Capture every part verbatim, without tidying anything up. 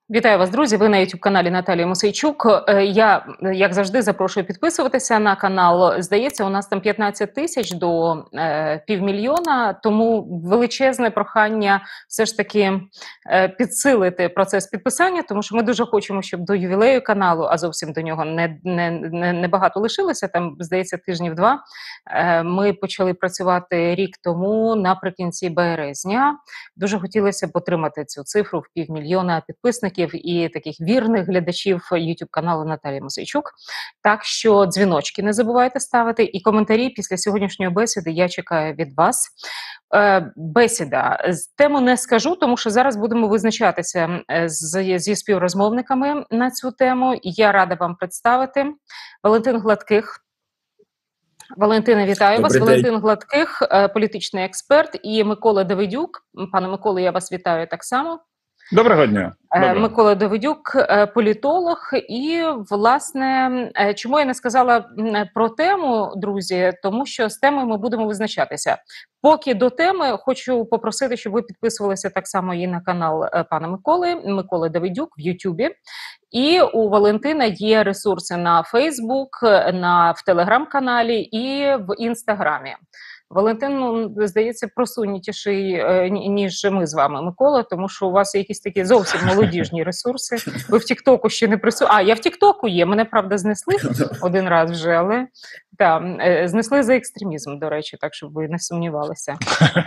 Вітаю вас, друзі. Ви на ютуб-каналі Наталії Мосейчук. Е, Я, як завжди, запрошую підписуватися на канал. Здається, у нас там п'ятнадцять тисяч до е, півмільйона, тому величезне прохання все ж таки е, підсилити процес підписання, тому що ми дуже хочемо, щоб до ювілею каналу, а зовсім до нього не, не, не, не багато лишилося, там, здається, тижнів два. Е, ми почали працювати рік тому наприкінці березня. Дуже хотілося б отримати цю цифру в півмільйона підписників і таких вірних глядачів ютуб-каналу Наталії Мосейчук. Так що дзвіночки не забувайте ставити, і коментарі після сьогоднішньої бесіди я чекаю від вас. Е, бесіда. Тему не скажу, тому що зараз будемо визначатися з, зі співрозмовниками на цю тему. Я рада вам представити Валентин Гладких. Валентина, вітаю вас. Валентин Гладких, політичний експерт, і Микола Давидюк. Пане Миколо, я вас вітаю так само. Доброго дня. Доброго. Микола Давидюк, політолог. І, власне, чому я не сказала про тему, друзі? Тому що з темою ми будемо визначатися. Поки до теми, хочу попросити, щоб ви підписувалися так само і на канал пана Миколи, Миколи Давидюк в Ютубі. І у Валентина є ресурси на Фейсбук, на, в Телеграм-каналі і в Інстаграмі. Валентин, ну, здається, просунутіший, ніж ми з вами, Микола, тому що у вас є якісь такі зовсім молодіжні ресурси. Ви в Тіктоку ще не прису... А, я в Тіктоку є, мене, правда, знесли один раз вже, але... Так, знесли за екстремізм, до речі, так, щоб ви не сумнівалися.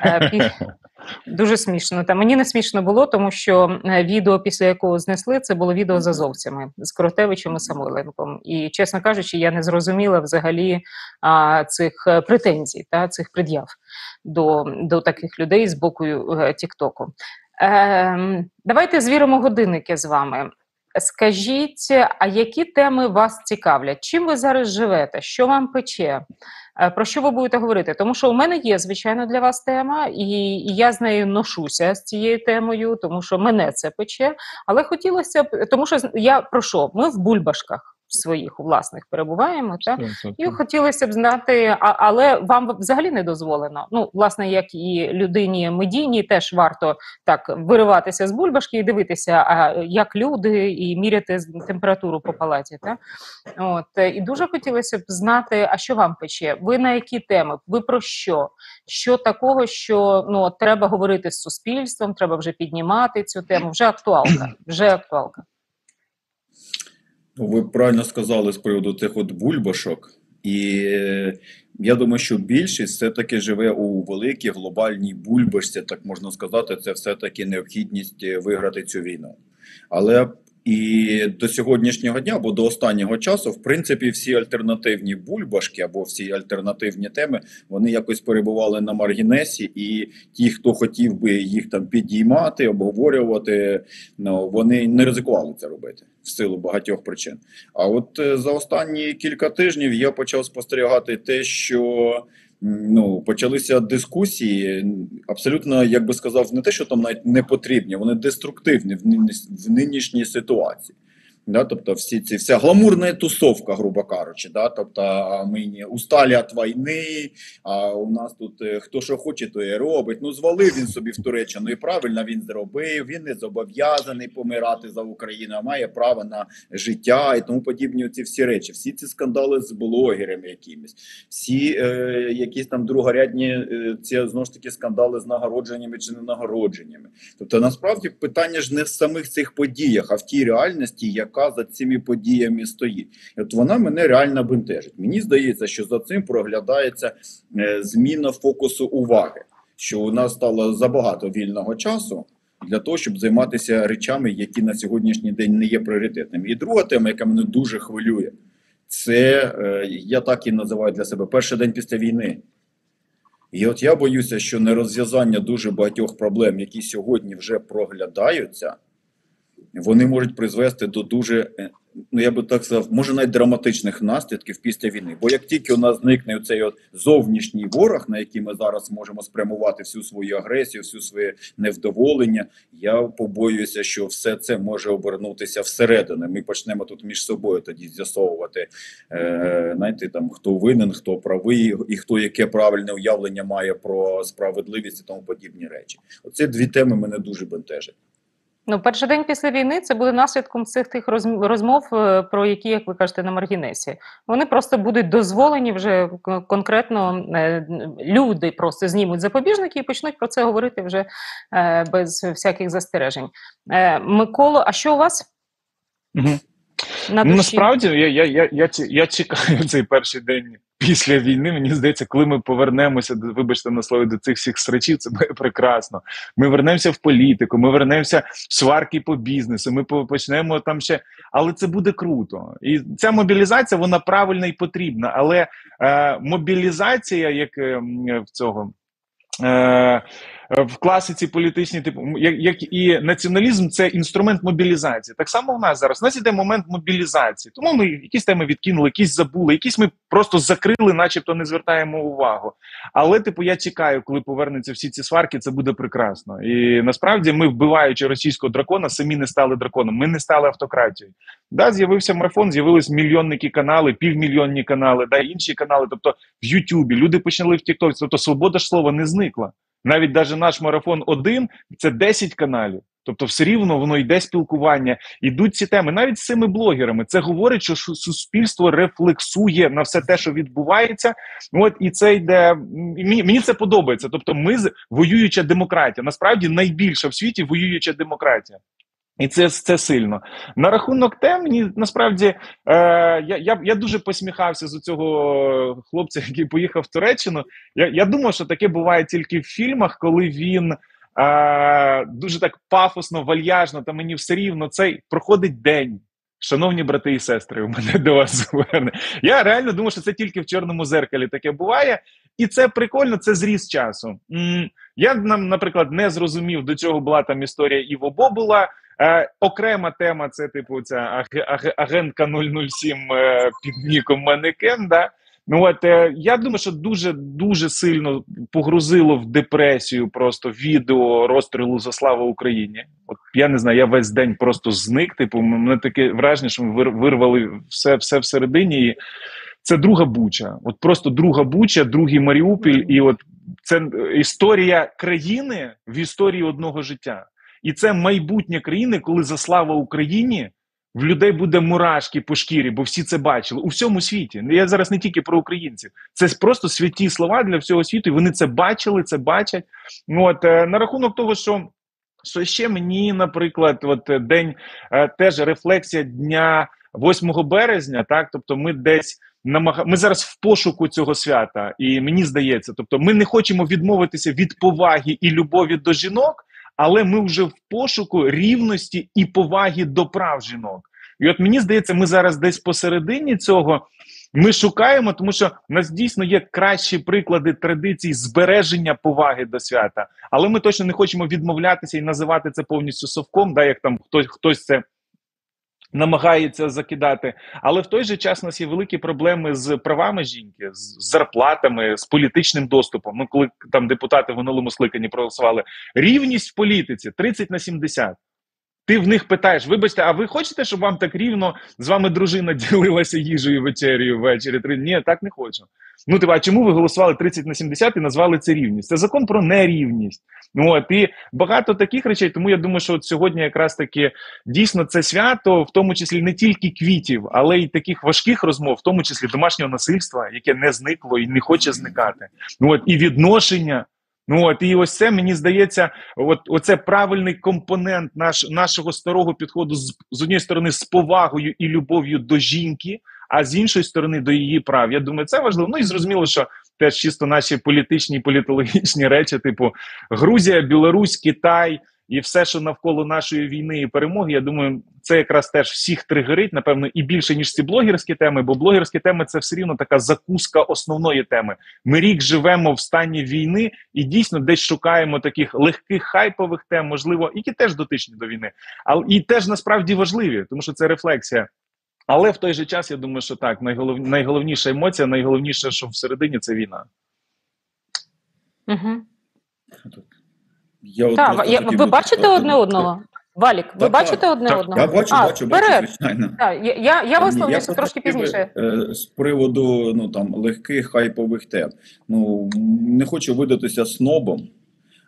Дуже смішно. Та мені не смішно було, тому що відео, після якого знесли, це було відео з азовцями, з Коротевичем і Самойленком. І, чесно кажучи, я не зрозуміла взагалі а, цих претензій, та, цих пред'яв до, до таких людей з боку Тіктоку. Е, давайте звіримо годинники з вами. Скажіть, а які теми вас цікавлять? Чим ви зараз живете? Що вам пече? Про що ви будете говорити? Тому що у мене є, звичайно, для вас тема, і, і я з нею ношуся, з цією темою, тому що мене це пече. Але хотілося б, тому що я про що? Ми в бульбашках своїх власних перебуваємо, так? І хотілося б знати, а, але вам взагалі не дозволено. Ну, власне, як і людині медійній, теж варто так вириватися з бульбашки і дивитися, а як люди, і міряти температуру по палаті. Так? От. І дуже хотілося б знати, а що вам пече? Ви на які теми? Ви про що? Що такого, що ну, треба говорити з суспільством, треба вже піднімати цю тему? Вже актуалка. Вже актуалка. Ви правильно сказали з приводу тих от бульбашок, і я думаю, що більшість все-таки живе у великій глобальній бульбашці, так можна сказати, це все-таки необхідність виграти цю війну. Але і до сьогоднішнього дня, або до останнього часу, в принципі, всі альтернативні бульбашки, або всі альтернативні теми, вони якось перебували на маргінесі, і ті, хто хотів би їх там підіймати, обговорювати, ну, вони не ризикували це робити в силу багатьох причин. А от за останні кілька тижнів я почав спостерігати те, що ну, почалися дискусії, абсолютно, як би сказав, не те, що там навіть не потрібні, вони деструктивні в, нині, в нинішній ситуації. Да, тобто всі ці, вся гламурна тусовка, грубо кажучи, да, тобто ми усталі від війни, а у нас тут хто що хоче, то і робить. Ну, звалив він собі в Туреччину, і правильно він зробив, він не зобов'язаний помирати за Україну, а має право на життя і тому подібні ці всі речі. Всі ці скандали з блогерами якимись, всі е, якісь там другорядні, е, ці, знову ж таки, скандали з нагородженнями чи не нагородженнями. Тобто, насправді, питання ж не в самих цих подіях, а в тій реальності, яка за цими подіями стоїть. І от вона мене реально бентежить. Мені здається, що за цим проглядається е, зміна фокусу уваги. Що у нас стало забагато вільного часу для того, щоб займатися речами, які на сьогоднішній день не є пріоритетними. І друга тема, яка мене дуже хвилює, це, е, я так і називаю для себе, перший день після війни. І от я боюся, що нерозв'язання дуже багатьох проблем, які сьогодні вже проглядаються, вони можуть призвести до дуже, ну я би так сказав, може навіть драматичних наслідків після війни. Бо як тільки у нас зникне цей от зовнішній ворог, на який ми зараз можемо спрямувати всю свою агресію, всю своє невдоволення, я побоююся, що все це може обернутися всередину. Ми почнемо тут між собою тоді з'ясовувати, е, знаєте, там, хто винен, хто правий, і хто яке правильне уявлення має про справедливість і тому подібні речі. Оце дві теми мене дуже бентежать. Ну, перший день після війни це буде наслідком цих тих розм- розмов, е, про які, як ви кажете, на маргінесі. Вони просто будуть дозволені вже к- конкретно е, люди просто знімуть запобіжники і почнуть про це говорити вже е, без всяких застережень. Е, Миколо, а що у вас Угу. на Ну, душі? насправді я, я, я, я, ці- я чекаю цей перший день після війни. Мені здається, коли ми повернемося до, вибачте на слові, до цих всіх срачів, це буде прекрасно. Ми вернемося в політику, ми вернемося в сварки по бізнесу, ми по- почнемо там ще. Але це буде круто. І ця мобілізація, вона правильна і потрібна. Але е, мобілізація, як е, м, в цього. Е, в класиці політичній, типу, як, як і націоналізм, це інструмент мобілізації. Так само в нас зараз. У нас іде момент мобілізації. Тому ми якісь теми відкинули, якісь забули, якісь ми просто закрили, начебто не звертаємо увагу. Але, типу, я чекаю, коли повернуться всі ці сварки, це буде прекрасно. І насправді ми, вбиваючи російського дракона, самі не стали драконом. Ми не стали автократією. Да, з'явився марафон, з'явились мільйонники канали, півмільйонні канали, да, інші канали, тобто в Ютубі. Люди почали в Тіктоці. Тобто свобода ж слова не зникла. Навіть даже наш марафон один – це десять каналів. Тобто все рівно воно йде спілкування, ідуть ці теми. Навіть з цими блогерами. Це говорить, що суспільство рефлексує на все те, що відбувається. От, і це йде… Мені, мені це подобається. Тобто ми воююча демократія. Насправді найбільша в світі воююча демократія. І це, це сильно. На рахунок тем, мені насправді, е, я, я, я дуже посміхався з цього хлопця, який поїхав в Туреччину. Я, я думав, що таке буває тільки в фільмах, коли він е, дуже так пафосно, вальяжно, та мені все рівно, цей проходить день. Шановні брати і сестри, у мене до вас зверне. Я реально думав, що це тільки в чорному зеркалі таке буває. І це прикольно, це зріз часу. М, Я, наприклад, не зрозумів, до чого була там історія Іво Бобула. Е, окрема тема, це типу ця аг, аг, агентка нуль нуль сім е, під ніком Манекен. Да? Ну от е, я думаю, що дуже дуже сильно погрузило в депресію просто відео розстрілу за славу Україні. От я не знаю, я весь день просто зник. Типу, мене таке враження, що ми вирвали все, все всередині. І це друга Буча. От просто друга Буча, другий Маріуполь. І от це історія країни в історії одного життя. І це майбутнє країни, коли за слава Україні в людей буде мурашки по шкірі, бо всі це бачили у всьому світі. Я зараз не тільки про українців. Це просто святі слова для всього світу, і вони це бачили, це бачать. От, на рахунок того, що, що ще мені, наприклад, от день, теж рефлексія дня восьмого березня, так, тобто ми десь намага... ми зараз в пошуку цього свята, і мені здається, тобто ми не хочемо відмовитися від поваги і любові до жінок, але ми вже в пошуку рівності і поваги до прав жінок. І от мені здається, ми зараз десь посередині цього ми шукаємо, тому що в нас дійсно є кращі приклади традицій збереження поваги до свята, але ми точно не хочемо відмовлятися і називати це повністю совком, да, як там хтось, хтось це намагається закидати. Але в той же час у нас є великі проблеми з правами жінки, з зарплатами, з політичним доступом. Ну, коли там депутати в минулому скликанні проголосували рівність в політиці тридцять на сімдесят. Ти в них питаєш, вибачте, а ви хочете, щоб вам так рівно з вами дружина ділилася їжею вечерю ввечері? Ні, так не хочу. Ну, типа, а чому ви голосували тридцять на сімдесят і назвали це рівність? Це закон про нерівність. Ну, от, і багато таких речей, тому я думаю, що от сьогодні якраз таки дійсно це свято, в тому числі не тільки квітів, але й таких важких розмов, в тому числі домашнього насильства, яке не зникло і не хоче зникати. Ну, от, і відношення. Ну от, і ось це, мені здається, от, оце правильний компонент наш, нашого старого підходу з, з однієї сторони з повагою і любов'ю до жінки, а з іншої сторони до її прав. Я думаю, це важливо. Ну і зрозуміло, що теж чисто наші політичні і політологічні речі, типу Грузія, Білорусь, Китай і все, що навколо нашої війни і перемоги, я думаю, це якраз теж всіх тригерить, напевно, і більше, ніж ці блогерські теми, бо блогерські теми – це все рівно така закуска основної теми. Ми рік живемо в стані війни і дійсно десь шукаємо таких легких хайпових тем, можливо, які теж дотичні до війни, але і теж насправді важливі, тому що це рефлексія. Але в той же час, я думаю, що так, найголов... найголовніша емоція, найголовніше, що всередині – це війна. Угу. Я так, я, ви бачите одне одного? Валік, ви так, бачите так, одне так, одного? Я бачу, а, бачу, вперед. бачу, звичайно. Так, я, я, я висловлюся трошки пізніше. З приводу ну, там, легких хайпових тем. Ну, не хочу видатися снобом,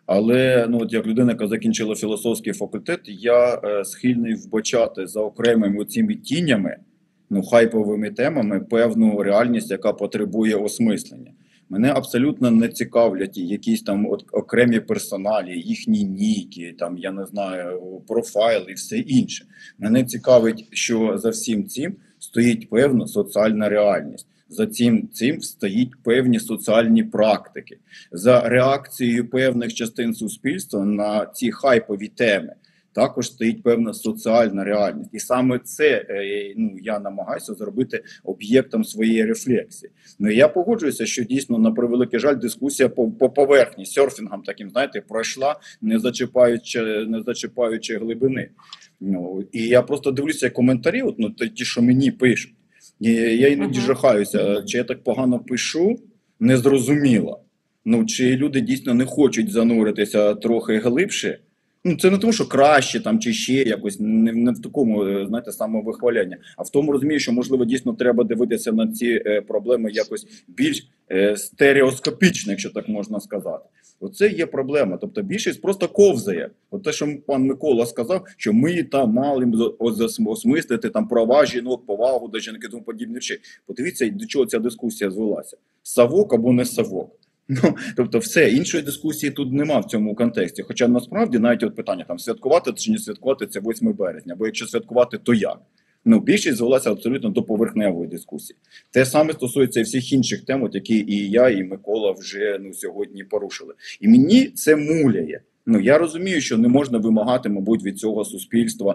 Але ну, от як людина, яка закінчила філософський факультет, я е, схильний вбачати за окремими цими тінями, ну, хайповими темами певну реальність, яка потребує осмислення. Мене абсолютно не цікавлять якісь там от окремі персоналі, їхні ніки, там, я не знаю, профайли і все інше. Мене цікавить, що за всім цим стоїть певна соціальна реальність. За цим цим стоїть певні соціальні практики. За реакцією певних частин суспільства на ці хайпові теми також стоїть певна соціальна реальність. І саме це ну, я намагаюся зробити об'єктом своєї рефлексії. Ну, я погоджуюся, що дійсно, на превеликий жаль, дискусія по, по поверхні, серфінгом таким, знаєте, пройшла, не зачіпаючи, не зачіпаючи глибини. Ну, і я просто дивлюся коментарі, от, ну, ті, що мені пишуть. І я іноді uh-huh. жахаюся, чи я так погано пишу, незрозуміло. Ну, чи люди дійсно не хочуть зануритися трохи глибше. Ну, це не тому, що краще там чи ще якось, не, не в такому, знаєте, самовихваляння, а в тому розумію, що, можливо, дійсно треба дивитися на ці е, проблеми якось більш е, стереоскопічно, якщо так можна сказати. Оце є проблема. Тобто більшість просто ковзає. От те, що пан Микола сказав, що ми там мали осмислити там права жінок, повагу до жінки і тому подібні речі. Подивіться, до чого ця дискусія звелася. Савок або не савок. Ну, тобто все, іншої дискусії тут нема в цьому контексті. Хоча насправді навіть от питання там святкувати чи не святкувати це восьме березня, або якщо святкувати, то як? Ну, більшість звелася абсолютно до поверхневої дискусії. Те саме стосується і всіх інших тем, от які і я, і Микола вже ну, сьогодні порушили. І мені це муляє. Ну, я розумію, що не можна вимагати, мабуть, від цього суспільства,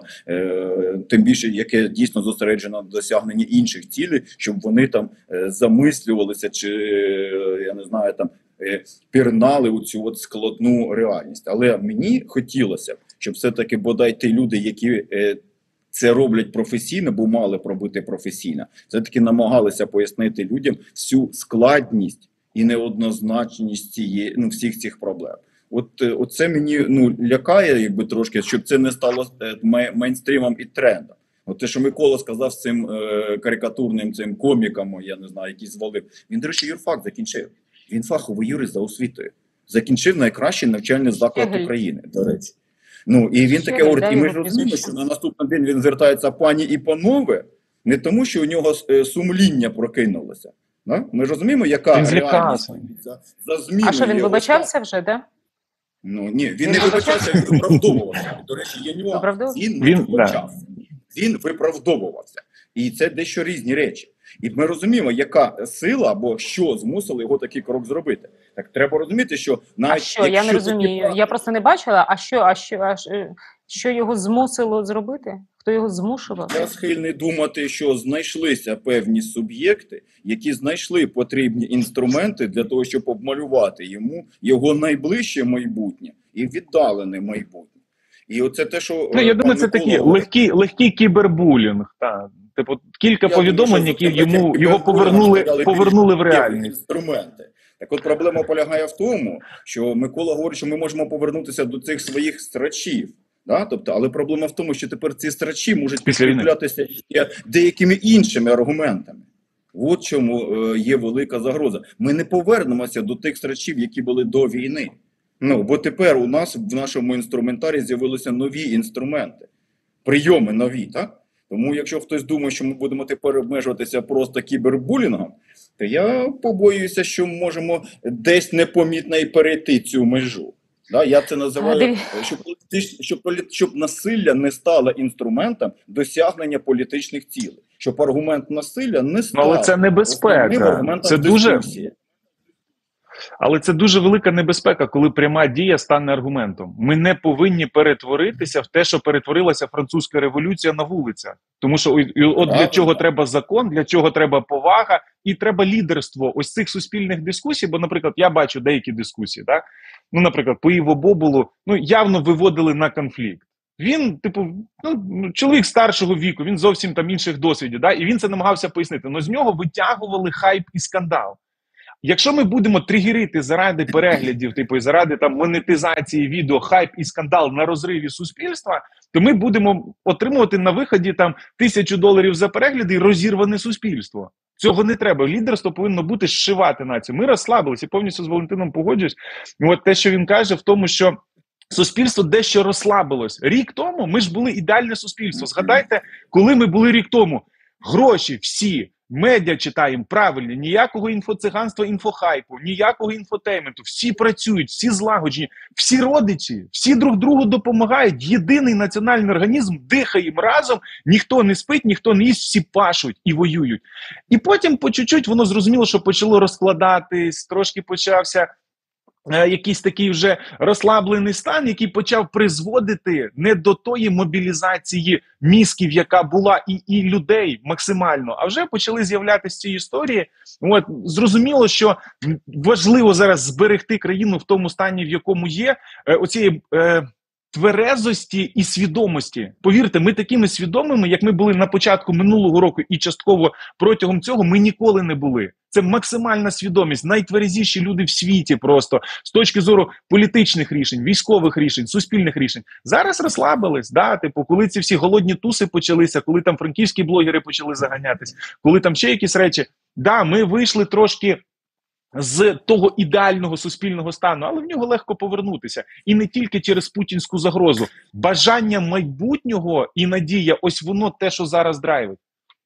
е, тим більше, яке дійсно зосереджено на досягненні інших цілей, щоб вони там е, замислювалися чи, е, я не знаю, там, е, пірнали у цю от складну реальність. Але мені хотілося б, щоб все-таки бодай ті люди, які е, це роблять професійно, бо мали пробити професійно, все-таки намагалися пояснити людям всю складність і неоднозначність цієї, ну, всіх цих проблем. От, от це мені ну, лякає, якби трошки, щоб це не стало е, мейнстрімом і трендом. От те, що Микола сказав з цим е, карикатурним цим коміком, я не знаю, який звалив. Він, до речі, юрфак закінчив. Він фаховий юрист за освітою. Закінчив найкращий навчальний заклад Щегель. України, до речі. Ну, і він Щегель, таке говорить, і ми ж розуміємо, що на наступний день він звертається пані і панове, не тому, що у нього е, сумління прокинулося. Да? Ми ж розуміємо, яка реальність за, за зміною. А що, він вибачався вже, да? Ну, ні, він, він не вибачався, він виправдовувався. До речі, є нюанс. Він не вибачався. Він виправдовувався. І це дещо різні речі. І ми розуміємо, яка сила або що змусило його такий крок зробити. Так треба розуміти, що навіть... А що, я не розумію. Такі... Я просто не бачила, а що, а що, а що, що його змусило зробити? Хто його змушував? Я схильний думати, що знайшлися певні суб'єкти, які знайшли потрібні інструменти для того, щоб обмалювати йому його найближче майбутнє і віддалене майбутнє. І оце те, що... Ну, я думаю, це такий легкий, легкий кібербулінг, так. Типу, кілька я повідомлень, думаю, які йому, його повернули, повернули в реальність. Інструменти. Так от проблема полягає в тому, що Микола говорить, що ми можемо повернутися до цих своїх страчів. Да? Тобто, але проблема в тому, що тепер ці страчі можуть підкріплятися деякими іншими аргументами. От чому е, є велика загроза. Ми не повернемося до тих страчів, які були до війни. Ну, бо тепер у нас в нашому інструментарі з'явилися нові інструменти, прийоми нові, так? Тому якщо хтось думає, що ми будемо тепер обмежуватися просто кібербулінгом, то я побоююся, що ми можемо десь непомітно і перейти цю межу. Да, я це називаю, щоб, щоб, щоб насилля не стало інструментом досягнення політичних цілей. Щоб аргумент насилля не став. Але це небезпека. Це дуже... Але це дуже велика небезпека, коли пряма дія стане аргументом. Ми не повинні перетворитися в те, що перетворилася французька революція на вулицях. Тому що от для чого треба закон, для чого треба повага і треба лідерство ось цих суспільних дискусій. Бо, наприклад, я бачу деякі дискусії, так? Ну, наприклад, по Іво Бобулу, ну, явно виводили на конфлікт. Він, типу, ну, чоловік старшого віку, він зовсім там інших досвідів, да? І він це намагався пояснити. Но з нього витягували хайп і скандал. Якщо ми будемо тригерити заради переглядів, типу, і заради там монетизації відео, хайп і скандал на розриві суспільства, то ми будемо отримувати на виході там тисячу доларів за перегляди і розірване суспільство. Цього не треба. Лідерство повинно бути зшивати націю. Ми розслабилися, повністю з Валентином погоджуюсь. От те, що він каже, в тому, що суспільство дещо розслабилось. Рік тому ми ж були ідеальне суспільство. Згадайте, коли ми були рік тому. Гроші всі, медіа читаємо правильно, ніякого інфоциганства, інфохайпу, ніякого інфотейменту. Всі працюють, всі злагоджені, всі родичі, всі друг другу допомагають. Єдиний національний організм, дихаємо разом, ніхто не спить, ніхто не їсть, всі пашуть і воюють. І потім по чуть-чуть воно зрозуміло, що почало розкладатись, трошки почався якийсь такий вже розслаблений стан, який почав призводити не до тої мобілізації мізків, яка була, і, і людей максимально, а вже почали з'являтися ці історії. От, зрозуміло, що важливо зараз зберегти країну в тому стані, в якому є, е, оцієї е, тверезості і свідомості. Повірте, ми такими свідомими, як ми були на початку минулого року і частково протягом цього, ми ніколи не були. Це максимальна свідомість, найтверезіші люди в світі просто, з точки зору політичних рішень, військових рішень, суспільних рішень. Зараз розслабились, да, типу, коли ці всі голодні туси почалися, коли там франківські блогери почали заганятись, коли там ще якісь речі. Да, ми вийшли трошки з того ідеального суспільного стану, але в нього легко повернутися. І не тільки через путінську загрозу. Бажання майбутнього і надія, ось воно те, що зараз драйвить.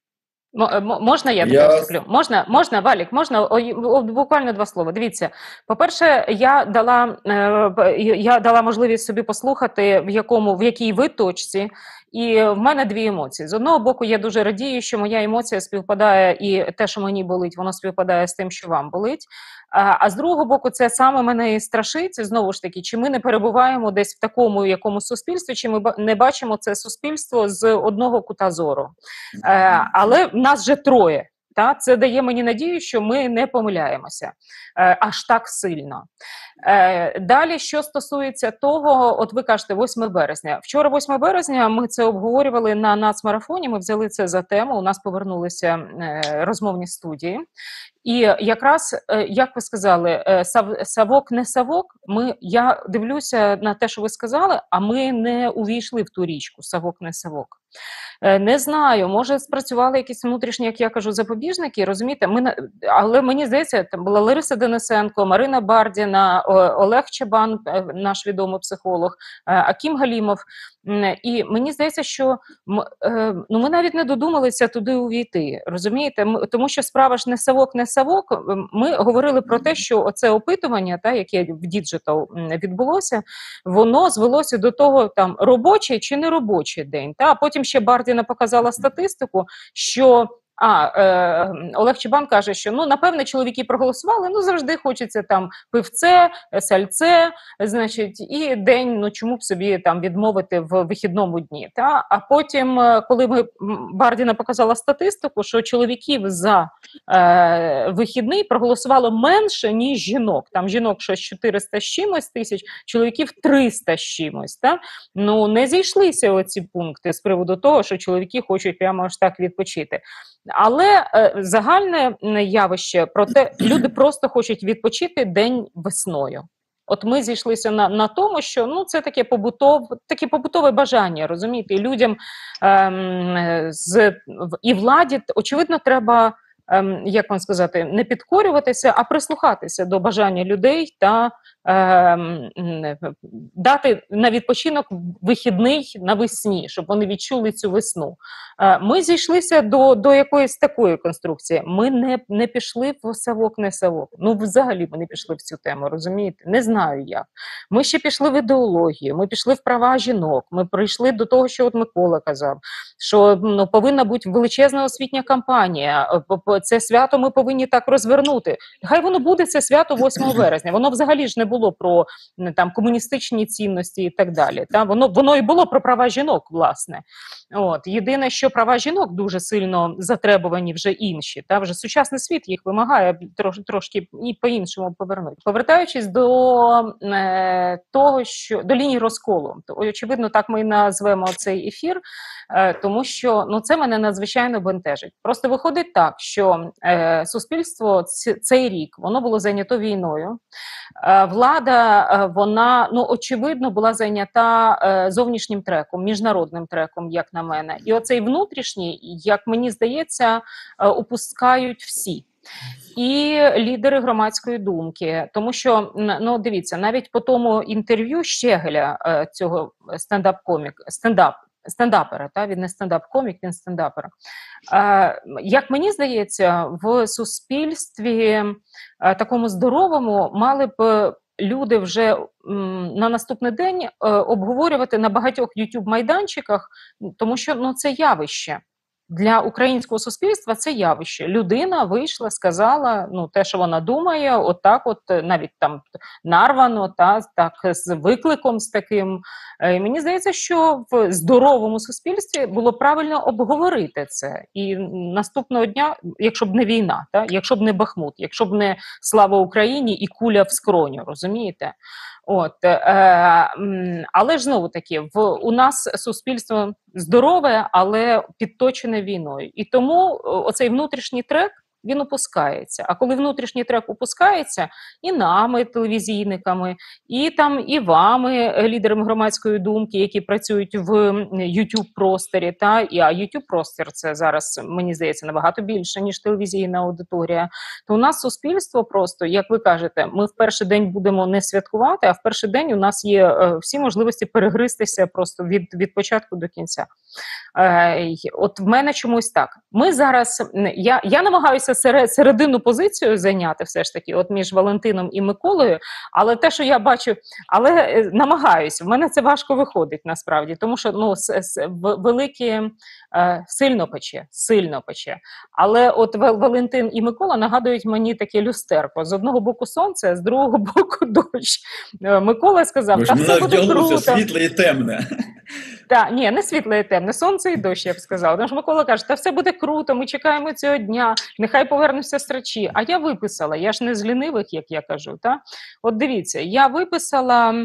Можна я Я... тебе вступлю? Можна, можна, Валік, можна? О, о, буквально два слова. Дивіться, по-перше, я дала, е, я дала можливість собі послухати, в якому, в якій ви точці, і в мене дві емоції. З одного боку, я дуже радію, що моя емоція співпадає, і те, що мені болить, воно співпадає з тим, що вам болить. А, а з другого боку, це саме мене і страшить, знову ж таки, чи ми не перебуваємо десь в такому якому суспільстві, чи ми не бачимо це суспільство з одного кута зору. Е, але в нас вже троє. Та? Це дає мені надію, що ми не помиляємося е, аж так сильно. Е, далі, що стосується того, от ви кажете, восьме березня. Вчора, восьме березня, ми це обговорювали на нацмарафоні, ми взяли це за тему, у нас повернулися е, розмовні студії. І якраз, е, як ви сказали, е, сав, савок не савок, ми, я дивлюся на те, що ви сказали, а ми не увійшли в ту річку, савок не савок. Не знаю, може спрацювали якісь внутрішні, як я кажу, запобіжники, розумієте? Ми, але мені здається, там була Лариса Денисенко, Марина Бардіна, Олег Чабан, наш відомий психолог, Аким Галімов. І мені здається, що ну, ми навіть не додумалися туди увійти, розумієте? Тому що справа ж не савок, не савок. Ми говорили про те, що оце опитування, та, яке в Діджитал відбулося, воно звелося до того, там, робочий чи не робочий день. Та? А потім ще Бардіна показала статистику, що А, е, Олег Чабан каже, що, ну, напевне, чоловіки проголосували, ну, завжди хочеться там пивце, сальце, значить, і день, ну, чому б собі там відмовити в вихідному дні, та? А потім, коли ми, Бардіна показала статистику, що чоловіків за е, вихідний проголосувало менше, ніж жінок, там жінок щось чотириста з чимось тисяч, чоловіків триста з чимось, та? Ну, не зійшлися оці пункти з приводу того, що чоловіки хочуть прямо аж так відпочити. Але е, загальне явище, проте люди просто хочуть відпочити день весною. От ми зійшлися на, на тому, що ну, це таке, побутов, таке побутове бажання, розумієте, і людям ем, з, і владі, очевидно, треба, ем, як вам сказати, не підкорюватися, а прислухатися до бажання людей та ем, дати на відпочинок вихідний навесні, щоб вони відчули цю весну. Ми зійшлися до, до якоїсь такої конструкції. Ми не, не пішли в савок, не савок. Ну, взагалі ми не пішли в цю тему, розумієте? Не знаю як. Ми ще пішли в ідеологію, ми пішли в права жінок, ми прийшли до того, що от Микола казав, що ну, повинна бути величезна освітня кампанія, це свято ми повинні так розвернути. Хай воно буде, це свято восьмого березня. Воно взагалі ж не було про там, комуністичні цінності і так далі. Та? Воно, воно і було про права жінок, власне. От. Єдине, що права жінок дуже сильно затребувані вже інші. Та? Вже сучасний світ їх вимагає трош, трошки і по-іншому повернути. Повертаючись до е, того, що до лінії розколу, то, очевидно, так ми і назвемо цей ефір, е, тому що ну, це мене надзвичайно бентежить. Просто виходить так, що що е, суспільство ц, цей рік воно було зайнято війною. Е, влада, е, вона, ну, очевидно, була зайнята е, зовнішнім треком, міжнародним треком, як на мене. І оцей внутрішній, як мені здається, е, упускають всі. І лідери громадської думки, тому що, ну, дивіться, навіть по тому інтерв'ю Щегеля, е, цього стендап-комік, стендап, стендапера, та, він не стендап-комік, він стендапер. Е, як мені здається, в суспільстві е, такому здоровому мали б люди вже м, на наступний день е, обговорювати на багатьох ютуб-майданчиках, тому що, ну, це явище. Для українського суспільства це явище. Людина вийшла, сказала, ну, те, що вона думає, отак, от, навіть там нарвано, та, так, з викликом з таким. І мені здається, що в здоровому суспільстві було правильно обговорити це. І наступного дня, якщо б не війна, та, якщо б не Бахмут, якщо б не слава Україні і куля в скроню, розумієте? От, е, е, але ж знову таки, в у нас суспільство здорове, але підточене війною. І тому оцей внутрішній трек, він опускається. А коли внутрішній трек опускається, і нами, телевізійниками, і там і вами, лідерами громадської думки, які працюють в YouTube-просторі, та, і, а YouTube-простір – це зараз, мені здається, набагато більше, ніж телевізійна аудиторія, то у нас суспільство просто, як ви кажете, ми в перший день будемо не святкувати, а в перший день у нас є е, всі можливості перегристися просто від, від початку до кінця. Е, от в мене чомусь так. Ми зараз, я, я намагаюся серед, середину позицію зайняти все ж таки, от між Валентином і Миколою, але те, що я бачу, але е, намагаюся, в мене це важко виходить насправді, тому що, ну, с, с, в, великі, е, сильно пече, сильно пече. Але от Валентин і Микола нагадують мені таке люстерко. З одного боку сонце, з другого боку дощ. Е, Микола сказав, та все буде круто. Світле і темне. Так, ні, не світле і темне, сонце і дощ, я б сказала. Тому що Микола каже, та все буде круто, ми чекаємо цього дня, нехай повернуться срачі. А я виписала, я ж не з лінивих, як я кажу. Та? От дивіться, я виписала,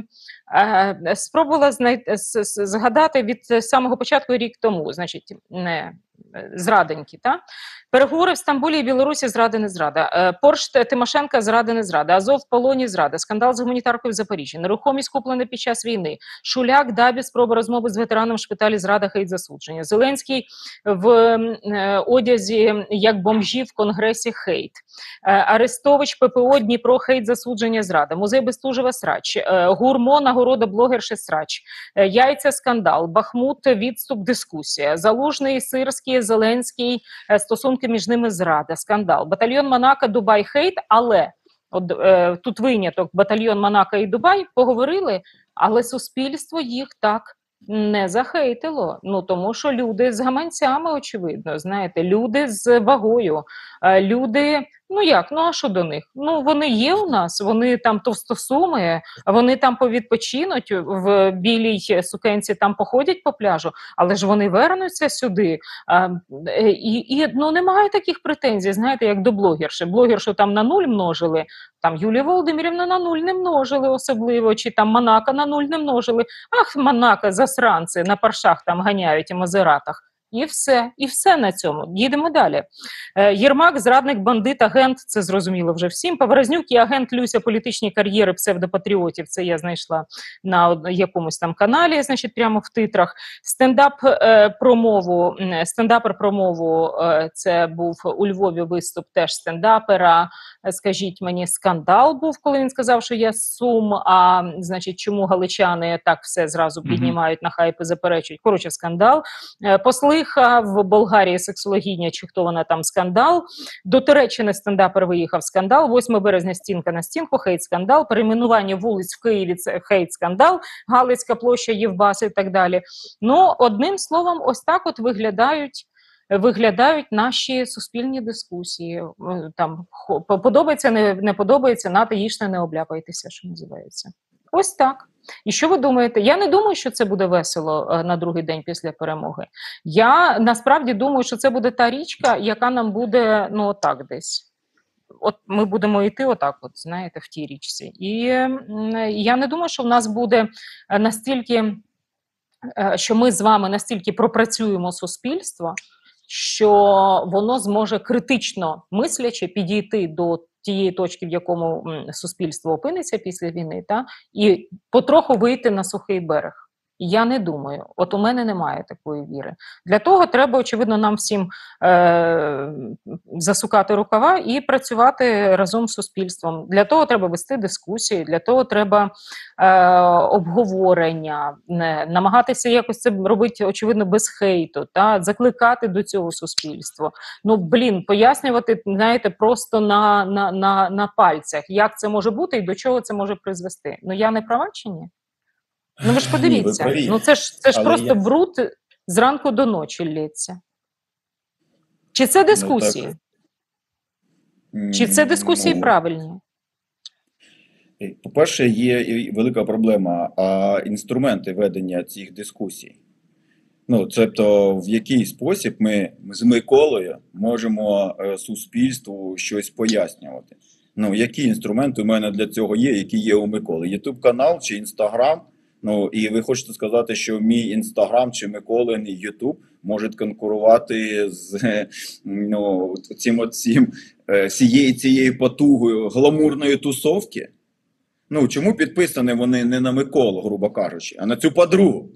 е, спробувала знайти, згадати від самого початку рік тому, значить, не зраденькі, та? Переговори в Стамбулі і Білорусі, зрада не зрада. Порш Тимошенка, зрада не зрада. Азов в полоні, зрада. Скандал з гуманітаркою в Запоріжжі. Нерухомість куплена під час війни. Шуляк, Дабі, спроба розмови з ветераном в шпиталі, зрада, хейт, засудження. Зеленський в е, одязі, як бомжі в Конгресі, хейт. Е, Арестович, ППО, Дніпро, хейт, засудження, зрада. Музей Бестужева, срач. Е, Гурмо, нагорода блогерші, срач. Е, Яйця, скандал. Бахмут, відступ, дискусія. Залужний, Сирський, Зеленський, е, стосунки між ними, зрада, скандал. Батальйон Монако, Дубай, хейт, але от, е, тут виняток, батальйон Монако і Дубай поговорили, але суспільство їх так не захейтило. Ну, тому що люди з гаманцями, очевидно, знаєте, люди з вагою, е, люди, ну як, ну а що до них? Ну, вони є у нас, вони там товстосуми, вони там повідпочинуть в білій сукенці, там походять по пляжу, але ж вони вернуться сюди. А, і, і, ну, немає таких претензій, знаєте, як до блогерші. Блогершу там на нуль множили, там Юлія Володимирівна на нуль не множили особливо, чи там Монако на нуль не множили. Ах, Монако, засранці, на паршах там ганяють і мазератах. І все, і все на цьому. Їдемо далі. Е, Єрмак, зрадник, бандит, агент, це зрозуміло вже всім. Поворознюк і агент Люся, політичні кар'єри псевдопатріотів, це я знайшла на якомусь там каналі, значить, прямо в титрах. Стендап е, промову, стендапер промову, е, це був у Львові виступ теж стендапера. Скажіть мені, скандал був, коли він сказав, що я з Сум, а, значить, чому галичани так все зразу піднімають на хайп і заперечують. Коротше, скандал. Е, посли в Болгарії сексологиня, чи хто вона там, скандал. До Туреччини стендапер виїхав, скандал. восьмого березня стінка на стінку, хейт-скандал. Перейменування вулиць в Києві, це хейт-скандал. Галицька площа, Євбас і так далі. Ну, одним словом, ось так от виглядають виглядають наші суспільні дискусії. Там подобається, не, не подобається, нате їжте, не обляпайтеся, що називається. Ось так. І що ви думаєте? Я не думаю, що це буде весело на другий день після перемоги. Я насправді думаю, що це буде та річка, яка нам буде, ну, отак десь. От ми будемо йти отак, от, знаєте, в тій річці. І я не думаю, що в нас буде настільки, що ми з вами настільки пропрацюємо суспільство, що воно зможе критично мислячи підійти до тієї точки, в якому м, суспільство опиниться після війни, та, і потроху вийти на сухий берег. Я не думаю. От у мене немає такої віри. Для того треба, очевидно, нам всім е- засукати рукава і працювати разом з суспільством. Для того треба вести дискусії, для того треба е- обговорення, не, намагатися якось це робити, очевидно, без хейту, та, закликати до цього суспільство. Ну, блін, пояснювати, знаєте, просто на, на, на, на пальцях, як це може бути і до чого це може призвести. Ну, я не права чи ні? Ну ви ж подивіться, Ні, ви праві. ну це ж це ж Але просто я... бруд зранку до ночі лється. Чи це дискусії? Ну, так. Чи це дискусії ну, правильні? По-перше, є і велика проблема, а інструменти ведення цих дискусій. Ну, тобто, в який спосіб ми з Миколою можемо е, суспільству щось пояснювати. Ну, які інструменти у мене для цього є, які є у Миколи? Ютуб-канал чи Інстаграм? Ну, і ви хочете сказати, що мій Інстаграм чи Миколин Ютуб можуть конкурувати з ну, цим оцім, всією цією потугою гламурної тусовки? Ну, чому підписані вони не на Миколу, грубо кажучи, а на цю подругу?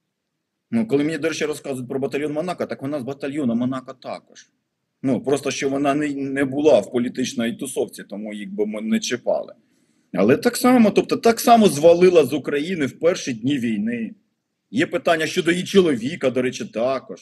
Ну, коли мені, до речі, розказують про батальйон Монако, так вона з батальйону Монако також. Ну, просто, що вона не, не була в політичній тусовці, тому їх би ми не чіпали. Але так само, тобто, так само звалила з України в перші дні війни. Є питання щодо її чоловіка, до речі, також.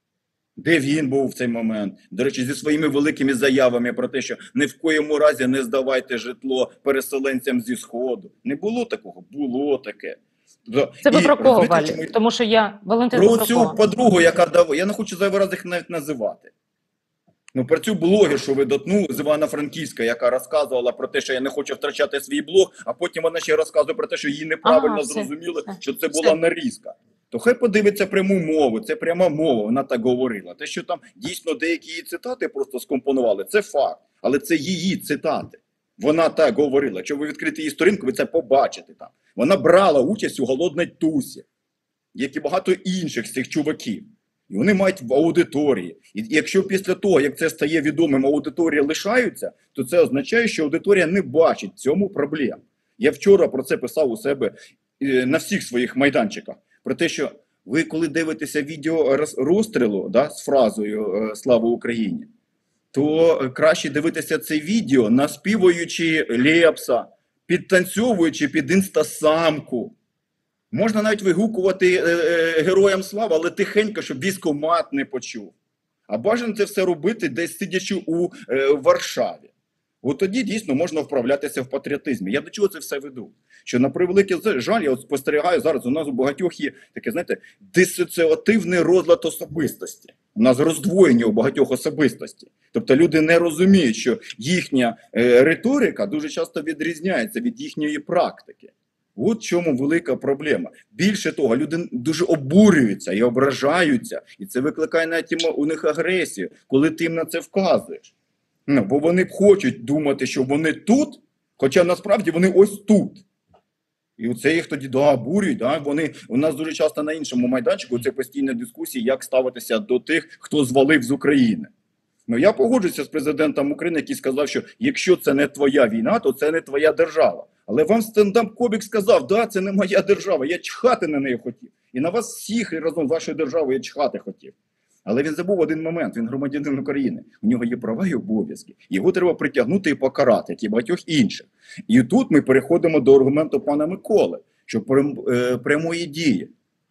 Де він був в цей момент? До речі, зі своїми великими заявами про те, що ні в коєму разі не здавайте житло переселенцям зі Сходу. Не було такого? Було таке. Це ви І, про кого, Валь? чому... Тому що я, Валентин, Про про цю кого? подругу, яка дав... Я не хочу зайвий раз їх навіть називати. Ну, про цю блогершу видатну з Івано-Франківська, яка розказувала про те, що я не хочу втрачати свій блог, а потім вона ще розказує про те, що її неправильно Ага, все, зрозуміли, все, що це все. була нарізка. То хай подивиться пряму мову, це пряма мова, вона так говорила. Те, що там дійсно деякі її цитати просто скомпонували, це факт. Але це її цитати. Вона так говорила. Якщо ви відкрите її сторінку, ви це побачите там. Вона брала участь у голодній тусі, як і багато інших з цих чуваків. І вони мають в аудиторії. І якщо після того, як це стає відомим, аудиторії лишаються, то це означає, що аудиторія не бачить в цьому проблем. Я вчора про це писав у себе на всіх своїх майданчиках. Про те, що ви коли дивитеся відео розстрілу, да, з фразою «Слава Україні», то краще дивитися це відео, наспівуючи Лепса, підтанцьовуючи під інстасамку. Можна навіть вигукувати е, е, героям слава, але тихенько, щоб військкомат не почув. А бажано це все робити десь сидячи у е, Варшаві. От тоді дійсно можна вправлятися в патріотизмі. Я до чого це все веду? Що на превеликий жаль, я от спостерігаю зараз, у нас у багатьох є таке, знаєте, дисоціативний розлад особистості. У нас роздвоєння у багатьох особистості. Тобто люди не розуміють, що їхня е, риторика дуже часто відрізняється від їхньої практики. От в чому велика проблема. Більше того, люди дуже обурюються і ображаються, і це викликає навіть у них агресію, коли ти їм на це вказуєш. Ну, бо вони хочуть думати, що вони тут, хоча насправді вони ось тут. І оце їх тоді да, обурюють. Да? Вони, у нас дуже часто на іншому майданчику це постійна дискусія, як ставитися до тих, хто звалив з України. Ну, я погоджуюся з президентом України, який сказав, що якщо це не твоя війна, то це не твоя держава. Але вам стендап-комік сказав, да, це не моя держава, я чхати на неї хотів. І на вас всіх разом з вашою державою я чхати хотів. Але він забув один момент, він громадянин України. У нього є права і обов'язки. Його треба притягнути і покарати, як і багатьох інших. І тут ми переходимо до аргументу пана Миколи, що прям, е, прямої дії.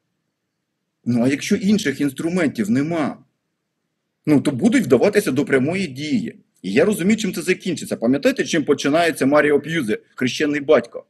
Ну, а якщо інших інструментів нема, ну, то будуть вдаватися до прямої дії. І я розумію, чим це закінчиться. Пам'ятаєте, чим починається Маріо П'юзе, хрещений батько?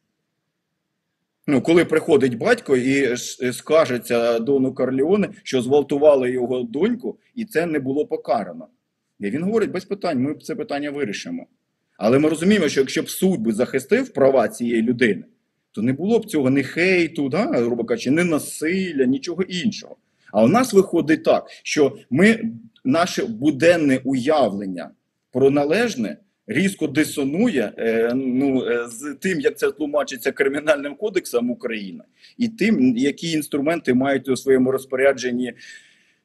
Ну, коли приходить батько і скажеться Дону Корлеоне, що зґвалтували його доньку, і це не було покарано. І він говорить, без питань, ми це питання вирішимо. Але ми розуміємо, що якщо б суд би захистив права цієї людини, то не було б цього ні хейту, да, грубо кажучи, ні насилля, нічого іншого. А у нас виходить так, що ми, наше буденне уявлення про належне різко дисонує е, ну, е, з тим, як це тлумачиться Кримінальним кодексом України, і тим, які інструменти мають у своєму розпорядженні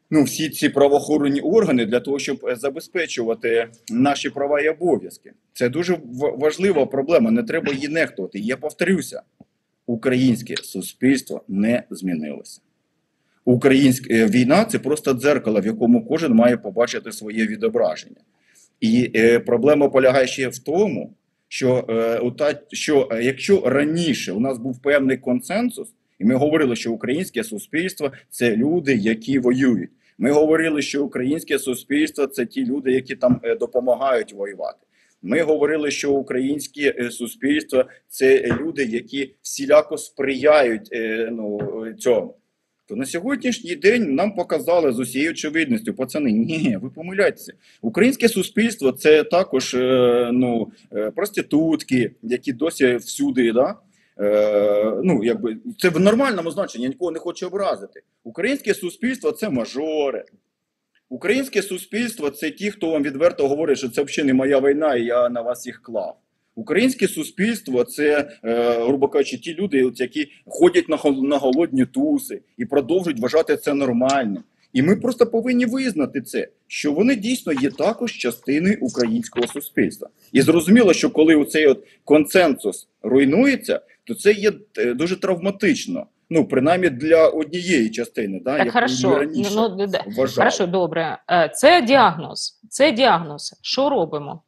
ну, всі ці правоохоронні органи для того, щоб забезпечувати наші права і обов'язки. Це дуже важлива проблема, не треба її нехтувати. Я повторюся, українське суспільство не змінилося. Українська війна – це просто дзеркало, в якому кожен має побачити своє відображення. І е, проблема полягає ще в тому, що, е, що е, якщо раніше у нас був певний консенсус, і ми говорили, що українське суспільство – це люди, які воюють. Ми говорили, що українське суспільство – це ті люди, які там е, допомагають воювати. Ми говорили, що українське е, суспільство – це люди, які всіляко сприяють е, ну, цьому. То на сьогоднішній день нам показали з усією очевидністю, пацани, ні, ви помиляєтеся. Українське суспільство – це також е, ну, е, проститутки, які досі всюди, да? е, ну, якби, це в нормальному значенні, я нікого не хочу образити. Українське суспільство – це мажори. Українське суспільство – це ті, хто вам відверто говорить, що це взагалі не моя війна і я на вас їх клав. Українське суспільство – це, е, грубо кажучи, ті люди, от, які ходять на, на голодні туси і продовжують вважати це нормальним. І ми просто повинні визнати це, що вони дійсно є також частиною українського суспільства. І зрозуміло, що коли оцей от консенсус руйнується, то це є дуже травматично. Ну, принаймні для однієї частини. Да, так, хорошо. Ну, ну, хорошо, добре. Це діагноз. Це діагноз. Що робимо?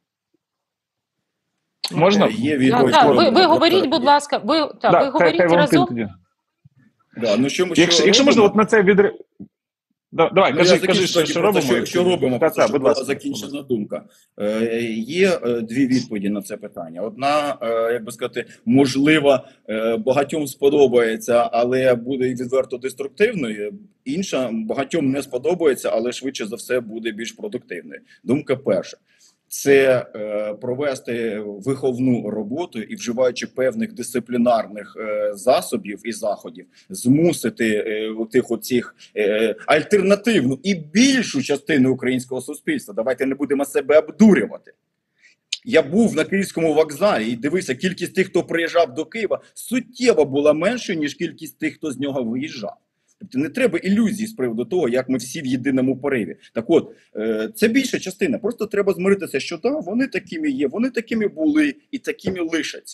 Можна? Є відповідь. Да, ви, ви говоріть, будь ласка, ви, та, да, ви говоріть хай, хай разом. Да, ну, що, якщо, що якщо можна, от на це відре... Да, давай, ну, кажи, кажи, кажи що, що робимо. Що, що робимо, та, та, що була закінчена думка. Е, є е, дві відповіді на це питання. Одна, е, як би сказати, можливо, е, багатьом сподобається, але буде відверто деструктивною. Інша, багатьом не сподобається, але швидше за все буде більш продуктивною. Думка перша. Це е, провести виховну роботу і, вживаючи певних дисциплінарних е, засобів і заходів, змусити е, тих оцих е, альтернативну і більшу частину українського суспільства. Давайте не будемо себе обдурювати. Я був на Київському вокзалі і дивився, кількість тих, хто приїжджав до Києва, суттєво була меншою, ніж кількість тих, хто з нього виїжджав. Тобто не треба ілюзій з приводу того, як ми всі в єдиному пориві. Так от, це більша частина. Просто треба змиритися, що да, вони такими є, вони такими були і такими лишаться.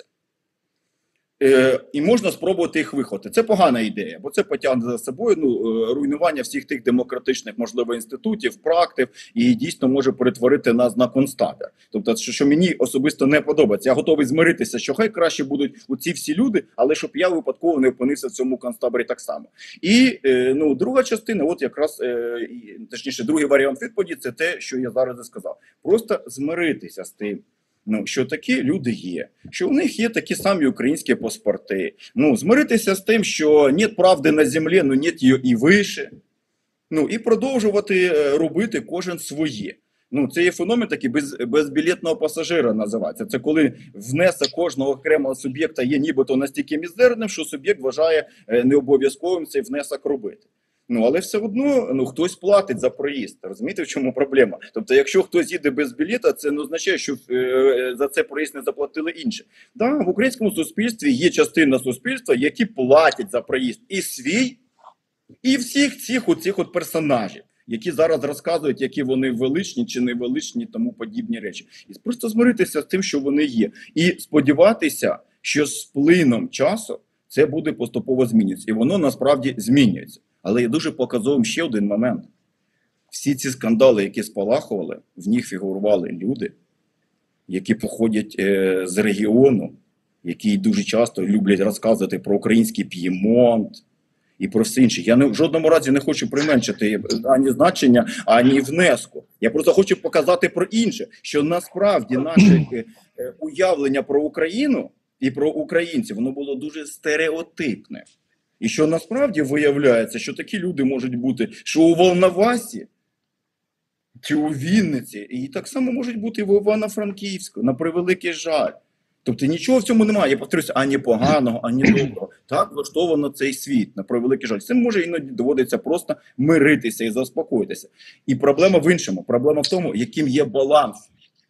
Е, і можна спробувати їх виховати. Це погана ідея, бо це потягне за собою ну, руйнування всіх тих демократичних, можливо, інститутів, практик, і дійсно може перетворити нас на концтабір. Тобто, що, що мені особисто не подобається. Я готовий змиритися, що хай краще будуть оці всі люди, але щоб я випадково не опинився в цьому концтаборі так само. І е, ну, друга частина, от якраз, е, точніше, другий варіант відповіді, це те, що я зараз і сказав. Просто змиритися з тим, ну, що такі люди є, що у них є такі самі українські паспорти. Ну, змиритися з тим, що нет правди на землі, ну нет її і вище. Ну, і продовжувати робити кожен своє. Ну, це є феномен такий без, безбілетного пасажира називається. Це коли внесок кожного окремого суб'єкта є нібито настільки мізерним, що суб'єкт вважає необов'язковим цей внесок робити. Ну, але все одно ну, хтось платить за проїзд. Розумієте, в чому проблема? Тобто, якщо хтось їде без білета, це не означає, що е, за це проїзд не заплатили інші. Да, в українському суспільстві є частина суспільства, які платять за проїзд і свій, і всіх цих оцих от персонажів, які зараз розказують, які вони величні чи невеличні, тому подібні речі. І просто змиритися з тим, що вони є. І сподіватися, що з плином часу це буде поступово змінюватися. І воно насправді змінюється. Але є дуже показовим ще один момент. Всі ці скандали, які спалахували, в них фігурували люди, які походять е, з регіону, які дуже часто люблять розказувати про український П'ємонт і про все інше. Я не, в жодному разі не хочу применшити ані значення, ані внеску. Я просто хочу показати про інше, що насправді наше е, е, уявлення про Україну і про українців, воно було дуже стереотипне. І що насправді виявляється, що такі люди можуть бути, що у Волновасі, чи у Вінниці, і так само можуть бути і в Івано-Франківську, на превеликий жаль. Тобто нічого в цьому немає, я повторюся, ані поганого, ані доброго. Так влаштовано цей світ, на превеликий жаль. З цим може іноді доводиться просто миритися і заспокоїтися. І проблема в іншому, проблема в тому, яким є баланс,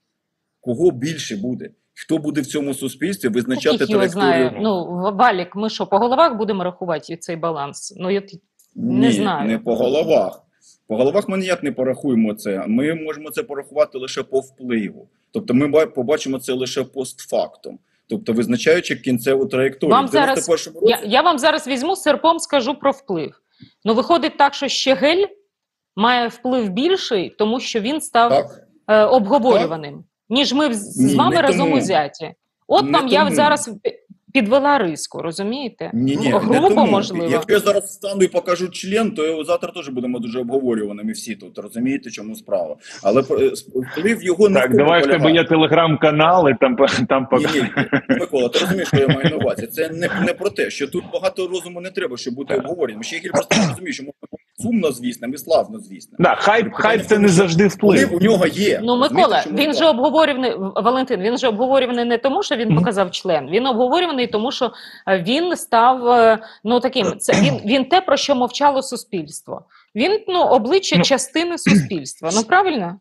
кого більше буде. Хто буде в цьому суспільстві визначати траєкторію? Ну, Валік, ми що, по головах будемо рахувати цей баланс? Ну, я не Ні, знаю. не по головах. По головах ми ніяк не порахуємо це. Ми можемо це порахувати лише по впливу. Тобто ми побачимо це лише постфактум. Тобто визначаючи кінцеву траєкторію. Вам зараз, році... я, я вам зараз візьму серпом, скажу про вплив. Ну, виходить так, що Щегель має вплив більший, тому що він став е, обговорюваним, так. ніж ми з, з вами Ні, разом узяті. От не там тому. Я зараз підвела риску, розумієте? Ні, ні, грубо, не можливо. Якщо я зараз встану і покажу член, то завтра теж будемо дуже обговорюваними всі тут, розумієте, чому справа. Але вплив його не... Так, давай в тебе є телеграм-канал, і там, там ні, ні, Микола, ти розумієш, що я маю на увазі. Це не, не про те, що тут багато розуму не треба, щоб бути обговореним. Ще Щегель просто не розуміє, що можна бути сумно звісним і славно звісним. Да, хайп, хайп це не завжди вплив. У нього є. Ну, Микола, він же обговорюваний, Валентин, він же обговорюваний не тому, що він mm-hmm. показав член. Він обговорюваний тому, що він став, ну, таким, це, він, він те, про що мовчало суспільство. Він, ну, обличчя ну, частини суспільства. Ну, правильно?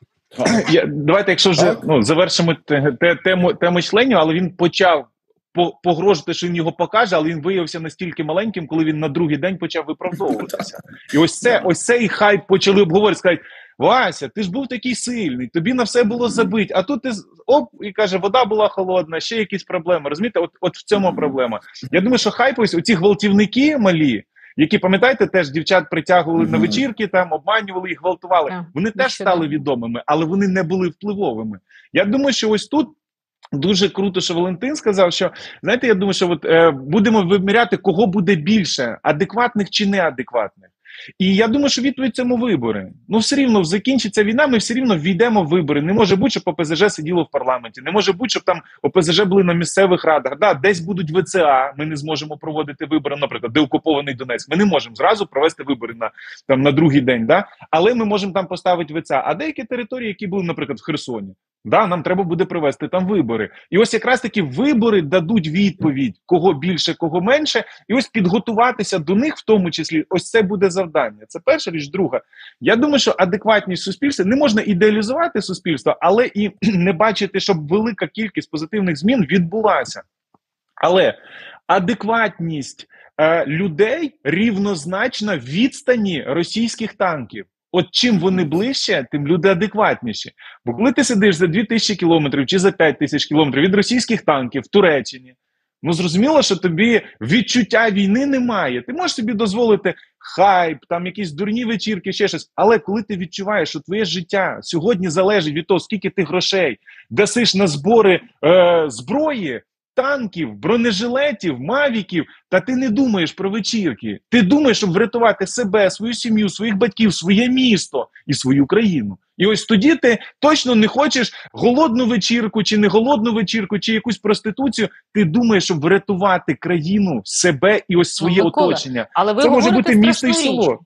Я, давайте, якщо вже ну, завершимо те, те, тему, тему членів, але він почав погрожувати, що він його покаже, але він виявився настільки маленьким, коли він на другий день почав виправдовуватися. І ось це, ось цей хайп почали обговорити, сказати: Вася, ти ж був такий сильний, тобі на все було забить, а тут ти, оп, і каже, вода була холодна, ще якісь проблеми. Розумієте, от, от в цьому проблема. Я думаю, що хайп ось оці гвалтівники малі, які, пам'ятаєте, теж дівчат притягували mm-hmm. на вечірки, там, обманювали їх, гвалтували. Yeah. Вони теж стали відомими, але вони не були впливовими. Я думаю, що ось тут дуже круто, що Валентин сказав, що, знаєте, я думаю, що от, е, будемо виміряти, кого буде більше, адекватних чи неадекватних. І я думаю, що відповідь цьому вибори. Ну, все рівно, закінчиться війна, ми все рівно ввійдемо в вибори. Не може бути, щоб ОПЗЖ сиділо в парламенті. Не може бути, щоб там ОПЗЖ були на місцевих радах. Да, десь будуть ВЦА, ми не зможемо проводити вибори, наприклад, де окупований Донецьк. Ми не можемо зразу провести вибори на, там, на другий день, да? Але ми можемо там поставити ВЦА. А деякі території, які були, наприклад, в Херсоні, да, нам треба буде провести там вибори. І ось якраз таки вибори дадуть відповідь, кого більше, кого менше, і ось підготуватися до них в тому числі, ось це буде завдання. Це перша річ. Друга. Я думаю, що адекватність суспільства, не можна ідеалізувати суспільство, але і не бачити, щоб велика кількість позитивних змін відбулася. Але адекватність е, людей рівнозначна відстані російських танків. От чим вони ближче, тим люди адекватніші. Бо коли ти сидиш за дві тисячі кілометрів чи за п'ять тисяч кілометрів від російських танків в Туреччині, ну зрозуміло, що тобі відчуття війни немає. Ти можеш собі дозволити хайп, там якісь дурні вечірки, ще щось. Але коли ти відчуваєш, що твоє життя сьогодні залежить від того, скільки ти грошей дасиш на збори е, зброї, танків, бронежилетів, мавіків, та ти не думаєш про вечірки. Ти думаєш, щоб врятувати себе, свою сім'ю, своїх батьків, своє місто і свою країну. І ось тоді ти точно не хочеш голодну вечірку, чи не голодну вечірку, чи якусь проституцію. Ти думаєш, щоб врятувати країну, себе і ось своє ну, оточення. Але ви це може бути місто і село.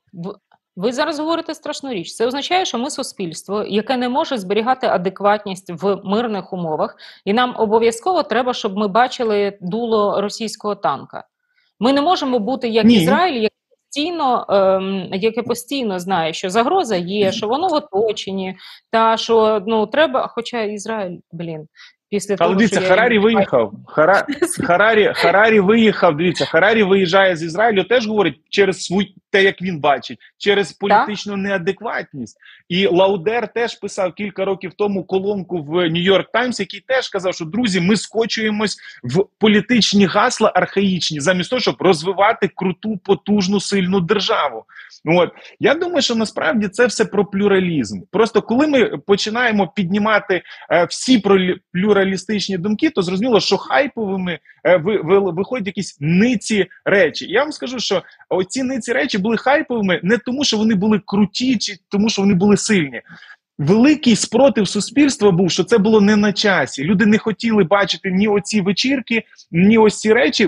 Ви зараз говорите страшну річ. Це означає, що ми суспільство, яке не може зберігати адекватність в мирних умовах, і нам обов'язково треба, щоб ми бачили дуло російського танка. Ми не можемо бути як Ні. Ізраїль, яке постійно, ем, яке постійно знає, що загроза є, що воно в оточенні, та що ну треба, хоча Ізраїль, блін, після Але того, дивіться, що Харарі я... виїхав. Хара... Харарі, Харарі виїхав, дивіться, Харарі виїжджає з Ізраїлю, теж говорить через свій, те, як він бачить, через політичну так? неадекватність. І Лаудер теж писав кілька років тому колонку в Нью-Йорк Таймс, який теж казав, що, друзі, ми скочуємось в політичні гасла архаїчні, замість того, щоб розвивати круту, потужну, сильну державу. От. Я думаю, що насправді це все про плюралізм. Просто коли ми починаємо піднімати е, всі плюралістичні думки, то зрозуміло, що хайповими е, ви, ви, виходять якісь ниці речі. Я вам скажу, що оці ниці речі були хайповими не тому, що вони були круті, чи тому, що вони були сильні. Великий спротив суспільства був, що це було не на часі. Люди не хотіли бачити ні оці вечірки, ні ось ці речі.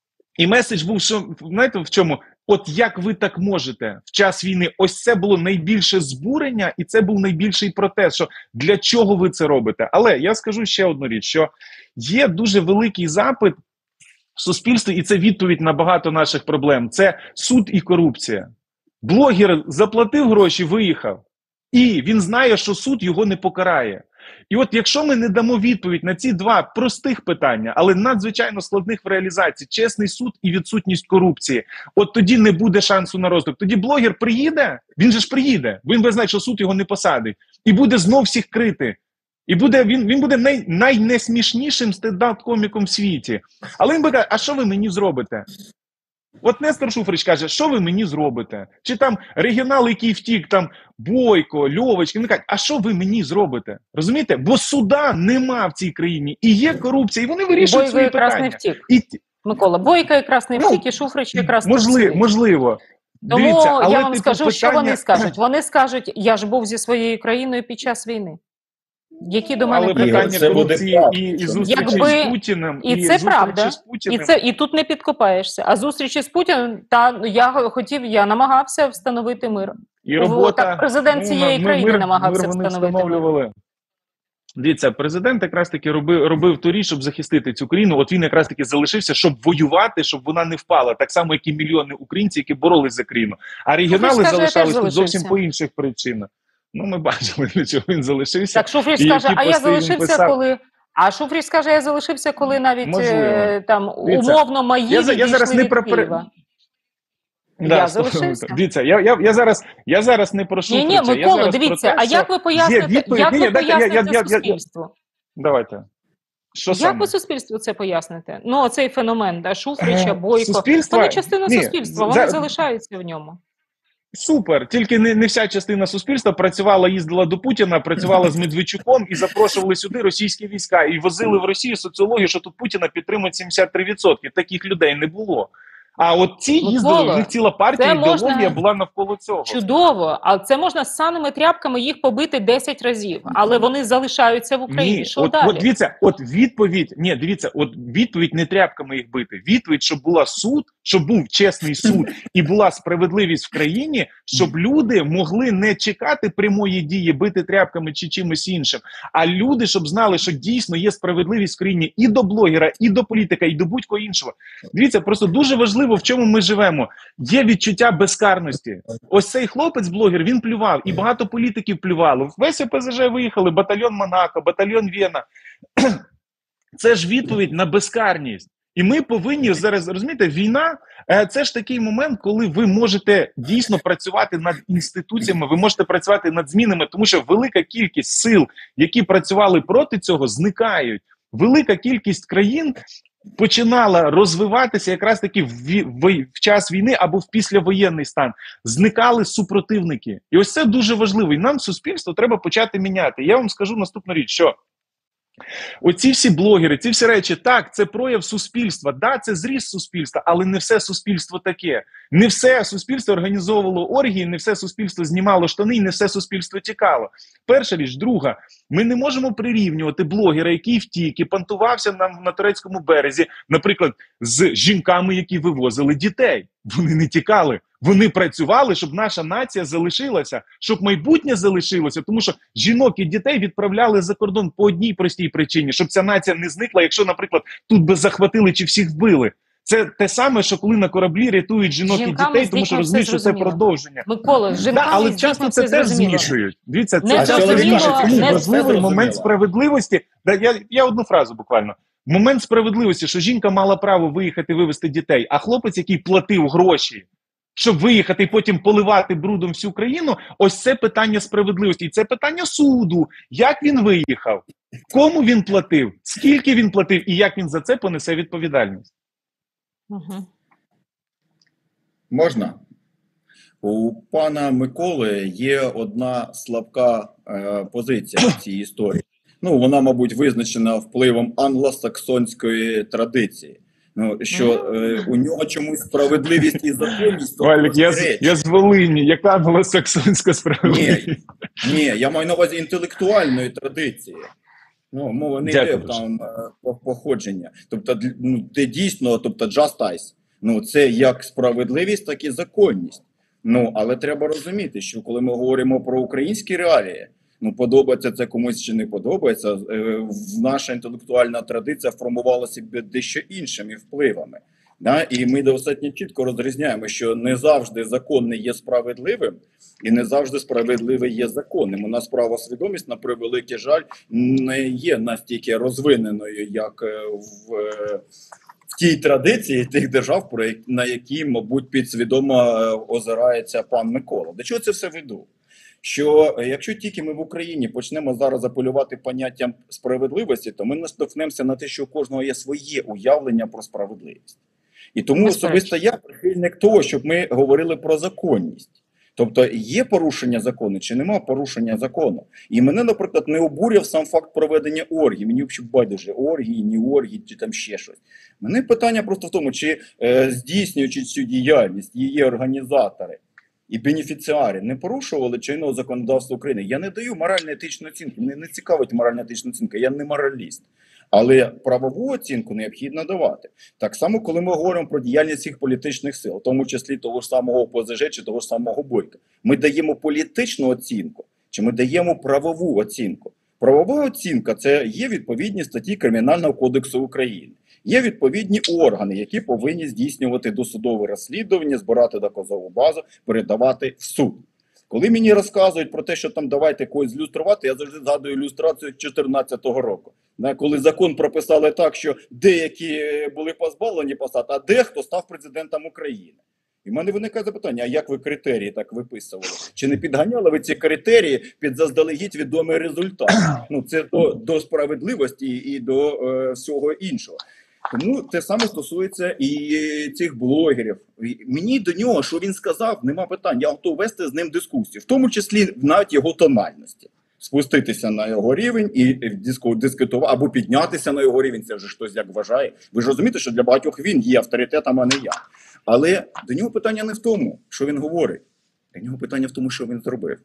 І меседж був, що, знаєте, в чому? От як ви так можете в час війни? Ось це було найбільше збурення, і це був найбільший протест, що для чого ви це робите? Але я скажу ще одну річ, що є дуже великий запит в суспільстві, і це відповідь на багато наших проблем. Це суд і корупція. Блогер заплатив гроші, виїхав. І він знає, що суд його не покарає. І от якщо ми не дамо відповідь на ці два простих питання, але надзвичайно складних в реалізації, чесний суд і відсутність корупції, от тоді не буде шансу на розвиток. Тоді блогер приїде, він же ж приїде, він би знає, що суд його не посадить, і буде знов всіх крити. І буде, він, він буде най, найнесмішнішим стендап-коміком в світі. Але він би каже, а що ви мені зробите? От Нестор Шуфрич каже, що ви мені зробите? Чи там регіонал, який втік, там Бойко, Льовочкін, він каже, а що ви мені зробите? Розумієте? Бо суда нема в цій країні, і є корупція, і вони вирішують Бойко свої якраз питання. не втік. І... Микола, Бойко якраз не Ну, втік, і Шуфрич якраз можливо, не можливо. Тому Дивіться, але я вам типу, скажу, питання... що вони скажуть. Вони скажуть, я ж був зі своєю країною під час війни. Які до мене Але претензії? питання це буде корупції правда. і, і зустрічі Якби... з Путіним, І, і це зустрічі правда. з Путіним. І, це, і тут не підкопаєшся. А зустрічі з Путіним, та я хотів, я намагався встановити мир. І робота, так, президент цієї ну, країни мир, намагався мир вони встановити встановлювали. Дивіться, президент якраз таки робив, робив ту річ, щоб захистити цю країну. От він якраз таки залишився, щоб воювати, щоб вона не впала. Так само, як і мільйони українців, які боролись за країну. А регіонали Шуфрич скаже, залишались тут зовсім залишився. по інших причинах. Ну, ми бачили, для чого він залишився. Так Шуфрич І скаже, які а я пости він залишився, писав. коли... А Шуфрич скаже, я залишився, коли навіть Можливо. е, там Дивіться, умовно мої я за- я зараз відійшли не від про- Києва. Да, Я слухай, залишився. Дивіться, я, я, я, зараз, я зараз не про Шуфрича. Ні, ні, я Микола, зараз дивіться, про те, а як ви що поясните, є відповідь. як Ні, ви ні, дайте, я- поясните я- я- я- суспільству? Давайте. Що Як саме? ви суспільству це поясните? Ну, оцей феномен, да, Шуфрича, Е, Бойко. суспільство- Вони частина ні, суспільства, за- вони залишаються в ньому. Супер, тільки не, не вся частина суспільства працювала, їздила до Путіна, працювала з Медведчуком і запрошували сюди російські війська. І возили в Росію соціологію, що тут Путіна підтримують сімдесят три відсотки. Таких людей не було. А от ці Микола, їздили, в них ціла партія, це ідеологія можна- була навколо цього. Чудово, а це можна з саними тряпками їх побити десять разів, але вони залишаються в Україні. Ні, Що от, далі? от дивіться, от відповідь, ні, дивіться, от відповідь не тряпками їх бити. Відповідь, щоб була суд, щоб був чесний суд і була справедливість в країні, щоб люди могли не чекати прямої дії, бити тряпками чи чимось іншим, а люди, щоб знали, що дійсно є справедливість в країні і до блогера, і до політика, і до будь-кого іншого. Дивіться, просто дуже важливо, в чому ми живемо. Є відчуття безкарності. Ось цей хлопець-блогер, він плював, і багато політиків плювало. Весь ОПЗЖ виїхали, батальйон Монако, батальйон Вена. Це ж відповідь на безкарність. І ми повинні зараз, розумієте, війна – це ж такий момент, коли ви можете дійсно працювати над інституціями, ви можете працювати над змінами, тому що велика кількість сил, які працювали проти цього, зникають. Велика кількість країн починала розвиватися якраз таки в, в, в час війни або в післявоєнний стан. Зникали супротивники. І ось це дуже важливо. І нам, суспільство, треба почати міняти. Я вам скажу наступну річ, що оці всі блогери, ці всі речі, так, це прояв суспільства, да, це зріст суспільства, але не все суспільство таке. Не все суспільство організовувало оргії, не все суспільство знімало штани, і не все суспільство тікало. Перша річ. Друга, ми не можемо прирівнювати блогера, який втік і понтувався на, на турецькому березі, наприклад, з жінками, які вивозили дітей. Вони не тікали. Вони працювали, щоб наша нація залишилася, щоб майбутнє залишилося, тому що жінок і дітей відправляли за кордон по одній простій причині, щоб ця нація не зникла, якщо, наприклад, тут би захватили чи всіх вбили. Це те саме, що коли на кораблі рятують жінок Жінками і дітей, з тому що дітьми розуміють, все що це зрозуміло. продовження. Микола, з жінками, Да, але з часто дітьми це все теж зрозуміло. змішують. Дивіться, Не це А що часто зрозуміло, змішують. Тому не важливий зрозуміло. момент справедливості. Да, я, я одну фразу буквально. Момент справедливості, що жінка мала право виїхати вивезти дітей, а хлопець, який платив гроші, щоб виїхати і потім поливати брудом всю країну, ось це питання справедливості. І це питання суду. Як він виїхав? Кому він платив? Скільки він платив? І як він за це понесе відповідальність? Угу. Можна? У пана Миколи є одна слабка е, позиція в цій історії. Ну, вона, мабуть, визначена впливом англосаксонської традиції. Ну, що е, у нього чомусь справедливість і законність. Валік, я, речі. я з Волині. Яка була саксонська справедливість? Ні, ні, я маю на увазі інтелектуальної традиції. Ну, мова не йде Дякую. там е, по- походження. Тобто, ну, де дійсно, тобто, justice. Ну, це як справедливість, так і законність. Ну, але треба розуміти, що коли ми говоримо про українські реалії, ну, подобається це комусь чи не подобається, е, наша інтелектуальна традиція формувалася дещо іншими впливами. Да? І ми достатньо чітко розрізняємо, що не завжди закон не є справедливим, і не завжди справедливий є законним. У нас правосвідомість, на превеликий жаль, не є настільки розвиненою, як в, в тій традиції тих держав, про які, на які, мабуть, підсвідомо озирається пан Микола. До чого це все веду? Що якщо тільки ми в Україні почнемо зараз апелювати поняттям справедливості, то ми наштовхнемося на те, що у кожного є своє уявлення про справедливість. І тому особисто я прихильник того, щоб ми говорили про законність. Тобто є порушення закону чи нема порушення закону. І мене, наприклад, не обурював сам факт проведення оргії. Мені взагалі байдуже оргії, не оргії, чи там ще щось. Мене питання просто в тому, чи е, здійснюючи цю діяльність, її організатори і бенефіціари не порушували чинного законодавства України. Я не даю морально-етичну оцінку, мене не цікавить морально-етична оцінка, я не мораліст. Але правову оцінку необхідно давати. Так само, коли ми говоримо про діяльність всіх політичних сил, в тому числі того ж самого О Пе Зе Же чи того ж самого Бойка, ми даємо політичну оцінку, чи ми даємо правову оцінку? Правова оцінка – це є відповідні статті Кримінального кодексу України. Є відповідні органи, які повинні здійснювати досудове розслідування, збирати доказову базу, передавати в суд. Коли мені розказують про те, що там давайте когось злюструвати, я завжди згадую ілюстрацію дві тисячі чотирнадцятого року. Коли закон прописали так, що деякі були позбавлені посад, а дехто став президентом України. І в мене виникає запитання, а як ви критерії так виписували? Чи не підганяли ви ці критерії під заздалегідь відомий результат? Ну, це до, до справедливості і до е, всього іншого. Тому те саме стосується і цих блогерів. Мені до нього, що він сказав, нема питань. Я готов вести з ним дискусію, в тому числі навіть його тональності. Спуститися на його рівень і дискутувати, або піднятися на його рівень, це вже хтось як вважає. Ви ж розумієте, що для багатьох він є авторитетом, а не я. Але до нього питання не в тому, що він говорить. До нього питання в тому, що він зробив.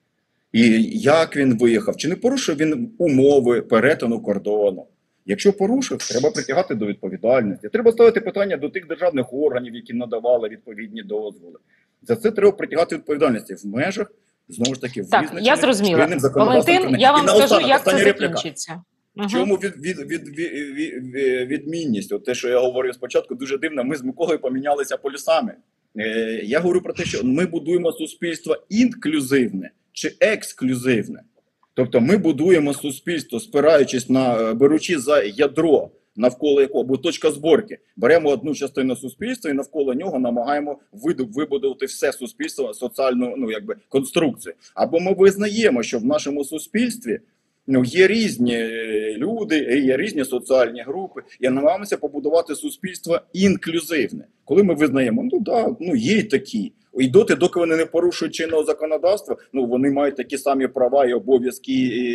І як він виїхав, чи не порушив він умови перетину кордону. Якщо порушив, треба притягати до відповідальності. Треба ставити питання до тих державних органів, які надавали відповідні дозволи. За це треба притягати відповідальності в межах, знову ж таки, так, я зрозуміла. Валентин, я вам скажу, як це закінчиться. В чому від, від, від, від, від, відмінність? От те, що я говорив спочатку, дуже дивно. Ми з Миколою помінялися полюсами. Е, я говорю про те, що ми будуємо суспільство інклюзивне чи ексклюзивне. Тобто ми будуємо суспільство, спираючись на, беручи за ядро, навколо якого, або точка зборки, беремо одну частину суспільства і навколо нього намагаємо вибудувати все суспільство, соціальну, ну, якби, конструкцію. Або ми визнаємо, що в нашому суспільстві ну, є різні люди, є різні соціальні групи, і намагаємося побудувати суспільство інклюзивне. Коли ми визнаємо, ну да, ну є й такі. І доти, доки вони не порушують чинного законодавства, ну вони мають такі самі права і обов'язки,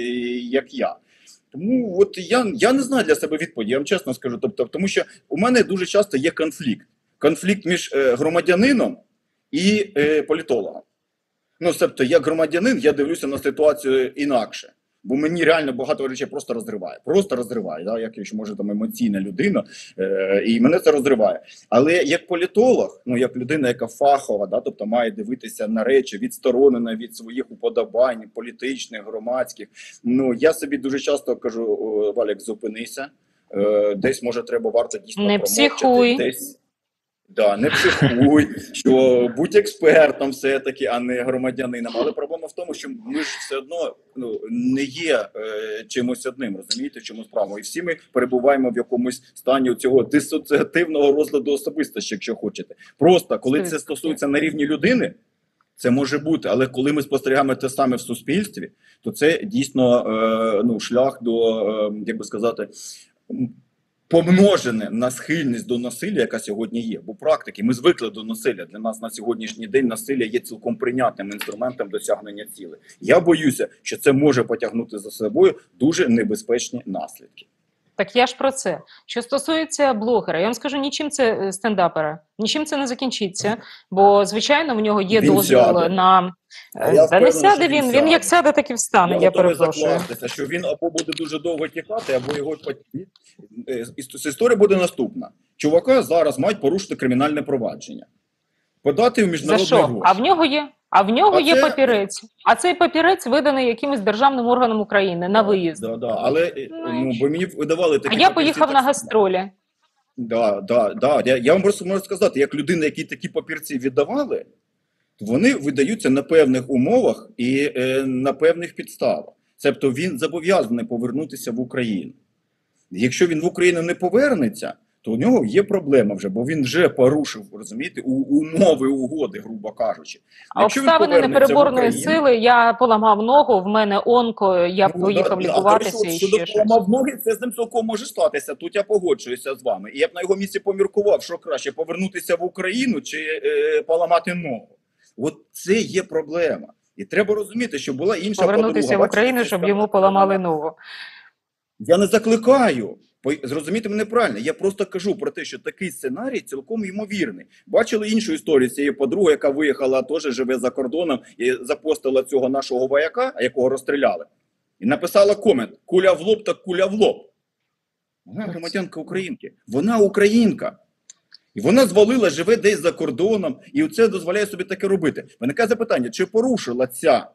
як я. Тому от я, я не знаю для себе відповіді, я вам чесно скажу. Тобто, тому що у мене дуже часто є конфлікт. Конфлікт між е, громадянином і е, політологом. Ну, тобто, як громадянин, я дивлюся на ситуацію інакше. Бо мені реально багато речей просто розриває. Просто розриває, да? Як якщо може там емоційна людина, е- і мене це розриває. Але як політолог, ну як людина, яка фахова, да? Тобто має дивитися на речі відсторонена від своїх уподобань, політичних, громадських. Ну я собі дуже часто кажу, Валік, зупинися. Е- десь може треба варто дійсно не психуй. Десь. Да, не психуй, що будь експертом все-таки, а не громадянином. Але проблема в тому, що ми ж все одно ну, не є е, чимось одним, розумієте, в чому справа. І всі ми перебуваємо в якомусь стані цього дисоціативного розладу особистості, якщо хочете. Просто, коли це стосується на рівні людини, це може бути, але коли ми спостерігаємо те саме в суспільстві, то це дійсно е, ну, шлях до, е, як би сказати, помножене на схильність до насилля, яка сьогодні є. Бо практики, ми звикли до насилля. Для нас на сьогоднішній день насилля є цілком прийнятним інструментом досягнення цілей. Я боюся, що це може потягнути за собою дуже небезпечні наслідки. Так я ж про це. Що стосується блогера, я вам скажу, нічим це стендапера, нічим це не закінчиться, бо, звичайно, в нього є він дозвіл сяде. на... Та не сяде він, він, він як сяде, так і встане, я, я перепрошую. Що він або буде дуже довго тікати, або його... Історія буде наступна. Чувака зараз мають порушити кримінальне провадження. Подати в міжнародний гроші. А в нього є? А в нього а є це... папірець. А цей папірець виданий якимось державним органом України на виїзд. Да, да. Але ну, бо мені видавали такі а я поїхав так... на гастролі. Да, да, да. Я, я вам просто можу сказати, як людина, які такі папірці віддавали, вони видаються на певних умовах і е, на певних підставах. Тобто він зобов'язаний повернутися в Україну. Якщо він в Україну не повернеться, то у нього є проблема вже, бо він вже порушив, розумієте, у, умови угоди, грубо кажучи. А обставини непереборної сили, я поламав ногу, в мене онко, я ну, поїхав да, лікуватися да, і ще щось. Поламав ноги, це з ним цілком може статися, тут я погоджуюся з вами. І я б на його місці поміркував, що краще, повернутися в Україну чи е, поламати ногу. От це є проблема. І треба розуміти, що була інша подруга. Повернутися в Україну, щоб йому поламали ногу. Я не закликаю. Зрозумійте мене правильно, я просто кажу про те, що такий сценарій цілком ймовірний. Бачили іншу історію цієї подруги, яка виїхала, теж живе за кордоном, і запостила цього нашого вояка, якого розстріляли, і написала комент: куля в лоб, так куля в лоб. Вона громадянка українки, вона українка. І вона звалила, живе десь за кордоном, і це дозволяє собі таке робити. Виникає запитання, чи порушила ця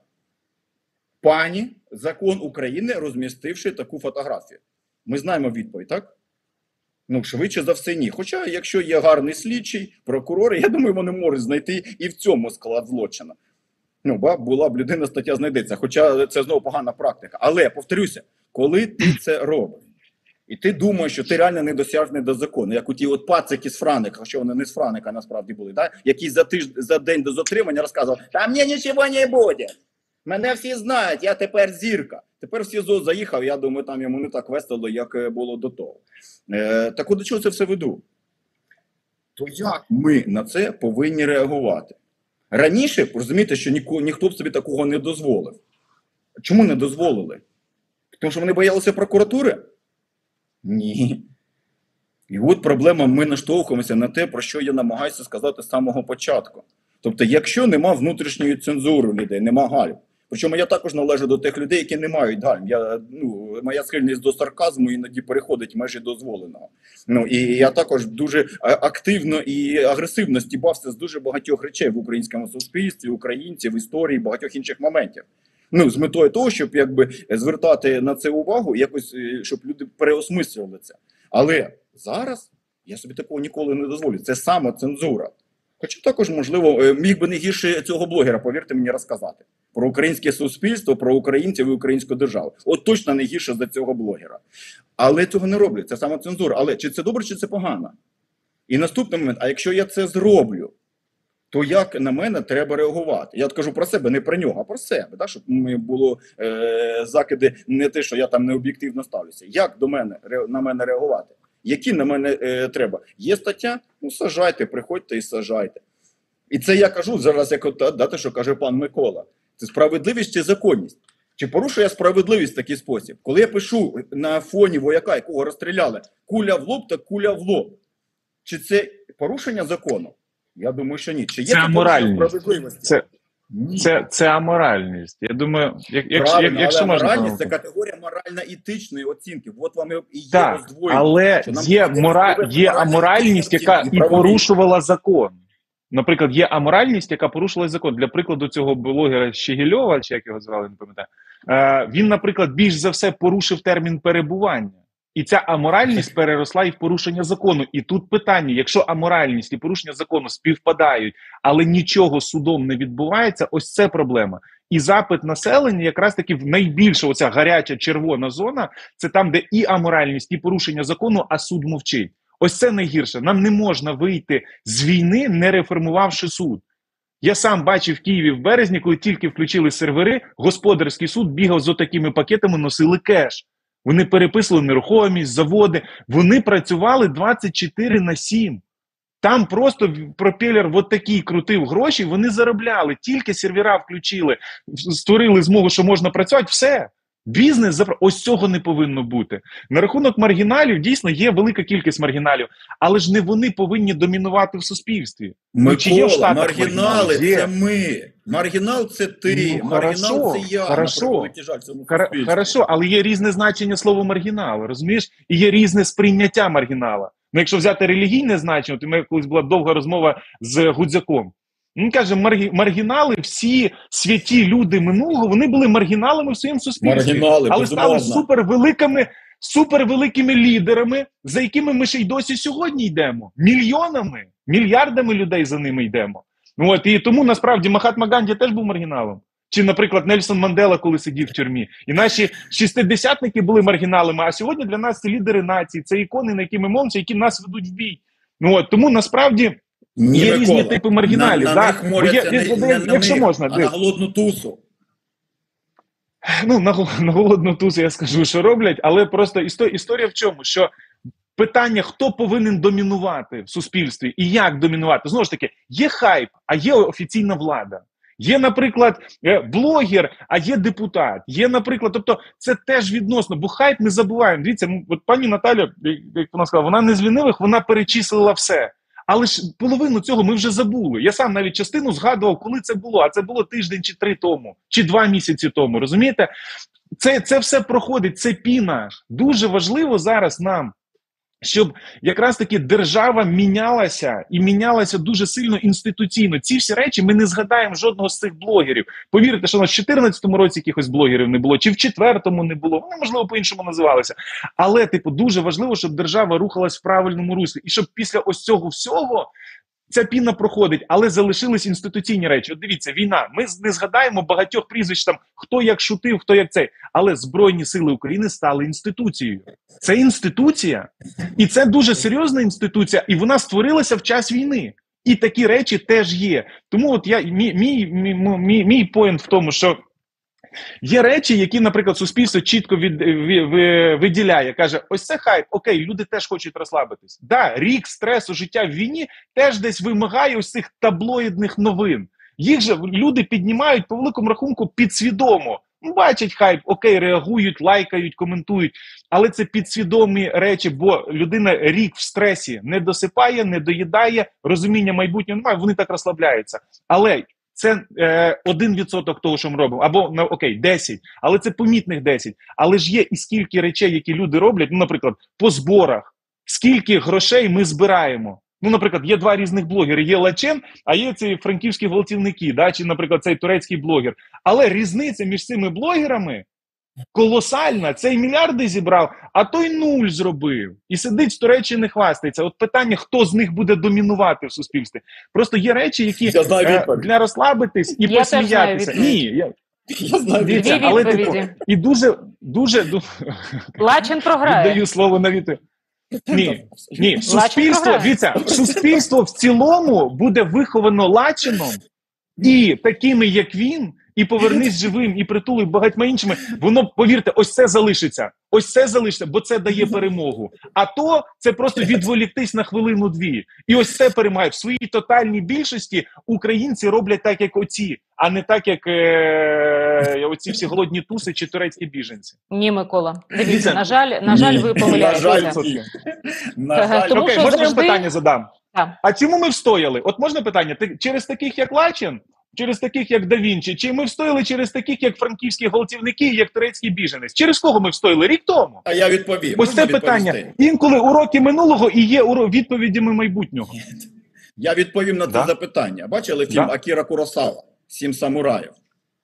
пані закон України, розмістивши таку фотографію? Ми знаємо відповідь, так? Ну, швидше за все, ні. Хоча, якщо є гарний слідчий, прокурор, я думаю, вони можуть знайти і в цьому склад злочину. Ну, ба, була б людина, стаття знайдеться. Хоча це знову погана практика. Але, повторюся, коли ти це робиш, і ти думаєш, що ти реально недосяжний до закону, як у ті от пацики з Франика, хоча вони не з Франика насправді були, так? Які за тиждень, за день до затримання розказували: «Та мені нічого не буде! Мене всі знають, я тепер зірка». Тепер в СІЗО заїхав, я думаю, там йому не так весело, як було до того. Е, так от до чого це все веду? То як ми на це повинні реагувати? Раніше, розумієте, що ніхто, ніхто б собі такого не дозволив. Чому не дозволили? Тому що вони боялися прокуратури? Ні. І от проблема, ми наштовхуємося на те, про що я намагаюся сказати з самого початку. Тобто, якщо нема внутрішньої цензури у людей, нема гальм. Причому я також належу до тих людей, які не мають гальм. Я, ну, моя схильність до сарказму іноді переходить межі дозволеного. Ну, і я також дуже активно і агресивно стібався з дуже багатьох речей в українському суспільстві, українців, історії, багатьох інших моментів. Ну, з метою того, щоб якби звертати на це увагу, якось, щоб люди переосмислювали це. Але зараз я собі такого ніколи не дозволю. Це самоцензура. Хоча також, можливо, міг би не гірше цього блогера, повірте мені, розказати. Про українське суспільство, про українців і українську державу. От точно не гірше за цього блогера. Але цього не роблять, це самоцензура. Але чи це добре, чи це погано? І наступний момент, а якщо я це зроблю, то як на мене треба реагувати? Я от кажу про себе, не про нього, а про себе. Так? Щоб не було е- закиди не те, що я там необ'єктивно ставлюся. Як до мене, на мене реагувати? Які на мене е, треба? Є стаття? Ну, сажайте, приходьте і сажайте. І це я кажу зараз, як от, да, те, що каже пан Микола. Це справедливість чи законність? Чи порушує справедливість в такий спосіб? Коли я пишу на фоні вояка, якого розстріляли, куля в лоб, так куля в лоб. Чи це порушення закону? Я думаю, що ні. Чи є це аморальність. Справедливості? Це... Це, це аморальність. Я думаю, як, якщо, як, якщо можна... Аморальність – це категорія морально-етичної оцінки. От вам і є так, роздвоєння. але є, мора... є аморальність, яка і порушувала закон. Наприклад, є аморальність, яка порушила закон. Для прикладу цього блогера Щегельова, чи як його звали, не пам'ятаю. Е, він, наприклад, більш за все порушив термін перебування. І ця аморальність переросла і в порушення закону. І тут питання, якщо аморальність і порушення закону співпадають, але нічого судом не відбувається, ось це проблема. І запит населення якраз таки в найбільша оця гаряча червона зона, це там, де і аморальність, і порушення закону, а суд мовчить. Ось це найгірше. Нам не можна вийти з війни, не реформувавши суд. Я сам бачив в Києві в березні, коли тільки включили сервери, господарський суд бігав з отакими пакетами, носили кеш. Вони переписували нерухомість, заводи. Вони працювали двадцять чотири на сім. Там просто пропелер от такий крутив гроші, вони заробляли. Тільки сервера включили, створили змогу, що можна працювати, все. Бізнес, запра... ось цього не повинно бути. На рахунок маргіналів, дійсно, є велика кількість маргіналів, але ж не вони повинні домінувати в суспільстві. Микола, маргінали – це ми. Маргінал – це ти, ну, маргінал – це я. Хорошо, Хар- хорошо, але є різне значення слова маргінал, розумієш? І є різне сприйняття маргінала. Ну, якщо взяти релігійне значення, то в мене колись була довга розмова з Гудзяком. Він каже, маргі, маргінали, всі святі люди минулого, вони були маргіналами в своєму суспільстві. Маргінали, але стали супервеликими, супервеликими лідерами, за якими ми ще й досі сьогодні йдемо. Мільйонами, мільярдами людей за ними йдемо. От, і тому, насправді, Махатма Ганді теж був маргіналом. Чи, наприклад, Нельсон Мандела, коли сидів в тюрмі. І наші шістидесятники були маргіналами, а сьогодні для нас це лідери нації, це ікони, на які ми молимося, які нас ведуть в бій. От, тому, насправді, Ні, є Микола, різні типи маргіналів. На, на да? них моляться є, не, не, не якщо них, можна, а на голодну тусу. Ну, на, на голодну тузу я скажу, що роблять, але просто історія в чому, що питання, хто повинен домінувати в суспільстві і як домінувати. Знову ж таки, є хайп, а є офіційна влада. Є, наприклад, блогер, а є депутат. Є, наприклад, тобто це теж відносно, бо хайп ми забуваємо. Дивіться, от пані Наталя, як вона сказала, вона не з лінивих, вона перечислила все. Але ж половину цього ми вже забули. Я сам навіть частину згадував, коли це було. А це було тиждень чи три тому, чи два місяці тому. Розумієте? Це, це все проходить, це піна. Дуже важливо зараз нам, щоб якраз таки держава мінялася і мінялася дуже сильно інституційно. Ці всі речі ми не згадаємо жодного з цих блогерів. Повірте, що на чотирнадцятому році якихось блогерів не було, чи в четвертому не було. Вони, можливо, по-іншому називалися. Але, типу, дуже важливо, щоб держава рухалась в правильному руслі. І щоб після ось цього всього ця піна проходить, але залишились інституційні речі. От дивіться, війна. Ми не згадаємо багатьох прізвищ там, хто як шутив, хто як цей. Але Збройні сили України стали інституцією. Це інституція. І це дуже серйозна інституція. І вона створилася в час війни. І такі речі теж є. Тому от я, мій, мій, мій, мій, мій поінт в тому, що є речі, які, наприклад, суспільство чітко від, від, від, виділяє. Каже, ось це хайп, окей, люди теж хочуть розслабитись. Да, рік стресу, життя в війні теж десь вимагає ось цих таблоїдних новин. Їх же люди піднімають, по великому рахунку, підсвідомо. Бачать хайп, окей, реагують, лайкають, коментують. Але це підсвідомі речі, бо людина рік в стресі не досипає, не доїдає, розуміння майбутнього немає, вони так розслабляються. Але це е, один відсоток того, що ми робимо. Або, ну, окей, десять. Але це помітних десять. Але ж є і скільки речей, які люди роблять, ну, наприклад, по зборах. Скільки грошей ми збираємо. Ну, наприклад, є два різних блогери. Є Лачен, а є ці франківські гвалтівники, да, чи, наприклад, цей турецький блогер. Але різниця між цими блогерами колосальна. Цей мільярди зібрав, а той нуль зробив. І сидить в Туреччині, хвастається. От питання, хто з них буде домінувати в суспільстві. Просто є речі, які е, для розслабитись і я посміятися. Ні, я... Я знаю, Дивіться, але типу, і дуже, дуже, дуже... Лачин програє. Віддаю слово на відповідь. Ні, ні, суспільство, дивіться, суспільство в цілому буде виховано Лачином і такими, як він, і Повернись живим, і Притул, і багатьма іншими. Воно, повірте, ось це залишиться. Ось це залишиться, бо це дає перемогу. А то це просто відволіктись на хвилину-дві. І ось це перемагає. В своїй тотальній більшості українці роблять так, як оці, а не так, як е- оці всі голодні туси чи турецькі біженці. Ні, Микола. Дивіться, на жаль, на жаль, ви помиляєтеся. На жаль, Тому Окей, що можна завжди... питання задам? Так. А чому ми встояли? От можна питання? Ти, через таких, як Лачин? Через таких, як Да Вінчі? Чи ми встояли через таких, як франківські гвалтівники, як турецький біженець? Через кого ми встояли? Рік тому. А я відповім. Ось це питання. Інколи уроки минулого і є уро... відповідями майбутнього. Я відповім на це да? запитання. Бачили фільм да? Акіра Куросава «Сім самураїв»?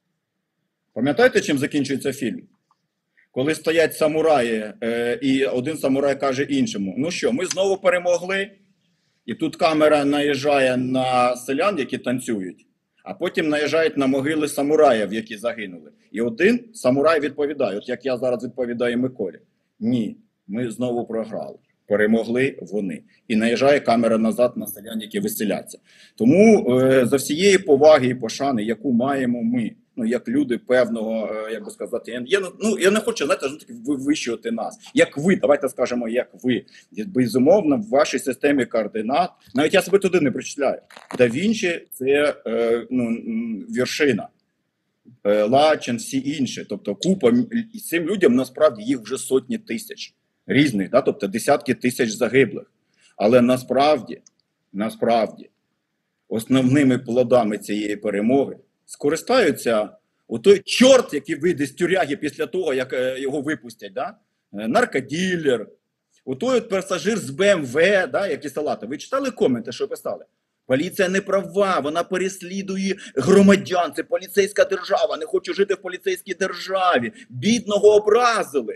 Пам'ятаєте, чим закінчується фільм? Коли стоять самураї, е, і один самурай каже іншому: ну що, ми знову перемогли? І тут камера наїжджає на селян, які танцюють, а потім наїжджають на могили самураїв, які загинули. І один самурай відповідає, от як я зараз відповідаю Миколі: ні, ми знову програли. Перемогли вони. І наїжджає камера назад на селян, які веселяться. Тому е, за всієї поваги і пошани, яку маємо ми, ну, як люди певного, е, як би сказати, я, я, ну, я не хочу, знаєте, вивищувати нас. Як ви, давайте скажемо, як ви. Безумовно, в вашій системі координат, навіть я себе туди не причисляю. Да Вінчі – це е, ну, вершина. Е, Лачин, всі інші. Тобто купа, і цим людям насправді їх вже сотні тисяч. Різних, да? Тобто десятки тисяч загиблих. Але насправді, насправді, основними плодами цієї перемоги скористаються отой чорт, який вийде з тюряги після того, як його випустять, да? Наркоділер, отой от пасажир з Б М В, да, який салати. Ви читали коменти, що писали? Поліція не права, вона переслідує громадян, це поліцейська держава, не хочу жити в поліцейській державі, бідного образили.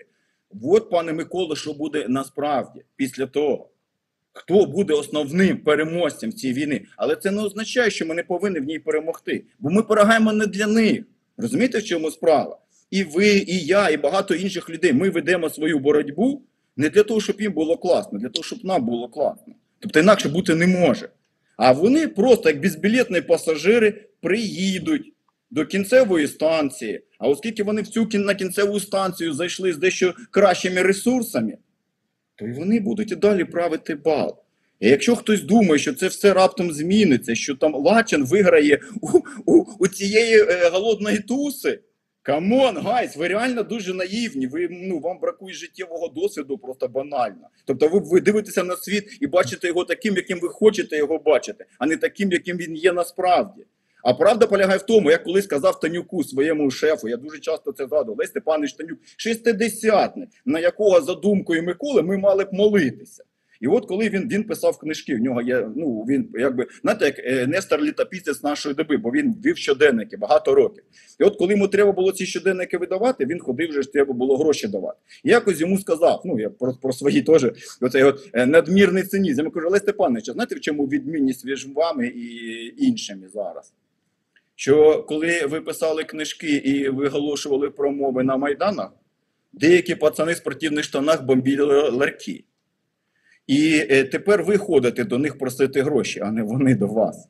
От, пане Миколо, що буде насправді після того. Хто буде основним переможцем в цій війні. Але це не означає, що ми не повинні в ній перемогти. Бо ми перемагаємо не для них. Розумієте, в чому справа? І ви, і я, і багато інших людей. Ми ведемо свою боротьбу не для того, щоб їм було класно, а для того, щоб нам було класно. Тобто інакше бути не може. А вони просто, як безбілетні пасажири, приїдуть до кінцевої станції. А оскільки вони в цю на кінцеву станцію зайшли з дещо кращими ресурсами, то й вони будуть і далі правити бал. І якщо хтось думає, що це все раптом зміниться, що там Лачин виграє у, у, у цієї е, голодної туси, камон, гайс, ви реально дуже наївні, ви, ну, вам бракує життєвого досвіду просто банально. Тобто ви, ви дивитеся на світ і бачите його таким, яким ви хочете його бачити, а не таким, яким він є насправді. А правда полягає в тому, я колись сказав Танюку, своєму шефу, я дуже часто це згадував, Лесь Степанович Танюк, шестидесятник, на якого за думкою Миколи ми мали б молитися. І от коли він, він писав книжки, в нього є, ну, він, якби, знаєте, як е, Нестор Літописець нашої доби, бо він вів щоденники багато років. І от коли йому треба було ці щоденники видавати, він ходив, вже ж треба було гроші давати. І якось йому сказав, ну, я про, про свої теж, оцей от е, надмірний цинізм. Я кажу, Лесь Степанович, знаєте, в чому відмінність між вами і іншими зараз? Що коли ви писали книжки і виголошували промови на Майданах, деякі пацани в спортивних штанах бомбили ларьки. І е, тепер ви ходите до них просити гроші, а не вони до вас.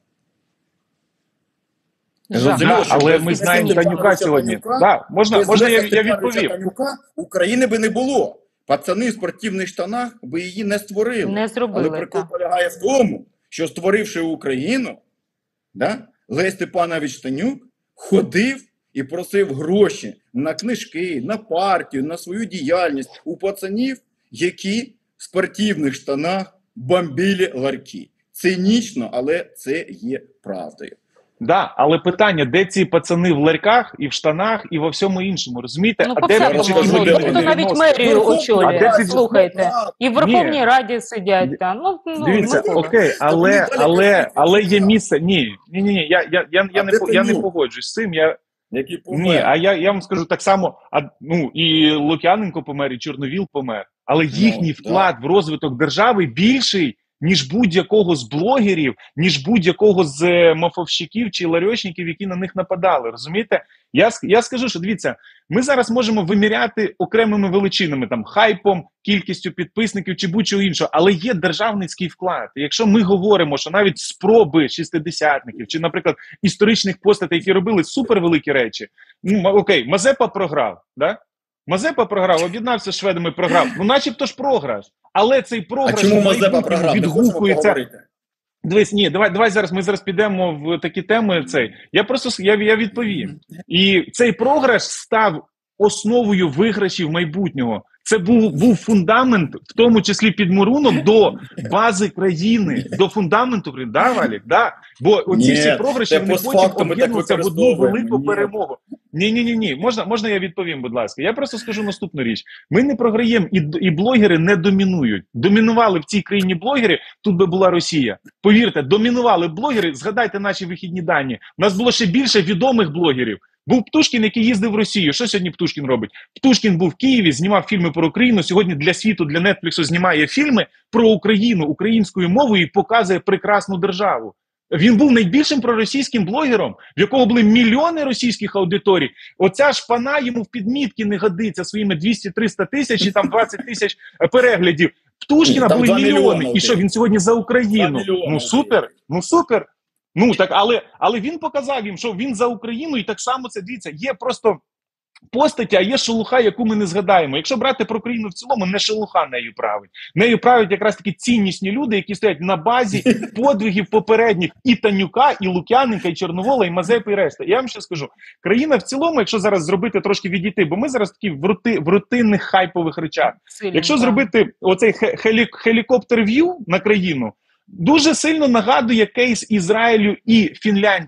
Да, але ми знаємо Танюка сьогодні. Да, можна, можна я, я відповів? Танюка, України би не було. Пацани в спортивних штанах би її не створили. Не зробили, але прикол так. полягає в тому, що створивши Україну, да, Лесь Степанович Танюк ходив і просив гроші на книжки, на партію, на свою діяльність у пацанів, які в спортивних штанах бомбили ларьки. Цинічно, але це є правдою. Да, але питання, де ці пацани в ларьках, і в штанах, і во всьому іншому, розумієте? Ну, а де по-всякому, ці ну, люди тобто навіть мерію очолює, А де ці- слухайте. І в Верховній Ні. Раді сидять там. Ну, ну, Дивіться, ну, окей, але, але, але є місце. Ні, ні, ні, ні, я, я, я, я, А не, де по- я не Танюк? погоджуюсь з цим. Я, Які ні, а я, я вам скажу так само, а, ну, і Лук'яненко помер, і Чорновіл помер, але їхній Ну, вклад в розвиток держави більший, ніж будь-якого з блогерів, ніж будь-якого з е, мафовщиків чи ларьочників, які на них нападали. Розумієте? Я, ск- я скажу, що дивіться, ми зараз можемо виміряти окремими величинами, там, хайпом, кількістю підписників чи будь-чого іншого, але є державницький вклад. І якщо ми говоримо, що навіть спроби шістидесятників, чи, наприклад, історичних постатей, які робили супервеликі речі, ну, м- окей, Мазепа програв, да? Мазепа програв, об'єднався з шведами, програв. Ну, начебто ж програш. Але цей А програш чому в Мазепа майбутньому програв? Не хочемо відгукується. поговорити. Дивись, ні, давай, давай зараз. Ми зараз підемо в такі теми. Цей я просто с- я, я відповім. І цей програш став основою виграшів майбутнього. Це був, був фундамент, в тому числі підмурунок до бази країни, до фундаменту. Да, Валік? Да. Бо оці Ні, всі програші це вони постфактум потім ми так об'єднуються в одну використовуємо. велику Ні. перемогу. Ні, ні, ні, ні. Можна, можна я відповім, будь ласка. Я просто скажу наступну річ. Ми не програємо, і, і блогери не домінують. Домінували в цій країні блогери, тут би була Росія. Повірте, домінували блогери, згадайте наші вихідні дані. У нас було ще більше відомих блогерів. Був Птушкін, який їздив в Росію. Що сьогодні Птушкін робить? Птушкін був в Києві, знімав фільми про Україну. Сьогодні для світу, для Нетфліксу знімає фільми про Україну українською мовою і показує прекрасну державу. Він був найбільшим проросійським блогером, в якого були мільйони російських аудиторій. Оця шпана йому в підмітки не годиться своїми двісті-триста тисяч і там двадцять тисяч переглядів. Птушкіна Там були два мільйони. мільйони І що, він сьогодні за Україну? мільйони. Ну супер, ну супер. Ну так, але, але він показав їм, що він за Україну, і так само це, дивіться, є просто постаті, а є шелуха, яку ми не згадаємо. Якщо брати про Україну в цілому, не шелуха нею править. Нею править якраз такі ціннісні люди, які стоять на базі подвигів попередніх і Танюка, і Лук'яненка, і Чорновола, і Мазепи, і решта. Я вам ще скажу, країна в цілому, якщо зараз зробити трошки відійти, бо ми зараз такі в, рути, в рутинних хайпових речах. сильно, Якщо так. зробити оцей хе- хелі, хелікоптер-в'ю на країну, дуже сильно нагадує кейс Ізраїлю і Фінляндії.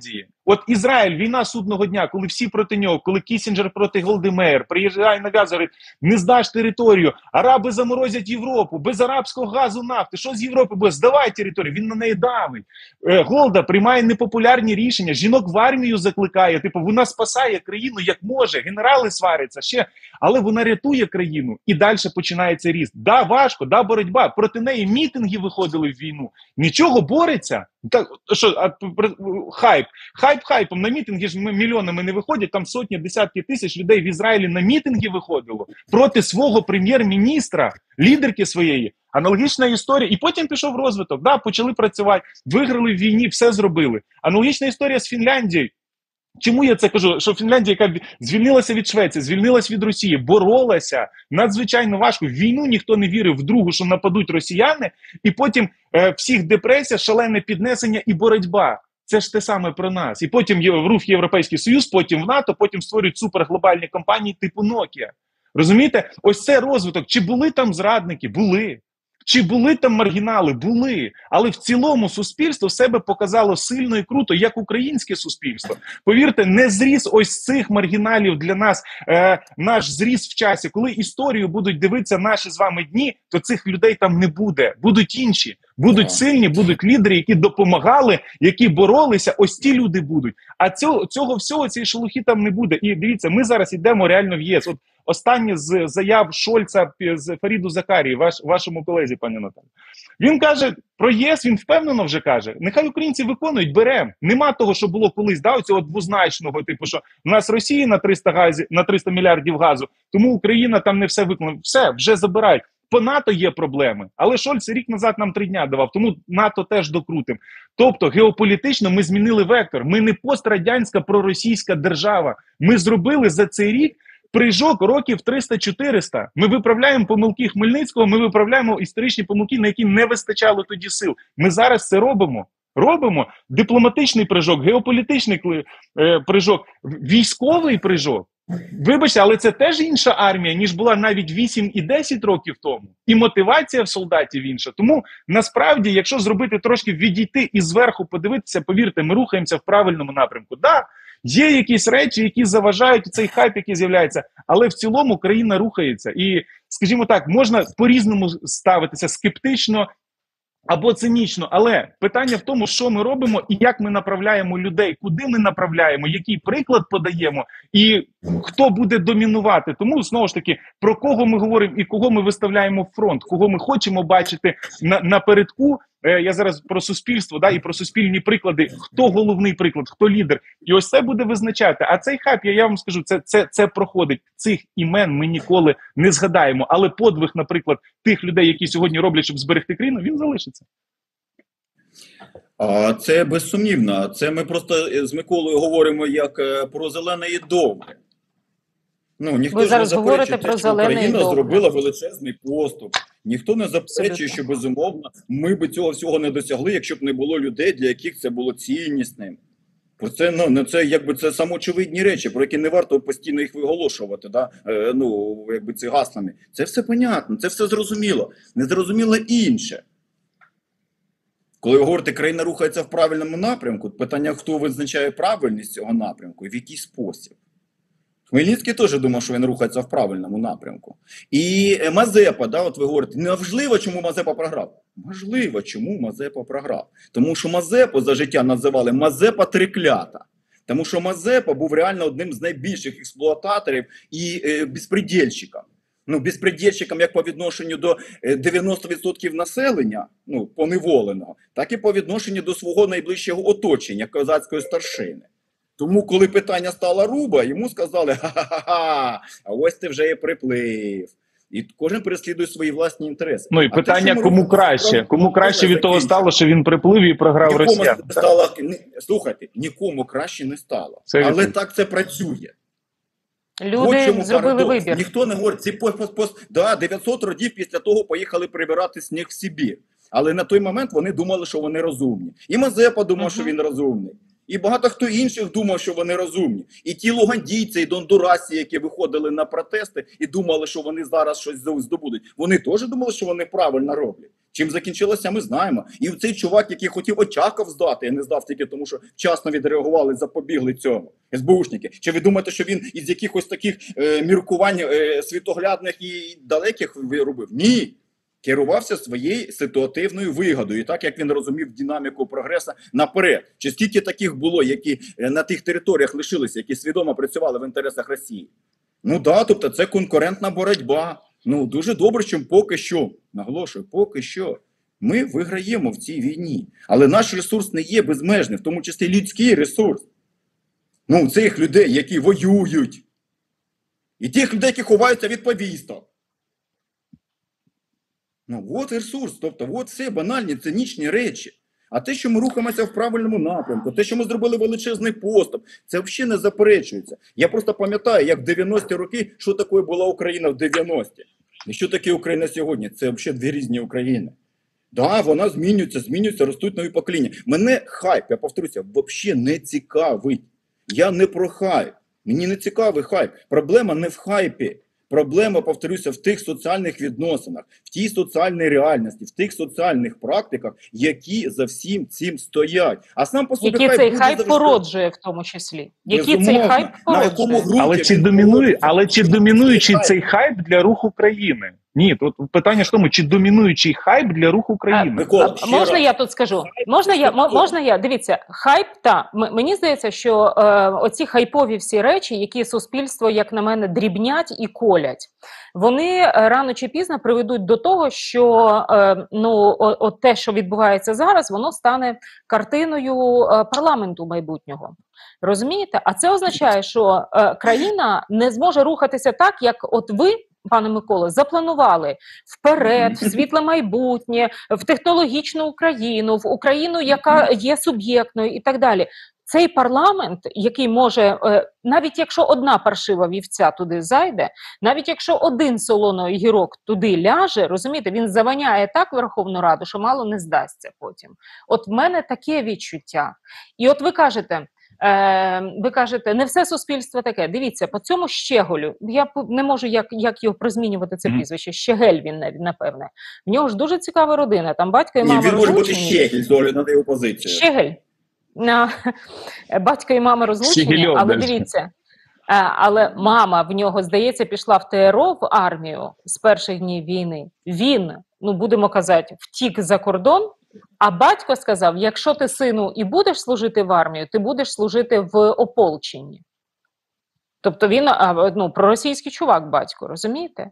От Ізраїль, війна судного дня, коли всі проти нього, коли Кісінджер проти Голдемейр, приїжджає на газ, говорить, не здаш територію, араби заморозять Європу, без арабського газу, нафти, що з Європи буде, здавай територію, він на неї давить. Е, Голда приймає непопулярні рішення, жінок в армію закликає, типу, вона спасає країну як може, генерали сваряться, ще, але вона рятує країну, і далі починається ріст. Да, важко, да, боротьба, проти неї мітинги виходили в війну, нічого бореться, так, що, а, хайп, хайп хайпом, на мітинги ж мільйонами не виходять, там сотні, десятки тисяч людей в Ізраїлі на мітинги виходило проти свого прем'єр-міністра, лідерки своєї. Аналогічна історія, і потім пішов розвиток, да, почали працювати, виграли в війні, все зробили. Аналогічна історія з Фінляндією. Чому я це кажу? Що Фінляндія, яка звільнилася від Швеції, звільнилася від Росії, боролася надзвичайно важко. В війну ніхто не вірив, в другу, що нападуть росіяни, і потім е, всіх депресія, шалене піднесення і боротьба. Це ж те саме про нас. І потім рух в Європейський Союз, потім в НАТО, потім створюють суперглобальні компанії типу Nokia. Розумієте? Ось це розвиток. Чи були там зрадники? Були. Чи були там маргінали? Були. Але в цілому суспільство себе показало сильно і круто, як українське суспільство. Повірте, не зріс ось цих маргіналів для нас, е, наш зріс в часі. Коли історію будуть дивитися наші з вами дні, то цих людей там не буде. Будуть інші. Будуть сильні, будуть лідери, які допомагали, які боролися. Ось ті люди будуть. А цього, цього всього, цієї шелухи там не буде. І дивіться, ми зараз йдемо реально в ЄС. От останнє з заяв Шольца з Фаріду Закарії, ваш, вашому колезі, пані Наталі. Він каже про ЄС, він впевнено вже каже, нехай українці виконують, беремо. Нема того, що було колись, да, оцього двозначного, типу, що в нас Росія на триста, газі, на триста мільярдів газу, тому Україна там не все виконує. Все, вже забирають. По НАТО є проблеми, але Шольц рік назад нам три дня давав, тому НАТО теж докрутим. Тобто геополітично ми змінили вектор. Ми не пострадянська проросійська держава. Ми зробили за цей рік прыжок років триста-чотириста. Ми виправляємо помилки Хмельницького, ми виправляємо історичні помилки, на які не вистачало тоді сил. Ми зараз це робимо. Робимо дипломатичний прыжок, геополітичний е, прыжок, військовий прыжок. Вибачте, але це теж інша армія, ніж була навіть вісім і десять років тому. І мотивація в солдатів інша. Тому, насправді, якщо зробити трошки відійти і зверху подивитися, повірте, ми рухаємося в правильному напрямку. Да, є якісь речі, які заважають цей хайп, який з'являється, але в цілому країна рухається. І, скажімо так, можна по-різному ставитися, скептично, або цинічно, але питання в тому, що ми робимо і як ми направляємо людей, куди ми направляємо, який приклад подаємо і хто буде домінувати. Тому, знову ж таки, про кого ми говоримо і кого ми виставляємо в фронт, кого ми хочемо бачити на, напередку. Е, я зараз про суспільство, да, і про суспільні приклади, хто головний приклад, хто лідер. І ось це буде визначати. А цей хайп, я, я вам скажу, це, це, це проходить. Цих імен ми ніколи не згадаємо. Але подвиг, наприклад, тих людей, які сьогодні роблять, щоб зберегти країну, він залишиться. А це безсумнівно. Це ми просто з Миколою говоримо як про зелене і довге. Ну, ніхто Ви ж зараз не говорите заперечує про те, що зелене і Україна довге. зробила величезний поступ. Ніхто не заперечує, Абсолютно. що, безумовно, ми б цього всього не досягли, якщо б не було людей, для яких це було ціннісним. Про це, ну, не це, якби, це самоочевидні речі, про які не варто постійно їх виголошувати, да? е, ну, якби, ці гаслами. Це все понятно, це все зрозуміло. Не зрозуміло інше. Коли ви говорите, країна рухається в правильному напрямку, питання, хто визначає правильність цього напрямку і в який спосіб. Хмельницький теж думав, що він рухається в правильному напрямку. І Мазепа, да, от ви говорите, неважливо, чому Мазепа програв. Можливо, чому Мазепа програв. Тому що Мазепу за життя називали Мазепа триклята. Тому що Мазепа був реально одним з найбільших експлуататорів і е, безпредельщиків. Ну, безпредельщикам як по відношенню до дев'яносто відсотків населення, ну, поневоленого, так і по відношенню до свого найближчого оточення, козацької старшини. Тому, коли питання стало Руба, йому сказали, ха-ха-ха, а ось ти вже і приплив. І кожен переслідує свої власні інтереси. Ну і а питання, те, кому робимо, краще? справді, Кому краще від того стало, що він приплив і програв нікому росіян? стало, слухайте, нікому краще не стало. Це Але відповідь. так це працює. Люди зробили парадокс. вибір. Ніхто не говорить, ці пост, пост, пост, да, дев'ятсот родів після того поїхали прибирати сніг в Сибір. Але на той момент вони думали, що вони розумні. І Мазепа думав, uh-huh. що він розумний. І багато хто інших думав, що вони розумні. І ті лугандійці, і дондурасі, які виходили на протести і думали, що вони зараз щось здобудуть, вони теж думали, що вони правильно роблять. Чим закінчилося, ми знаємо. І цей чувак, який хотів Очаков здати, я не здав тільки тому, що вчасно відреагували, запобігли цьому. ес бе ушники. Чи ви думаєте, що він із якихось таких е, міркувань е, світоглядних і далеких робив? Ні. Керувався своєю ситуативною вигодою, і так як він розумів динаміку прогресу наперед. Чи скільки таких було, які на тих територіях лишилися, які свідомо працювали в інтересах Росії? Ну да, тобто це конкурентна боротьба. Ну дуже добре, що поки що, наголошую, поки що ми виграємо в цій війні. Але наш ресурс не є безмежним, в тому числі людський ресурс. Ну, цих людей, які воюють. І тих людей, які ховаються від повісток. Ну, от ресурс, тобто, от все банальні, цинічні речі. А те, що ми рухаємося в правильному напрямку, те, що ми зробили величезний поступ, це взагалі не заперечується. Я просто пам'ятаю, як в дев'яності роки, що таке була Україна в дев'яності. І що таке Україна сьогодні? Це взагалі дві різні України. Так, да, вона змінюється, змінюється, ростуть нові покоління. Мене хайп, я повторюся, взагалі не цікавить. Я не про хайп. Мені не цікавий хайп. Проблема не в хайпі. Проблема, повторюся, в тих соціальних відносинах, в тій соціальній реальності, в тих соціальних практиках, які за всім цим стоять. А сам по собі який хайп цей буде хайп завжди... породжує в тому числі. Який Безумовно. цей хайп На якому породжує. ґрунті Але чи він домінує, породжується? але чи домінуючий цей хайп для руху країни? Ні, тут питання ж в тому, чи домінуючий хайп для руху країни. Микола, А, можна раз. я тут скажу? Хайп Можна я, м- безпеково. можна я? Дивіться, хайп, та, м- мені здається, що е, оці хайпові всі речі, які суспільство, як на мене, дрібнять і колять, вони е, рано чи пізно приведуть до того, що е, ну, о, о, те, що відбувається зараз, воно стане картиною е, парламенту майбутнього. Розумієте? А це означає, що е, країна не зможе рухатися так, як от ви, пане Миколо, запланували вперед, в світле майбутнє, в технологічну Україну, в Україну, яка є суб'єктною і так далі. Цей парламент, який може, навіть якщо одна паршива вівця туди зайде, навіть якщо один солоний огірок туди ляже, розумієте, він заваняє так Верховну Раду, що мало не здасться потім. От в мене таке відчуття. І от ви кажете, Е, ви кажете, не все суспільство таке. Дивіться, по цьому Щеголю, я не можу як, як його прозмінювати це прізвище, Щегель він, напевне. В нього ж дуже цікава родина, там батько і Ні, мама він може бути розлучені. Щегель, з огляду на його позицію. Щегель. На, батько і мама розлучені, Щегельов, але десь. дивіться, е, але мама в нього, здається, пішла в те ер о, в армію з перших днів війни. Він, ну будемо казати, втік за кордон. А батько сказав, якщо ти, сину, і будеш служити в армію, ти будеш служити в ополченні. Тобто він, ну, проросійський чувак, батько, розумієте?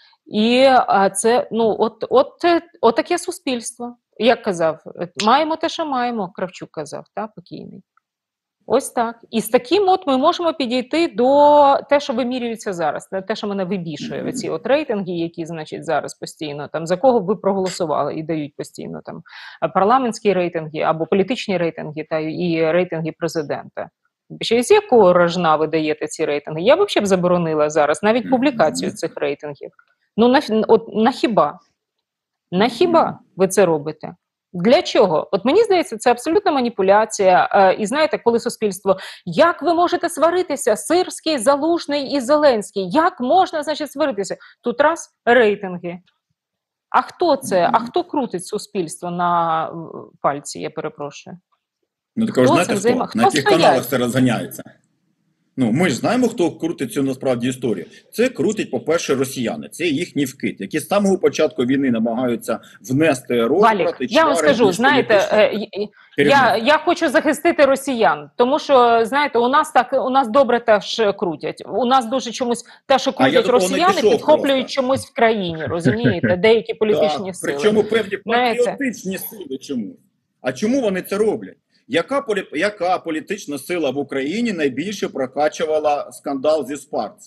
І а, це, ну, от, от, от таке суспільство. Як казав, маємо те, що маємо, Кравчук казав, та, покійний. Ось так. І з таким от ми можемо підійти до те, що вимірюється зараз, те, що мене вибішує, оці от рейтинги, які, значить, зараз постійно, там, за кого ви проголосували і дають постійно там парламентські рейтинги або політичні рейтинги, та і рейтинги президента. Ще з якого рожна ви даєте ці рейтинги? Я б взагалі б заборонила зараз навіть публікацію цих рейтингів. Ну, на, от, на хіба? На хіба ви це робите? Для чого? От мені здається, це абсолютна маніпуляція. Е, і знаєте, коли суспільство, як ви можете сваритися? Сирський, Залужний і Зеленський. Як можна, значить, сваритися? Тут раз рейтинги. А хто це? А хто крутить суспільство на пальці, я перепрошую? Ну, так ви ж Хто знаєте, цим хто? займа- На хто яких стоять? каналах це розганяється? Ну, ми ж знаємо, хто крутить цю насправді історію. Це крутять, по-перше, росіяни. Це їхній вкид, які з самого початку війни намагаються внести розбрат. Валік, і я вам чвари скажу, між знаєте, політичними е, я, я хочу захистити росіян, тому що, знаєте, у нас так, у нас добре теж крутять. У нас дуже чомусь те, що А я крутять до того не росіяни, пішов підхоплюють просто. чомусь в країні, розумієте, деякі політичні Так, сили. причому певні Знаєте. патріотичні сили чому? А чому вони це роблять? Яка, полі... Яка політична сила в Україні найбільше прокачувала скандал зі Спарц?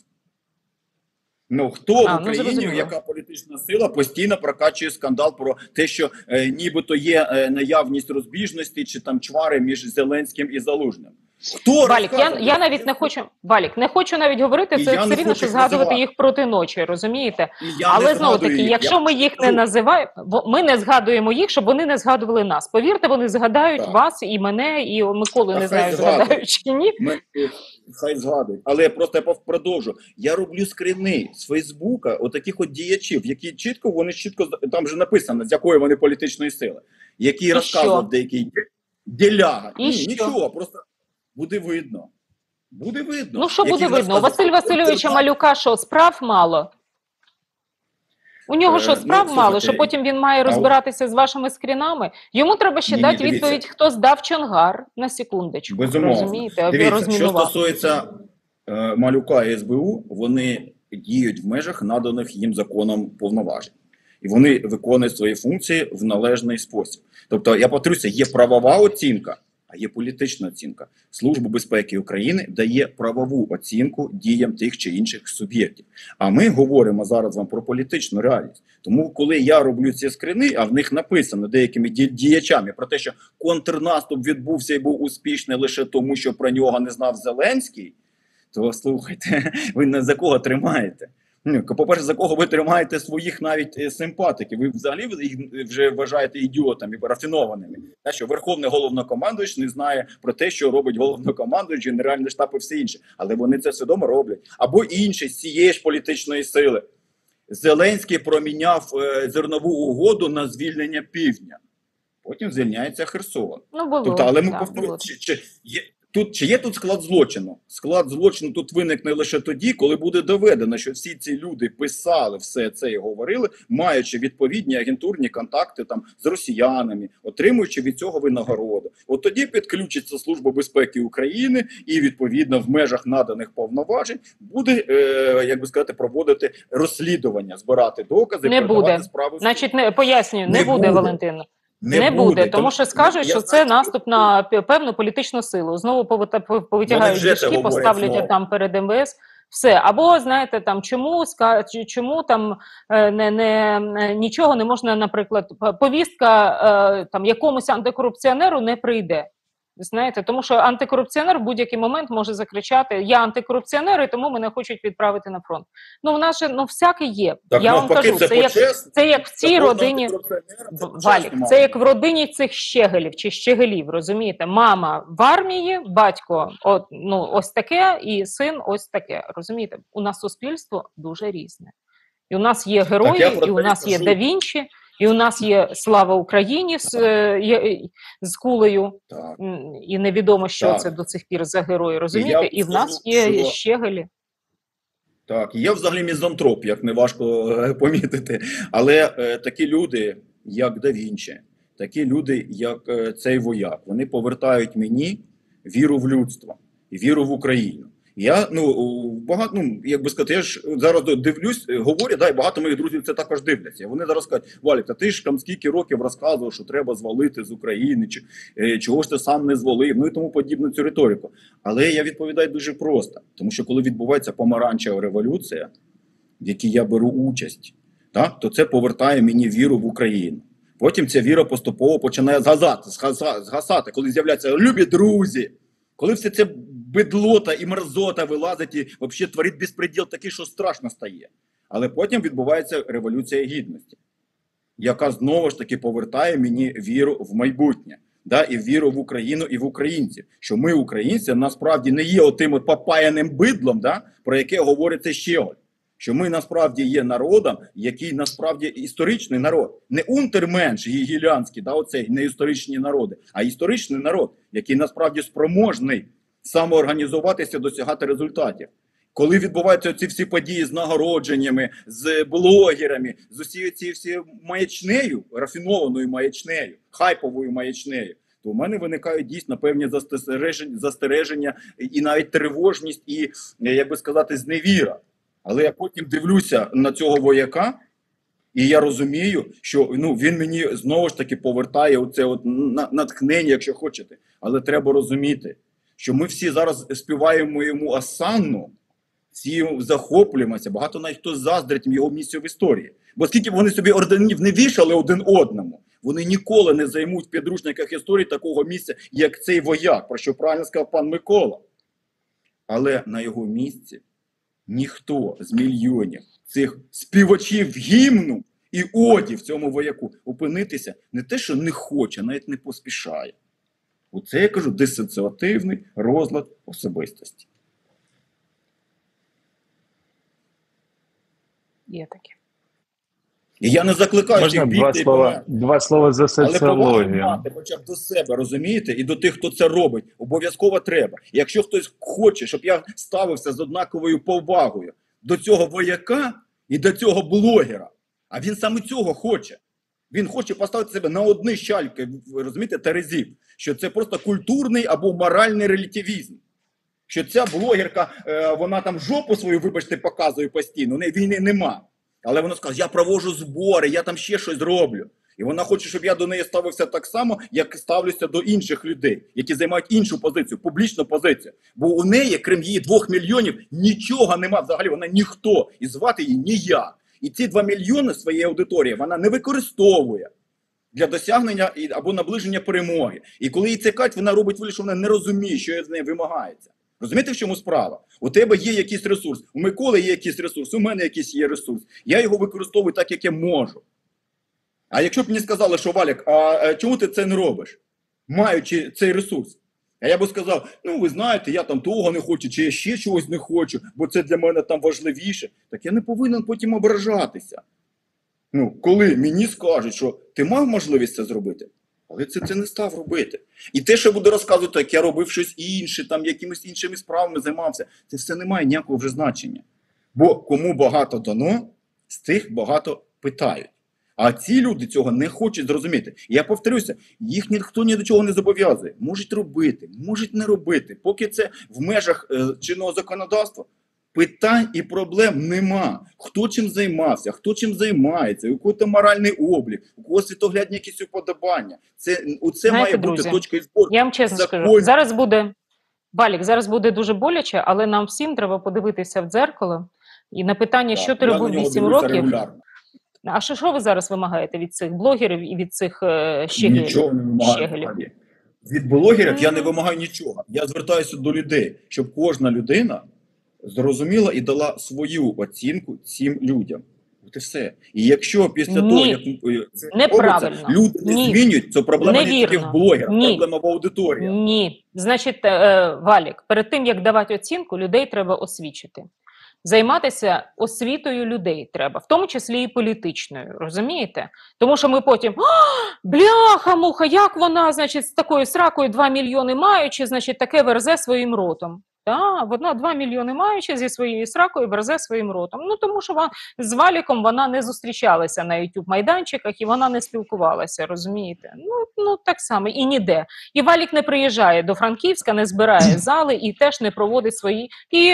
Ну, хто А, в ну, Україні, зрозуміло. яка політична сила постійно прокачує скандал про те, що е, нібито є е, наявність розбіжності чи там чвари між Зеленським і Залужним? Хто Валік, я, розказував? я навіть не хочу, Валік, не хочу навіть говорити, І це я все не рівно, хочу що їх згадувати називати. їх проти ночі, розумієте? І я Але не знову таки, згадую їх. якщо Я ми їх не кажу, називаємо, ми не згадуємо їх, щоб вони не згадували нас. Повірте, вони згадають Так. вас і мене, і Миколу, Та не хай знаю, згадують. згадають чи ні. Ми, е, хай згадують. Але я просто я продовжу. Я роблю скрини з Фейсбука отаких от діячів, які чітко, вони чітко, там вже написано, з якої вони політичної сили, які розказував деякий діляга. І Ні, що? нічого, просто буде видно. Буде видно. Ну, що Який буде видно? У розказував. Василь Васильовича Малюка що, справ мало? У нього Е, що, ну, справ слухайте, мало, що потім він має а от- розбиратися з вашими скрінами? Йому треба ще Ні-ні, дати дивіться. відповідь, хто здав Чонгар, на секундочку. Безумовно. Розумієте? Аби Дивіться, що розмінував. стосується е, Малюка і ес бе у, вони діють в межах наданих їм законом повноважень. І вони виконують свої функції в належний спосіб. Тобто, я повторюся, є правова оцінка, а є політична оцінка. Служба безпеки України дає правову оцінку діям тих чи інших суб'єктів. А ми говоримо зараз вам про політичну реальність. Тому, коли я роблю ці скрини, а в них написано деякими ді- діячами про те, що контрнаступ відбувся і був успішний лише тому, що про нього не знав Зеленський, то слухайте, ви не за кого тримаєте? Ну, по-перше, за кого ви тримаєте своїх навіть е, симпатиків? Ви взагалі їх вже вважаєте ідіотами, рафінованими. Те, що Верховний Головнокомандуючий не знає про те, що робить Головнокомандуючий, Генеральний штаб і все інше. Але вони це свідомо роблять. Або інші з цієї ж політичної сили. Зеленський проміняв е, зернову угоду на звільнення півдня. Потім звільняється Херсон. Ну, було. Тобто, але ми да, повторюємо, було. чи, чи, є, тут, чи є тут склад злочину? Склад злочину тут виникне лише тоді, коли буде доведено, що всі ці люди писали все це і говорили, маючи відповідні агентурні контакти там з росіянами, отримуючи від цього винагороду. От тоді підключиться Служба безпеки України і, відповідно, в межах наданих повноважень буде, е, як би сказати, проводити розслідування, збирати докази, Не передавати буде. справу. Значить, не, пояснюю, не, Не буде, буде. Валентина. Не, буде, тому що скажуть, я що знаю, це наступ на п- певну політичну силу. Знову повита- повитягають вже це діжки, говорять поставлять знову. там перед ем ве ес. Все. Або, знаєте, там чому, ска- чи- чому там е, не, не, е, нічого не можна, наприклад, п- повістка е, там якомусь антикорупціонеру не прийде. Знаєте, тому що антикорупціонер в будь-який момент може закричати: я антикорупціонер, і тому мене хочуть відправити на фронт. Ну, в нас же, ну, всяке є. Так, Я вам навпаки, кажу, це це як, почесно. це як в цій Кожного родині. антикорупціонера це В- почесно Валік, має це як в бути. родині цих щегелів чи щегелів, розумієте? Мама в армії, батько от, ну, ось таке, і син ось таке. Розумієте? У нас суспільство дуже різне. І у нас є герої, я про і у це нас і є кажу. Да Вінчі, і у нас є Слава Україні з, е, є- з кулею, Так. м, і невідомо, що Так. це до цих пір за герої, розумієте? я І в нас скажу, є що- щегелі. Так, і я взагалі мізантроп, як не важко е, помітити. Але е, такі люди, як Да Вінчі, такі люди, як е, цей вояк, вони повертають мені віру в людство і віру в Україну. Я, ну, багато, ну, як би сказати, я ж зараз дивлюсь, е, говорю, да, і багато моїх друзів це також дивляться. І вони зараз кажуть: Валік, та ти ж там скільки років розказував, що треба звалити з України, чи е, чого ж ти сам не звалив, ну і тому подібну цю риторику. Але я відповідаю дуже просто, тому що коли відбувається помаранчева революція, в якій я беру участь, так, то це повертає мені віру в Україну. Потім ця віра поступово починає згасати, згаса- згасати, коли з'являються любі друзі, коли все це бедлота і мерзота вилазить і взагалі творить безпреділ такий, що страшно стає. Але потім відбувається революція гідності, яка знову ж таки повертає мені віру в майбутнє, да, і віру в Україну і в українців. Що ми, українці, насправді не є отим от попаяним бидлом, да, про яке говориться Щеголь. Що ми насправді є народом, який насправді історичний народ. Не унтерменш гігілянський, да, оцей, не історичні народи, а історичний народ, який насправді спроможний самоорганізуватися, досягати результатів. Коли відбуваються ці всі події з нагородженнями, з блогерами, з усією цією всією маячнею, рафінованою маячнею, хайповою маячнею, то у мене виникають дійсно певні застереження, застереження і навіть тривожність, і, як би сказати, зневіра. Але я потім дивлюся на цього вояка, і я розумію, що, ну, він мені знову ж таки повертає оце от на- натхнення, якщо хочете. Але треба розуміти, що ми всі зараз співаємо йому осанну, всі захоплюємося, багато навіть хто заздрить його місцю в історії. Бо скільки б вони собі орденів не вішали один одному, Вони ніколи не займуть в підручниках історії такого місця, як цей вояк, про що правильно сказав пан Микола. Але на його місці ніхто з мільйонів цих співачів гімну і оді в цьому вояку опинитися не те, що не хоче, навіть не поспішає. Оце, я кажу, дисоціативний розлад особистості. Є таке. І я не закликаю Можна всіх два бігти і слова, померти. два слова за Але повагу соціологію. мати хоча б до себе, розумієте? І до тих, хто це робить, обов'язково треба. І якщо хтось хоче, щоб я ставився з однаковою повагою до цього вояка і до цього блогера, а він саме цього хоче. Він хоче поставити себе на одні щальки, розумієте, терезів, що це просто культурний або моральний релятивізм. Що ця блогерка, вона там жопу свою, вибачте, показує постійно, у неї війни нема. Але вона скаже, я проводжу збори, я там ще щось роблю. І вона хоче, щоб я до неї ставився так само, як ставлюся до інших людей, які займають іншу позицію, публічну позицію. Бо у неї, крім її двох мільйонів, нічого нема взагалі, вона ніхто. І звати її ніяк. І ці два мільйони своєї аудиторії вона не використовує для досягнення або наближення перемоги. І коли її цікавить, вона робить вигляд, що вона не розуміє, що з неї вимагається. Розумієте, в чому справа? У тебе є якийсь ресурс, у Миколи є якийсь ресурс, у мене якийсь є ресурс. Я його використовую так, як я можу. А якщо б мені сказали, що Валік, а чому ти це не робиш, маючи цей ресурс? А я б сказав, ну ви знаєте, я там того не хочу, чи я ще чогось не хочу, бо це для мене там важливіше. Так я не повинен потім ображатися. Ну, коли мені скажуть, що ти мав можливість це зробити, але це, це не став робити. І те, що я буду розказувати, як я робив щось інше, там якимись іншими справами займався, це все не має ніякого вже значення. Бо кому багато дано, з тих багато питають. А ці люди цього не хочуть зрозуміти. І я повторюся, їх ніхто ні до чого не зобов'язує. Можуть робити, можуть не робити. Поки це в межах е, чинного законодавства, питань і проблем нема. Хто чим займався, хто чим займається, у кого там моральний облік, у кого світоглядні якісь уподобання. Це, у це Знаєте, має друзі, бути точкою збору. Я вам чесно Закон... скажу, зараз буде, Валік, зараз буде дуже боляче, але нам всім треба подивитися в дзеркало. І на питання, Так, що ти робив вісім років, регулярно. а що, що ви зараз вимагаєте від цих блогерів і від цих е, щегелів? Нічого не вимагаю. щегелів? Від блогерів Mm. я не вимагаю нічого. Я звертаюся до людей, щоб кожна людина зрозуміла і дала свою оцінку цим людям. От і все. І якщо після Ні. того, як це робиться, люди не Ні. змінюють, це проблема не тільки в блогера, Ні. проблема в аудиторії. Ні. Значить, е, Валік, перед тим, як давати оцінку, людей треба освічити. Займатися освітою людей треба, в тому числі і політичною, розумієте? Тому що ми потім, бляха-муха, як вона, значить, з такою сракою два мільйони маючи, значить, таке верзе своїм ротом. Так, вона два мільйони маючи зі своєю сракою верзе своїм ротом. Ну, тому що вона, з Валіком вона не зустрічалася на ютуб-майданчиках і вона не спілкувалася, розумієте? Ну, ну, так само, і ніде. І Валік не приїжджає до Франківська, не збирає зали і теж не проводить свої, і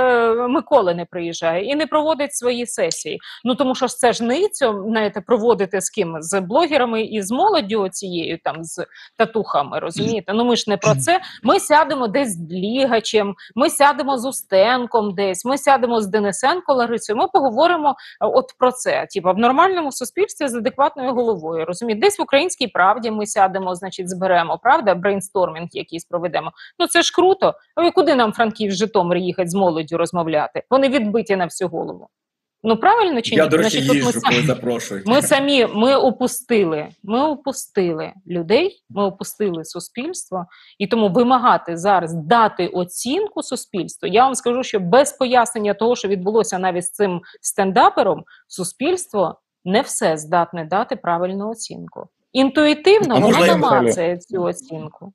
е, Микола не приїжджає, і не проводить свої сесії. Ну, тому що це ж ницьо, знаєте, проводити з ким? З блогерами і з молоддю цією, там, з татухами, розумієте? Ну, ми ж не про це. Ми сядемо десь з Длігачем, ми сядемо з Устенком десь, ми сядемо з Денисенко Ларисою, ми поговоримо от про це, типу, в нормальному суспільстві з адекватною головою, розумієте? Десь в Українській правді ми сядемо, значить, зберемо, правда, брейнстормінг якийсь проведемо. Ну це ж круто. А куди нам Франків з Житомир їхати з молоддю розмовляти? Вони відбиті на всю голову. Ну правильно чи ні? Я, до речі, Значить, їжджу, ми коли самі, запрошують. ми самі, ми упустили, ми упустили людей, ми упустили суспільство, і тому вимагати зараз дати оцінку суспільству, я вам скажу, що без пояснення того, що відбулося навіть з цим стендапером, суспільство не все здатне дати правильну оцінку. Інтуїтивно А воно можна я намацає цю оцінку.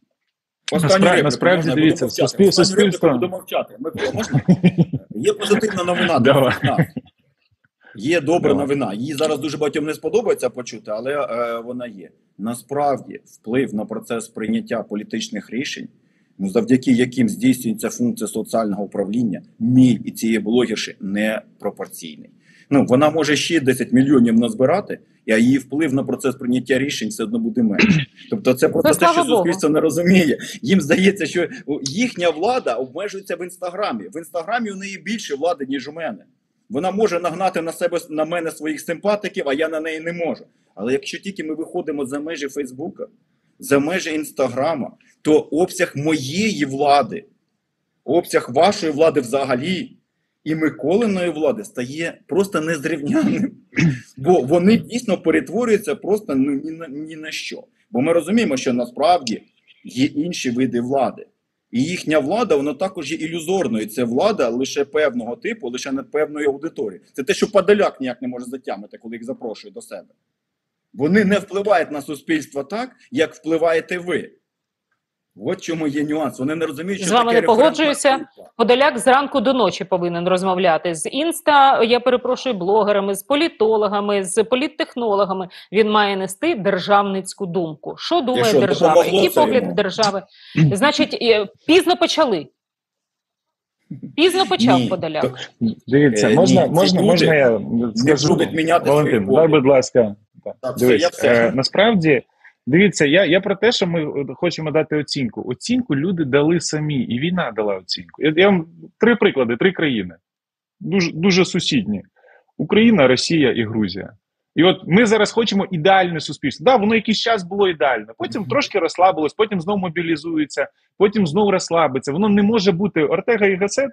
Насправді, насправді дивіться, суспіль, суспільство... Буду мовчати. Микола, можна? Є позитивна новина. Давай. Є добра Давай. новина. Її зараз дуже багатьом не сподобається почути, але е, вона є. Насправді, вплив на процес прийняття політичних рішень, ну, завдяки яким здійснюється функція соціального управління, мій і цієї блогерші не пропорційний. Ну, вона може ще десять мільйонів назбирати, а її вплив на процес прийняття рішень все одно буде менше. Тобто це просто те, що суспільство не розуміє. Їм здається, що їхня влада обмежується в Інстаграмі. В Інстаграмі у неї більше влади, ніж у мене. Вона може нагнати на себе, на мене своїх симпатиків, а я на неї не можу. Але якщо тільки ми виходимо за межі Фейсбука, за межі Інстаграма, то обсяг моєї влади, обсяг вашої влади взагалі і Миколиної влади стає просто незрівнянним. Бо вони дійсно перетворюються просто ну, ні, на, ні на що. Бо ми розуміємо, що насправді є інші види влади. І їхня влада, вона також є ілюзорною. Це влада лише певного типу, лише над певною аудиторією. Це те, що Подоляк ніяк не може затямити, коли їх запрошує до себе. Вони не впливають на суспільство так, як впливаєте ви. От чому є нюанс. Вони не розуміють, що з вами таке не погоджуюся. група. Подоляк зранку до ночі повинен розмовляти з інста, я перепрошую, блогерами, з політологами, з політтехнологами. Він має нести державницьку думку. Що думає що, держава? допомогло Який це погляд йому? в держави? Значить, е, пізно почали. Пізно почав Ні. Подоляк. Так, Дивіться, Е, можна, ні, ці можна, люди можна я не скажу? будуть міняти Валентин, свої дай, погляди. будь ласка. Так, Так, все, дивись, я все. е, насправді, дивіться, я, я про те, що ми хочемо дати оцінку. Оцінку люди дали самі, і війна дала оцінку. Я, я вам три приклади, три країни. Дуже, дуже сусідні. Україна, Росія і Грузія. І от ми зараз хочемо ідеальне суспільство. Да, воно якийсь час було ідеальне, потім трошки розслабилось, потім знову мобілізується, потім знову розслабиться. Воно не може бути. Ортега і Гассет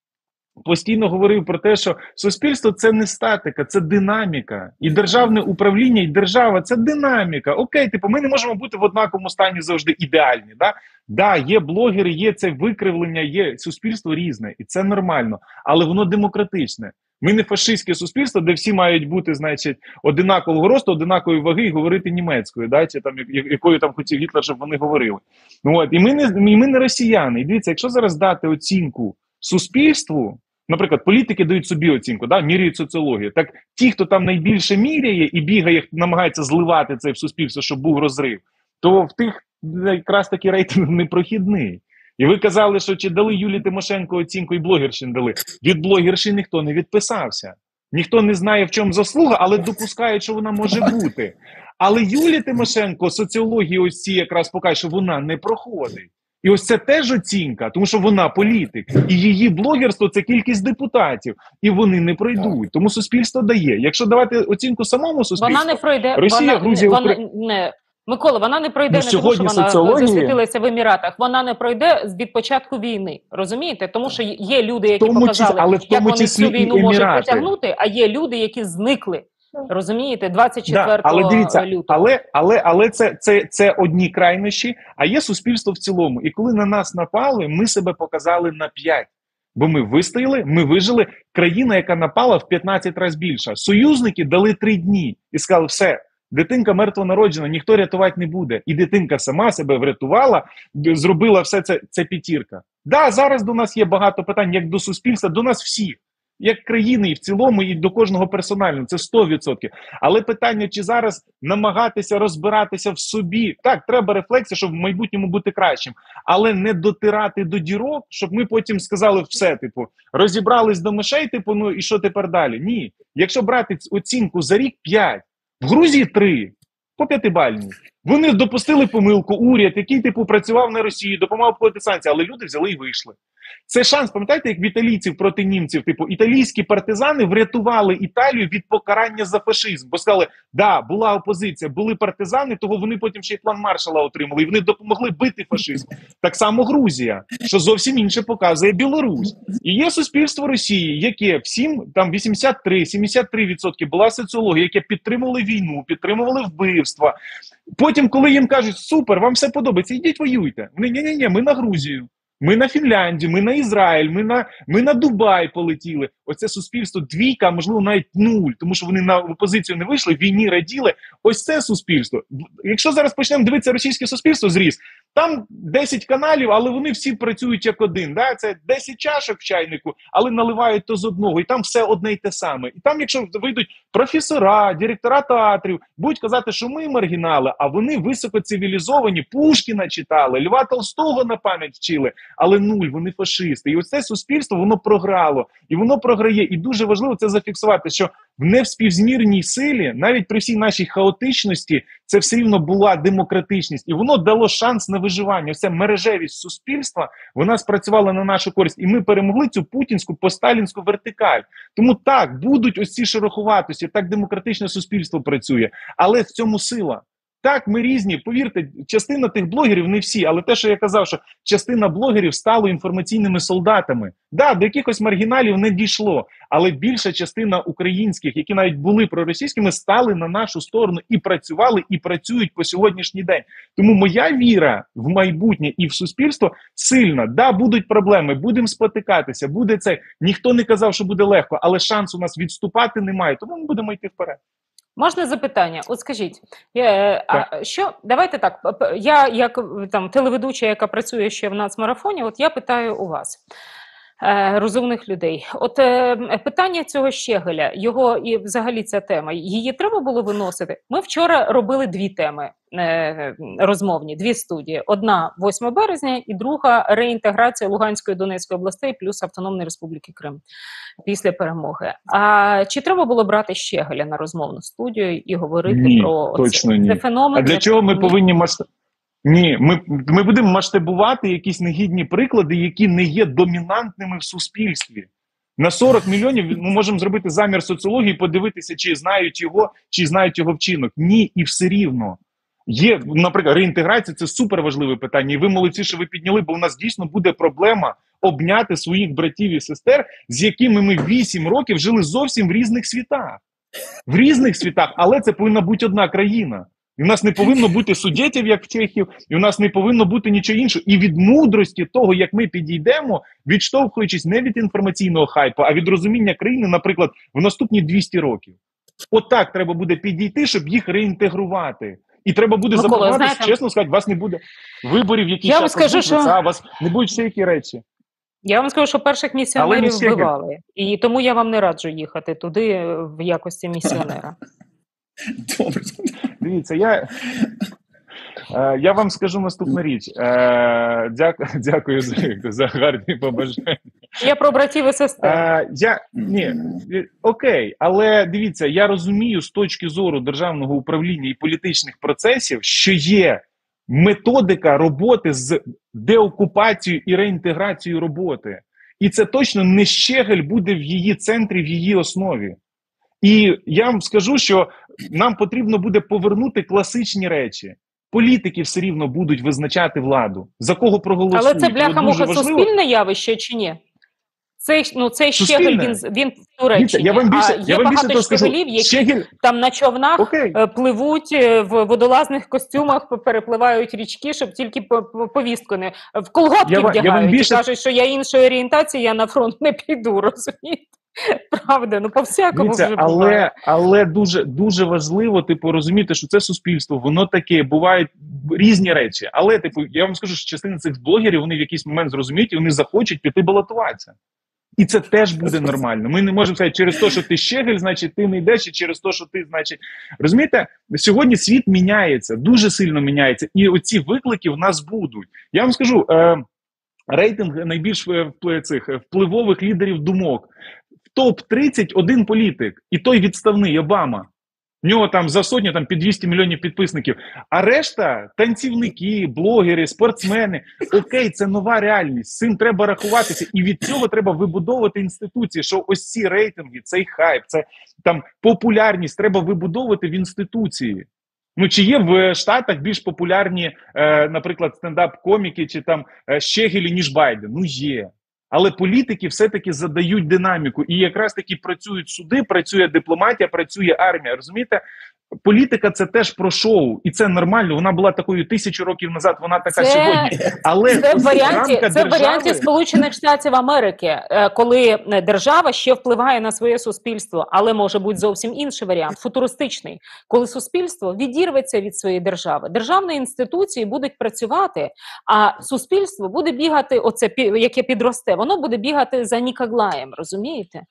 постійно говорив про те, що суспільство – це не статика, це динаміка. І державне управління, і держава – це динаміка. Окей, типу, ми не можемо бути в однаковому стані завжди ідеальні. Да? Да, є блогери, є це викривлення, є суспільство різне, і це нормально, але воно демократичне. Ми не фашистське суспільство, де всі мають бути, значить, одинакового росту, одинакової ваги і говорити німецькою, да, чи там якою там хотів Гітлер, щоб вони говорили. Ну от, і ми не і ми не росіяни. І дивіться, якщо зараз дати оцінку суспільству, наприклад, політики дають собі оцінку, да, міряють соціологію. Так ті, хто там найбільше міряє і бігає, намагається зливати це в суспільство, щоб був розрив, то в тих якраз таки рейтинг непрохідний. І ви казали, що чи дали Юлії Тимошенко оцінку і блогерші не дали. Від блогерші ніхто не відписався. Ніхто не знає, в чому заслуга, але допускає, що вона може бути. Але Юлія Тимошенко соціології ось ці якраз покаже, що вона не проходить. І ось це теж оцінка, тому що вона політик. І її блогерство – це кількість депутатів. І вони не пройдуть. Тому суспільство дає. Якщо давати оцінку самому суспільству, Вона не пройде. Росія, вона, Грузія, вона, Укра... не, Микола, вона не пройде Ну, не тому, що вона соціології... засвітилася в Еміратах. Вона не пройде від початку війни. Розумієте? Тому що є люди, які тому показали, числі, але в тому як вони числі цю війну і можуть Емірати. притягнути, а є люди, які зникли. Розумієте? двадцять четвертого да, але дивіться, лютого. Але, але, але це, це, це одні крайнощі, а є суспільство в цілому. І коли на нас напали, ми себе показали на п'ять. Бо ми вистояли, ми вижили. Країна, яка напала, в п'ятнадцять разів більша. Союзники дали три дні і сказали, все, дитинка мертвонароджена, ніхто рятувати не буде. І дитинка сама себе врятувала, зробила все це, це п'ятірка. Да, зараз до нас є багато питань, як до суспільства, до нас всіх. Як країни і в цілому, і до кожного персонально, це сто відсотків. Але питання, чи зараз намагатися розбиратися в собі, так, треба рефлексія, щоб в майбутньому бути кращим, але не дотирати до дірок, щоб ми потім сказали все, типу, розібрались до мишей, типу, ну і що тепер далі? Ні. Якщо брати оцінку за рік п'ять, в Грузії три, по п'ятибальній. Вони допустили помилку, уряд, який, типу, працював на Росію, допомагав обходити санкції, але люди взяли і вийшли. Це шанс, пам'ятаєте, як в італійців проти німців, типу, італійські партизани врятували Італію від покарання за фашизм. Бо сказали, да, була опозиція, були партизани, того вони потім ще й план Маршалла отримали, і вони допомогли бити фашизм. Так само Грузія, що зовсім інше показує Білорусь. І є суспільство Росії, яке всім, там вісімдесят три - сімдесят три відсотки була соціологія, яке підтримували війну, підтримували вбивства. Потім, коли їм кажуть, супер, вам все подобається, йдіть воюйте. Вони, ні-ні-ні, ми на Грузію. Ми на Фінляндію, ми на Ізраїль, ми на, ми на Дубай полетіли. Оце суспільство двійка, а можливо навіть нуль, тому що вони на опозицію не вийшли, війні раділи. Ось це суспільство. Якщо зараз почнемо дивитися російське суспільство зріс, там десять каналів, але вони всі працюють як один. Да? Це десять чашок в чайнику, але наливають то з одного, і там все одне й те саме. І там, якщо вийдуть професора, директора театрів, будуть казати, що ми маргінали, а вони високоцивілізовані, Пушкіна читали, Льва Толстого на пам'ять вчили, але нуль, вони фашисти. І ось це суспільство, воно програло. І воно програє. І дуже важливо це зафіксувати, що в невспівзмірній силі, навіть при всій нашій хаотичності, це все рівно була демократичність. І воно дало шанс на виживання. Оця мережевість суспільства, вона спрацювала на нашу користь. І ми перемогли цю путінську посталінську вертикаль. Тому так, будуть ось ці шероховатості, так демократичне суспільство працює. Але в цьому сила. Так, ми різні, повірте, частина тих блогерів, не всі, але те, що я казав, що частина блогерів стало інформаційними солдатами. Да, до якихось маргіналів не дійшло, але більша частина українських, які навіть були проросійськими, стали на нашу сторону і працювали, і працюють по сьогоднішній день. Тому моя віра в майбутнє і в суспільство сильна. Да, будуть проблеми, будемо спотикатися, буде це. Ніхто не казав, що буде легко, але шансу у нас відступати немає, тому ми будемо йти вперед. Можна запитання? От скажіть, е, а що, давайте так, я як там телеведуча, яка працює ще в нацмарафоні, от я питаю у вас, е, розумних людей, от е, питання цього Щегеля, його і взагалі ця тема, її треба було виносити? Ми вчора робили дві теми е, розмовні, дві студії. Одна восьмого березня і друга реінтеграція Луганської і Донецької областей плюс Автономної Республіки Крим після перемоги. А чи треба було брати Щегеля на розмовну студію і говорити ні, про точно це? Ні. Це феномен? А для чого ми повинні масштаб... Ні, ми, ми будемо масштабувати якісь негідні приклади, які не є домінантними в суспільстві. На сорок мільйонів ми можемо зробити замір соціології, подивитися, чи знають його, чи знають його вчинок. Ні, і все рівно. Є, наприклад, реінтеграція – це суперважливе питання, і ви молодці, що ви підняли, бо у нас дійсно буде проблема обняти своїх братів і сестер, з якими ми вісім років жили зовсім в різних світах. В різних світах, але це повинна бути одна країна. І у нас не повинно бути суддєтів, як в Чехів, і у нас не повинно бути нічого іншого. І від мудрості того, як ми підійдемо, відштовхуючись не від інформаційного хайпу, а від розуміння країни, наприклад, в наступні двісті років. Отак треба буде підійти, щоб їх реінтегрувати. І треба буде Микола, забуватися, знаєте, чесно сказати, у вас не буде виборів, які я вам зараз скажу, будуть, що... у вас не будуть всі які речі. Я вам скажу, що перших місіонерів вбивали. І тому я вам не раджу їхати туди в якості місіонера. Добре. Дивіться, я, е, я вам скажу наступну річ. Е, дяку, дякую за, за гарні побажання. Я про братів і сестер. Е, я, ні, окей, але дивіться, я розумію з точки зору державного управління і політичних процесів, що є методика роботи з деокупацією і реінтеграцією роботи. І це точно не Щегель буде в її центрі, в її основі. І я вам скажу, що нам потрібно буде повернути класичні речі. Політики все рівно будуть визначати владу. За кого проголосують. Але це бляха-муха суспільне явище чи ні? Цей, ну, цей Щегель, він, він в Туреччині. Я вам більше, а є я вам більше багато Щегелів, які Щегель... там на човнах Окей. пливуть в водолазних костюмах, перепливають річки, щоб тільки повістку не... В колготки я, вдягають я вам більше... і кажуть, що я іншої орієнтації, я на фронт не піду, розумієте? Правда, ну по-всякому Дивіться, вже але, буває. але дуже, дуже важливо, типу, розуміти, що це суспільство, воно таке, бувають різні речі. Але, типу, я вам скажу, що частина цих блогерів, вони в якийсь момент зрозуміють, і вони захочуть піти балотуватися. І це теж буде нормально. Ми не можемо сказати, через те, що ти Щегель, значить ти не йдеш, і через те, що ти, значить... Розумієте, сьогодні світ міняється, дуже сильно міняється, і оці виклики в нас будуть. Я вам скажу, е, рейтинг найбільш цих впливових лідерів думок. В топ тридцять один політик, і той відставний, Обама. В нього там за сотню, там під двісті мільйонів підписників. А решта – танцівники, блогери, спортсмени. Окей, це нова реальність, з цим треба рахуватися. І від цього треба вибудовувати інституції, що ось ці рейтинги, цей хайп, це там популярність треба вибудовувати в інституції. Ну, чи є в Штатах більш популярні, е, наприклад, стендап-коміки, чи там е, Щегелі, ніж Байден? Ну, є. Але політики все-таки задають динаміку. І якраз таки працюють суди, працює дипломатія, працює армія. Розумієте? Політика – це теж про шоу. І це нормально. Вона була такою тисячу років назад, вона така це, сьогодні. Але це в варіанті, це держави... в варіанті Сполучених Штатів Америки, коли держава ще впливає на своє суспільство. Але може бути зовсім інший варіант, футуристичний. Коли суспільство відірветься від своєї держави. Державні інституції будуть працювати, а суспільство буде бігати, оце, яке підросте, воно буде бігати за Нікоглаєм, розумієте?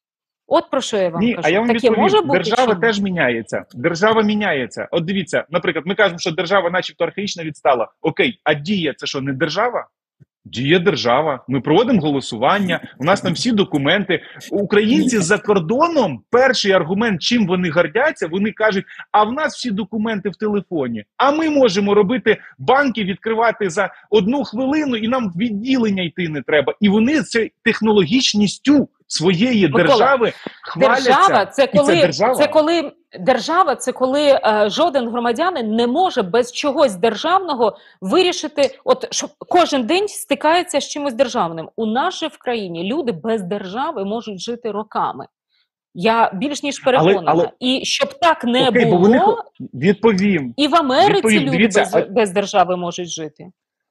От про що я вам Ні, кажу. а я вам Таке відповім, може бути, держава чи... теж міняється. Держава міняється. От дивіться, наприклад, ми кажемо, що держава начебто архаїчно відстала. Окей, а дія – це що, не держава? Діє держава, ми проводимо голосування, у нас там всі документи. Українці за кордоном, перший аргумент, чим вони гордяться, вони кажуть, а в нас всі документи в телефоні, а ми можемо робити банки, відкривати за одну хвилину, і нам в відділення йти не треба. І вони це технологічністю своєї Микола, держави хваляться. Держава це коли, це держава. це коли держава, це коли е, жоден громадянин не може без чогось державного вирішити, от що кожен день стикається з чимось державним. У нас же в країні люди без держави можуть жити роками. Я більш ніж переконана. Але, але... І щоб так не Окей, було, бо вони... відповім. І в Америці відповім. люди Дивіться, без, а... без держави можуть жити.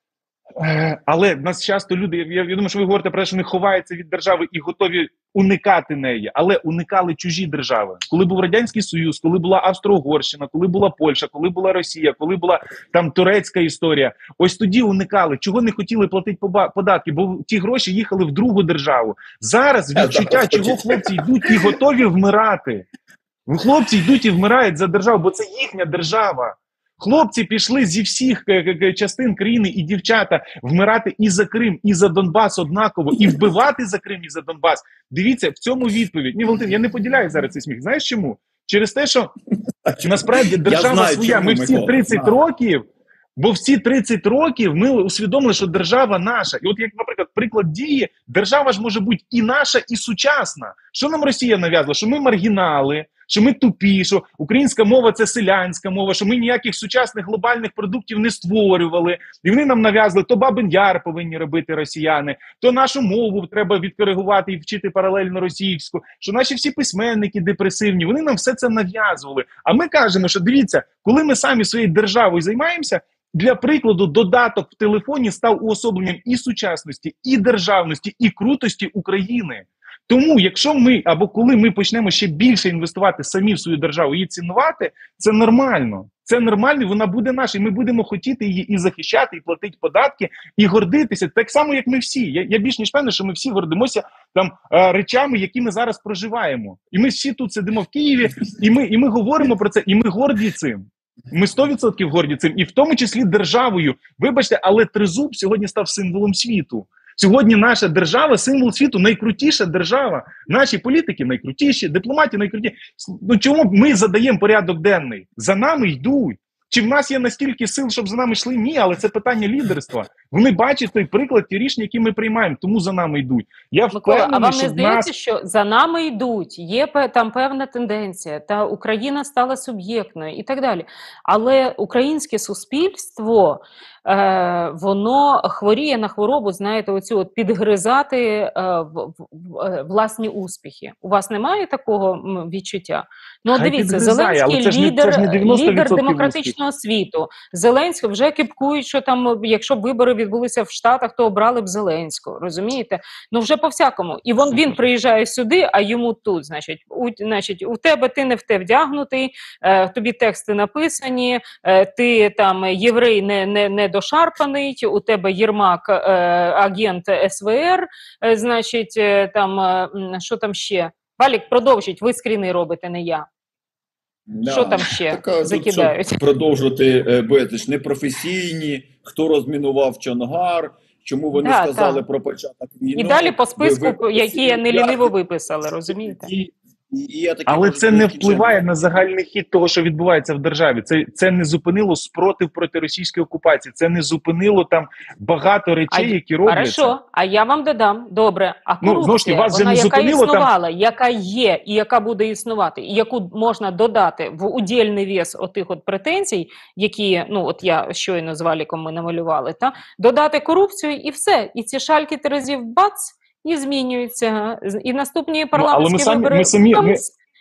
Але в нас часто люди, я, я думаю, що ви говорите про те, що вони ховаються від держави і готові уникати неї, але уникали чужі держави. Коли був Радянський Союз, коли була Австро-Угорщина, коли була Польща, коли була Росія, коли була там турецька історія, ось тоді уникали. Чого не хотіли платити податки, бо ті гроші їхали в другу державу. Зараз відчуття, чого хлопці йдуть і готові вмирати. Хлопці йдуть і вмирають за державу, бо це їхня держава. Хлопці пішли зі всіх частин країни і дівчата вмирати і за Крим, і за Донбас однаково, і вбивати за Крим, і за Донбас. Дивіться, в цьому відповідь. Ні, Валентин, я не поділяю зараз цей сміх. Знаєш чому? Через те, що насправді держава знаю, своя. Ми всі тридцять років, бо всі тридцять років ми усвідомили, що держава наша. І от як, наприклад, приклад дії, держава ж може бути і наша, і сучасна. Що нам Росія нав'язала? Що ми маргінали, що ми тупі, що українська мова – це селянська мова, що ми ніяких сучасних глобальних продуктів не створювали. І вони нам нав'язали, то Бабин Яр повинні робити росіяни, то нашу мову треба відкоригувати і вчити паралельно російську, що наші всі письменники депресивні, вони нам все це нав'язували. А ми кажемо, що дивіться, коли ми самі своєю державою займаємося, для прикладу, додаток в телефоні став уособленням і сучасності, і державності, і крутості України. Тому, якщо ми, або коли ми почнемо ще більше інвестувати самі в свою державу, її цінувати, це нормально. Це нормально, вона буде наша, і ми будемо хотіти її і захищати, і платити податки, і гордитися. Так само, як ми всі. Я, я більш ніж певний, що ми всі гордимося там речами, які ми зараз проживаємо. І ми всі тут сидимо в Києві, і ми, і ми говоримо про це, і ми горді цим. Ми сто відсотків горді цим, і в тому числі державою. Вибачте, але Тризуб сьогодні став символом світу. Сьогодні наша держава – символ світу, найкрутіша держава. Наші політики найкрутіші, дипломати найкрутіші. Ну чому ми задаємо порядок денний? За нами йдуть. Чи в нас є настільки сил, щоб за нами йшли? Ні, але це питання лідерства. Вони бачать той приклад, ті рішення, які ми приймаємо, тому за нами йдуть. Я Микола, а вам не що здається, нас... що за нами йдуть, є там певна тенденція, та Україна стала суб'єктною і так далі. Але українське суспільство, е, воно хворіє на хворобу, знаєте, оцю от підгризати е, в, в, власні успіхи. У вас немає такого відчуття? Ну, Хай дивіться, Зеленський лідер, не, лідер демократичного світу. Зеленського вже кипкують, що там, якщо б вибори відбулися в Штатах, то обрали б Зеленського, розумієте? Ну, вже по-всякому. І вон, він приїжджає сюди, а йому тут, значить, у, значить, у тебе ти не в те вдягнутий, е, тобі тексти написані, е, ти там єврей не, не, не дошарпаний, у тебе Єрмак е, агент ес ве ер, е, значить, е, там, е, що там ще? Валік, продовжіть, ви скріни робите, не я. Да. Що там ще така, закидають? Щоб продовжувати е, безліч непрофесійні, хто розмінував Чонгар, чому ви не да, сказали так. про початок війни. І далі по списку, ви, ви, які я не ліниво виписали, розумієте? І, і, і такі, Але може, це не кінчені. впливає на загальний хід того, що відбувається в державі. Це, це не зупинило спротив проти російської окупації. Це не зупинило там багато речей, а, які робляться. Хорошо, а я вам додам. Добре, а корупція, ну, знову ж таки, вас вона не яка зупинило, існувала, там... яка є і яка буде існувати, і яку можна додати в удільний вес отих от претензій, які, ну, от я щойно з Валіком ми намалювали, та? Додати корупцію і все. І ці шальки терезів бац, і змінюються. І наступні парламентські ну, але ми вибори... Самі, ми самі, ми...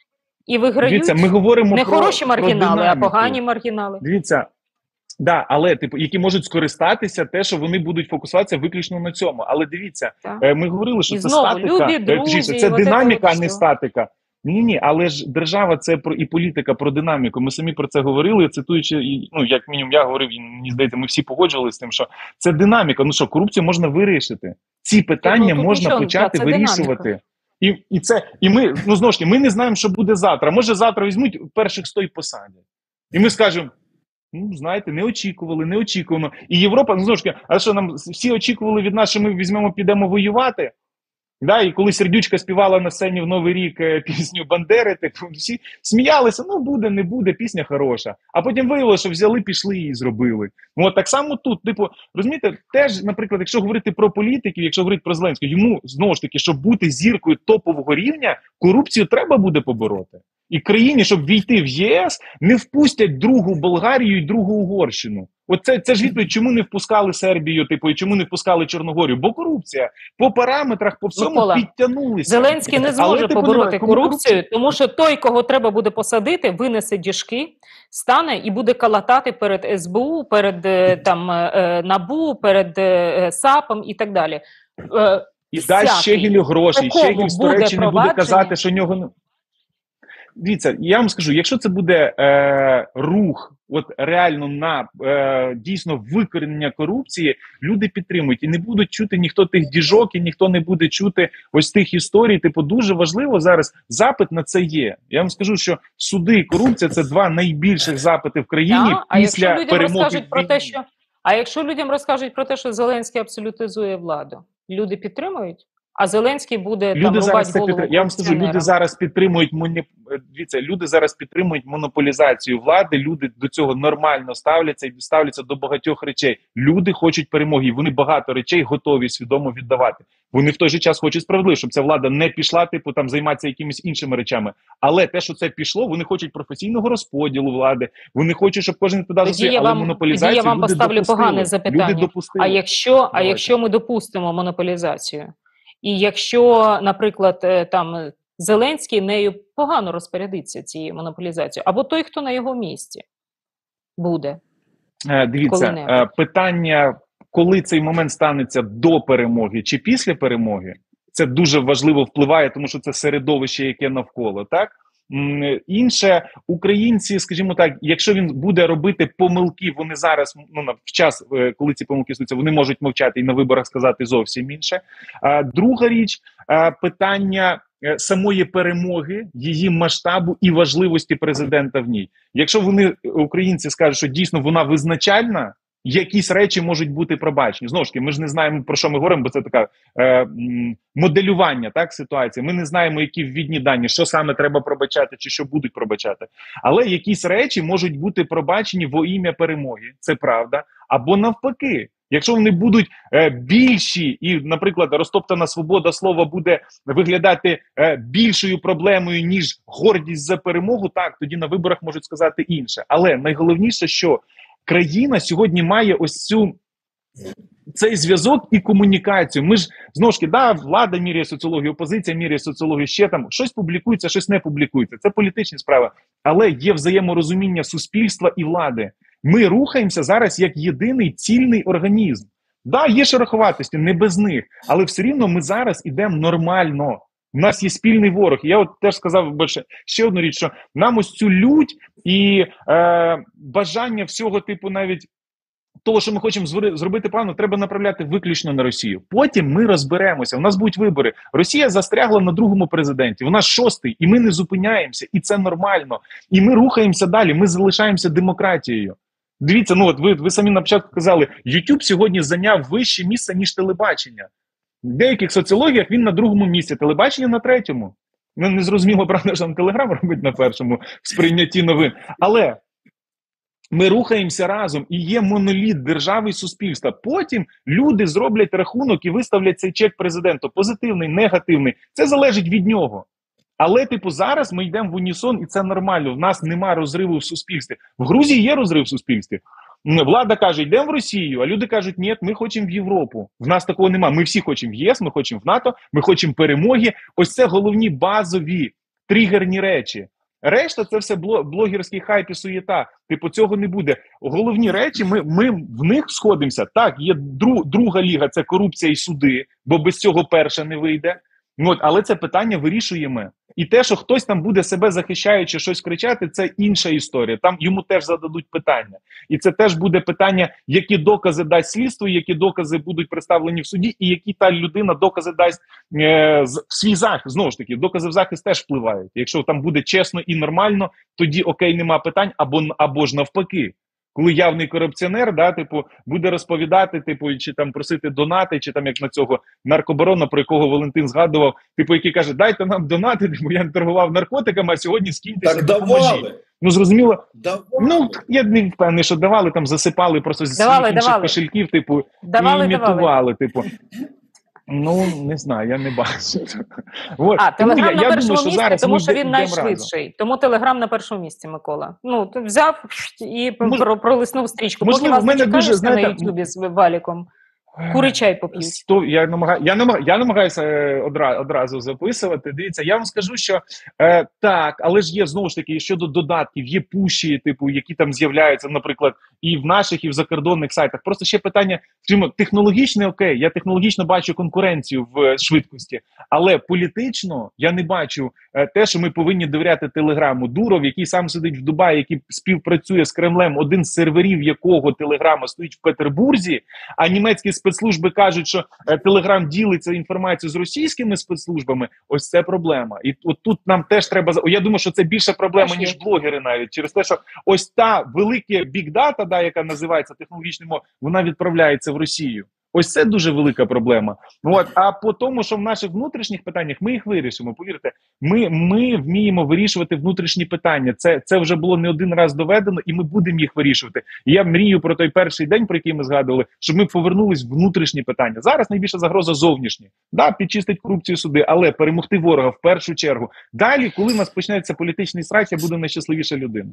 І виграють Дивіться, ми говоримо не про, хороші маргінали, про а погані маргінали. Дивіться, да, але типу, які можуть скористатися те, що вони будуть фокусуватися виключно на цьому. Але дивіться, так. ми говорили, що і це знову, статика, любі, друзі, це динаміка, а не все. статика. Ні, ні, але ж держава це про і політика про динаміку. Ми самі про це говорили, цитуючи, ну як мінімум, я говорив, і мені здається, ми всі погоджувалися з тим, що це динаміка. Ну що, корупцію можна вирішити. Ці питання ну, можна нічого, почати та, вирішувати. Динаміка. І, і це, і ми, ну знову ж таки, ми не знаємо, що буде завтра. Може завтра візьмуть перших сто й посадять. І ми скажемо, Ну, знаєте, не очікували, не очікувано. І Європа, ну, знову ж таки, а що нам всі очікували від нас, що ми візьмемо, підемо воювати? Да, і коли Сердючка співала на сцені в Новий рік е, пісню Бандери, типу, всі сміялися, ну буде, не буде, пісня хороша. А потім виявилося, що взяли, пішли і зробили. Ну, от так само тут, типу, розумієте, теж, наприклад, якщо говорити про політиків, якщо говорити про Зеленського, йому, знову ж таки, щоб бути зіркою топового рівня, корупцію треба буде побороти. І країні, щоб війти в ЄС, не впустять другу Болгарію і другу Угорщину. Оце це ж відповідь, чому не впускали Сербію, типу, і чому не впускали Чорногорію? Бо корупція по параметрах, по всьому Микола, підтягнулися. Зеленський не зможе Але, типу, побороти кому корупцію, тому що той, кого треба буде посадити, винесе діжки, стане і буде калатати перед ес бе у, перед е, там е, НАБУ, перед е, САПом і так далі. Е, І дасть Щегелю гроші. По кому Щегель з буде Туреччини буде провадження? казати, що нього не... Дивіться, я вам скажу, якщо це буде е, рух, от реально на е, дійсно викорінення корупції, люди підтримують і не будуть чути ніхто тих діжок, і ніхто не буде чути ось тих історій. Типу, дуже важливо зараз, запит на це є. Я вам скажу, що суди і корупція – це два найбільших запити в країні Да, а після якщо людям перемоги розкажуть про війни. те, що а якщо людям розкажуть про те, що Зеленський абсолютизує владу, люди підтримують? А Зеленський буде Люди там зараз рубати це голову підтримують. Я вам скажу, люди корупціонерам. зараз підтримують моні... Дивіться, люди зараз підтримують монополізацію влади. Люди до цього нормально ставляться і ставляться до багатьох речей. Люди хочуть перемоги, і вони багато речей готові свідомо віддавати. Вони в той же час хочуть справедливо, щоб ця влада не пішла, типу там займатися якимись іншими речами. Але те, що це пішло, вони хочуть професійного розподілу влади. Вони хочуть, щоб кожен туди Тоді засвоїв, я але вам, монополізацію тоді я вам люди поставлю допустили. погане запитання. Люди допустили. А якщо, а Давайте. якщо ми допустимо монополізацію, і якщо, наприклад, е, там Зеленський нею погано розпорядиться цією монополізацією, або той, хто на його місці буде. Е, Дивіться, Коли-небудь. е, питання, коли цей момент станеться до перемоги чи після перемоги, це дуже важливо впливає, тому що це середовище, яке навколо, так? М, Інше, українці, скажімо так, якщо він буде робити помилки, вони зараз, ну, на- в час, е, коли ці помилки стаються, вони можуть мовчати і на виборах сказати зовсім інше. А друга річ, е, питання е, самої перемоги, її масштабу і важливості президента в ній. Якщо вони, українці, скажуть, що дійсно вона визначальна, якісь речі можуть бути пробачені. Знову ж таки, ми ж не знаємо, про що ми говоримо, бо це така е, м, моделювання, так, ситуації. Ми не знаємо, які ввідні дані, що саме треба пробачати, чи що будуть пробачати. Але якісь речі можуть бути пробачені во ім'я перемоги, це правда. Або навпаки, якщо вони будуть е, більші, і, наприклад, розтоптана свобода слова буде виглядати е, більшою проблемою, ніж гордість за перемогу, так, тоді на виборах можуть сказати інше. Але найголовніше, що країна сьогодні має ось цю цей зв'язок і комунікацію. Ми ж, знову ж таки, да, влада міряє соціологію, опозиція міряє соціологію, ще там щось публікується, щось не публікується. Це політичні справи. Але є взаєморозуміння суспільства і влади. Ми рухаємося зараз як єдиний цільний організм. Да, є шероховатості, не без них, але все рівно ми зараз ідемо нормально. У нас є спільний ворог. Я от теж сказав більше, ще одну річ, що нам ось цю лють і е, бажання всього типу навіть того, що ми хочемо зробити погано, треба направляти виключно на Росію. Потім ми розберемося. У нас будуть вибори. Росія застрягла на другому президенті. У нас шостий, і ми не зупиняємося. І це нормально. І ми рухаємося далі. Ми залишаємося демократією. Дивіться, ну от ви, ви самі на початку казали, YouTube сьогодні зайняв вище місце, ніж телебачення. В деяких соціологіях він на другому місці, телебачення на третьому. Ну, не зрозуміло, правда, що там Телеграм робить на першому в сприйнятті новин. Але ми рухаємося разом, і є моноліт держави і суспільства. Потім люди зроблять рахунок і виставлять цей чек президенту. Позитивний, негативний. Це залежить від нього. Але, типу, зараз ми йдемо в унісон, і це нормально. В нас нема розриву в суспільстві. В Грузії є розрив в суспільстві. Влада каже, йдемо в Росію, а люди кажуть, ні, ми хочемо в Європу. В нас такого нема. Ми всі хочемо в ЄС, ми хочемо в НАТО, ми хочемо перемоги. Ось це головні базові тригерні речі. Решта – це все блогерський хайп і суєта. Типу, цього не буде. Головні речі, ми, ми в них сходимося. Так, є дру, друга ліга – це корупція і суди, бо без цього перша не вийде. От, але це питання вирішуємо. І те, що хтось там буде себе захищаючи, щось кричати, це інша історія. Там йому теж зададуть питання. І це теж буде питання, які докази дасть слідство, які докази будуть представлені в суді, і які та людина докази дасть е, в свій захист. Знову ж таки, докази в захист теж впливають. Якщо там буде чесно і нормально, тоді окей, нема питань, або, або ж навпаки. Коли явний корупціонер, да, типу, буде розповідати, типу, чи там просити донати, чи там як на цього наркобарона, про якого Валентин згадував, типу, який каже, дайте нам донати, бо я не торгував наркотиками, а сьогодні скиньтеся, Так допоможіть. давали. Ну, зрозуміло, Давали. ну, я не впевнений, що давали, там засипали просто з Давали, своїх інших давали. кошельків, типу, Давали, і імітували, давали. типу. Ну, не знаю, я не бачу. От. А, Тому Телеграм я, на я першому думаю, що місці, зараз тому ми що він йдемо найшвидший. разом. Тому Телеграм на першому місці, Микола. Ну, ти взяв і Мож- про- пролиснув стрічку. можливо, Поки вас в мене дочекаєшся дуже, знаєте, на Ютубі з валіком, кури чай поп'ють. Сто, я, намагаю, я, намагаю, я намагаюся е, одра, одразу записувати. Дивіться, я вам скажу, що е, так, але ж є знову ж таки щодо додатків, є пуші, типу, які там з'являються, наприклад, і в наших, і в закордонних сайтах. Просто ще питання, скажімо, технологічне, окей, я технологічно бачу конкуренцію в е, швидкості, але політично я не бачу е, те, що ми повинні довіряти Телеграму. Дуров, який сам сидить в Дубаї, який співпрацює з Кремлем, один з серверів якого Телеграма стоїть в Петербурзі, а німецькі спецслужби кажуть, що е, Телеграм ділиться інформацією з російськими спецслужбами, ось це проблема. І от тут нам теж треба... Я думаю, що це більша проблема, Теж є. ніж блогери навіть. Через те, що ось та велика бігдата, да, яка називається технологічною мовою, вона відправляється в Росію. Ось це дуже велика проблема. От. А по тому, що в наших внутрішніх питаннях, ми їх вирішимо. Повірте, ми, ми вміємо вирішувати внутрішні питання. Це, це вже було не один раз доведено, і ми будемо їх вирішувати. І я мрію про той перший день, про який ми згадували, щоб ми повернулись в внутрішні питання. Зараз найбільша загроза зовнішні. Да, підчистить корупцію суди, але перемогти ворога в першу чергу. Далі, коли в нас почнеться політичний срач, я буду найщасливіша людина.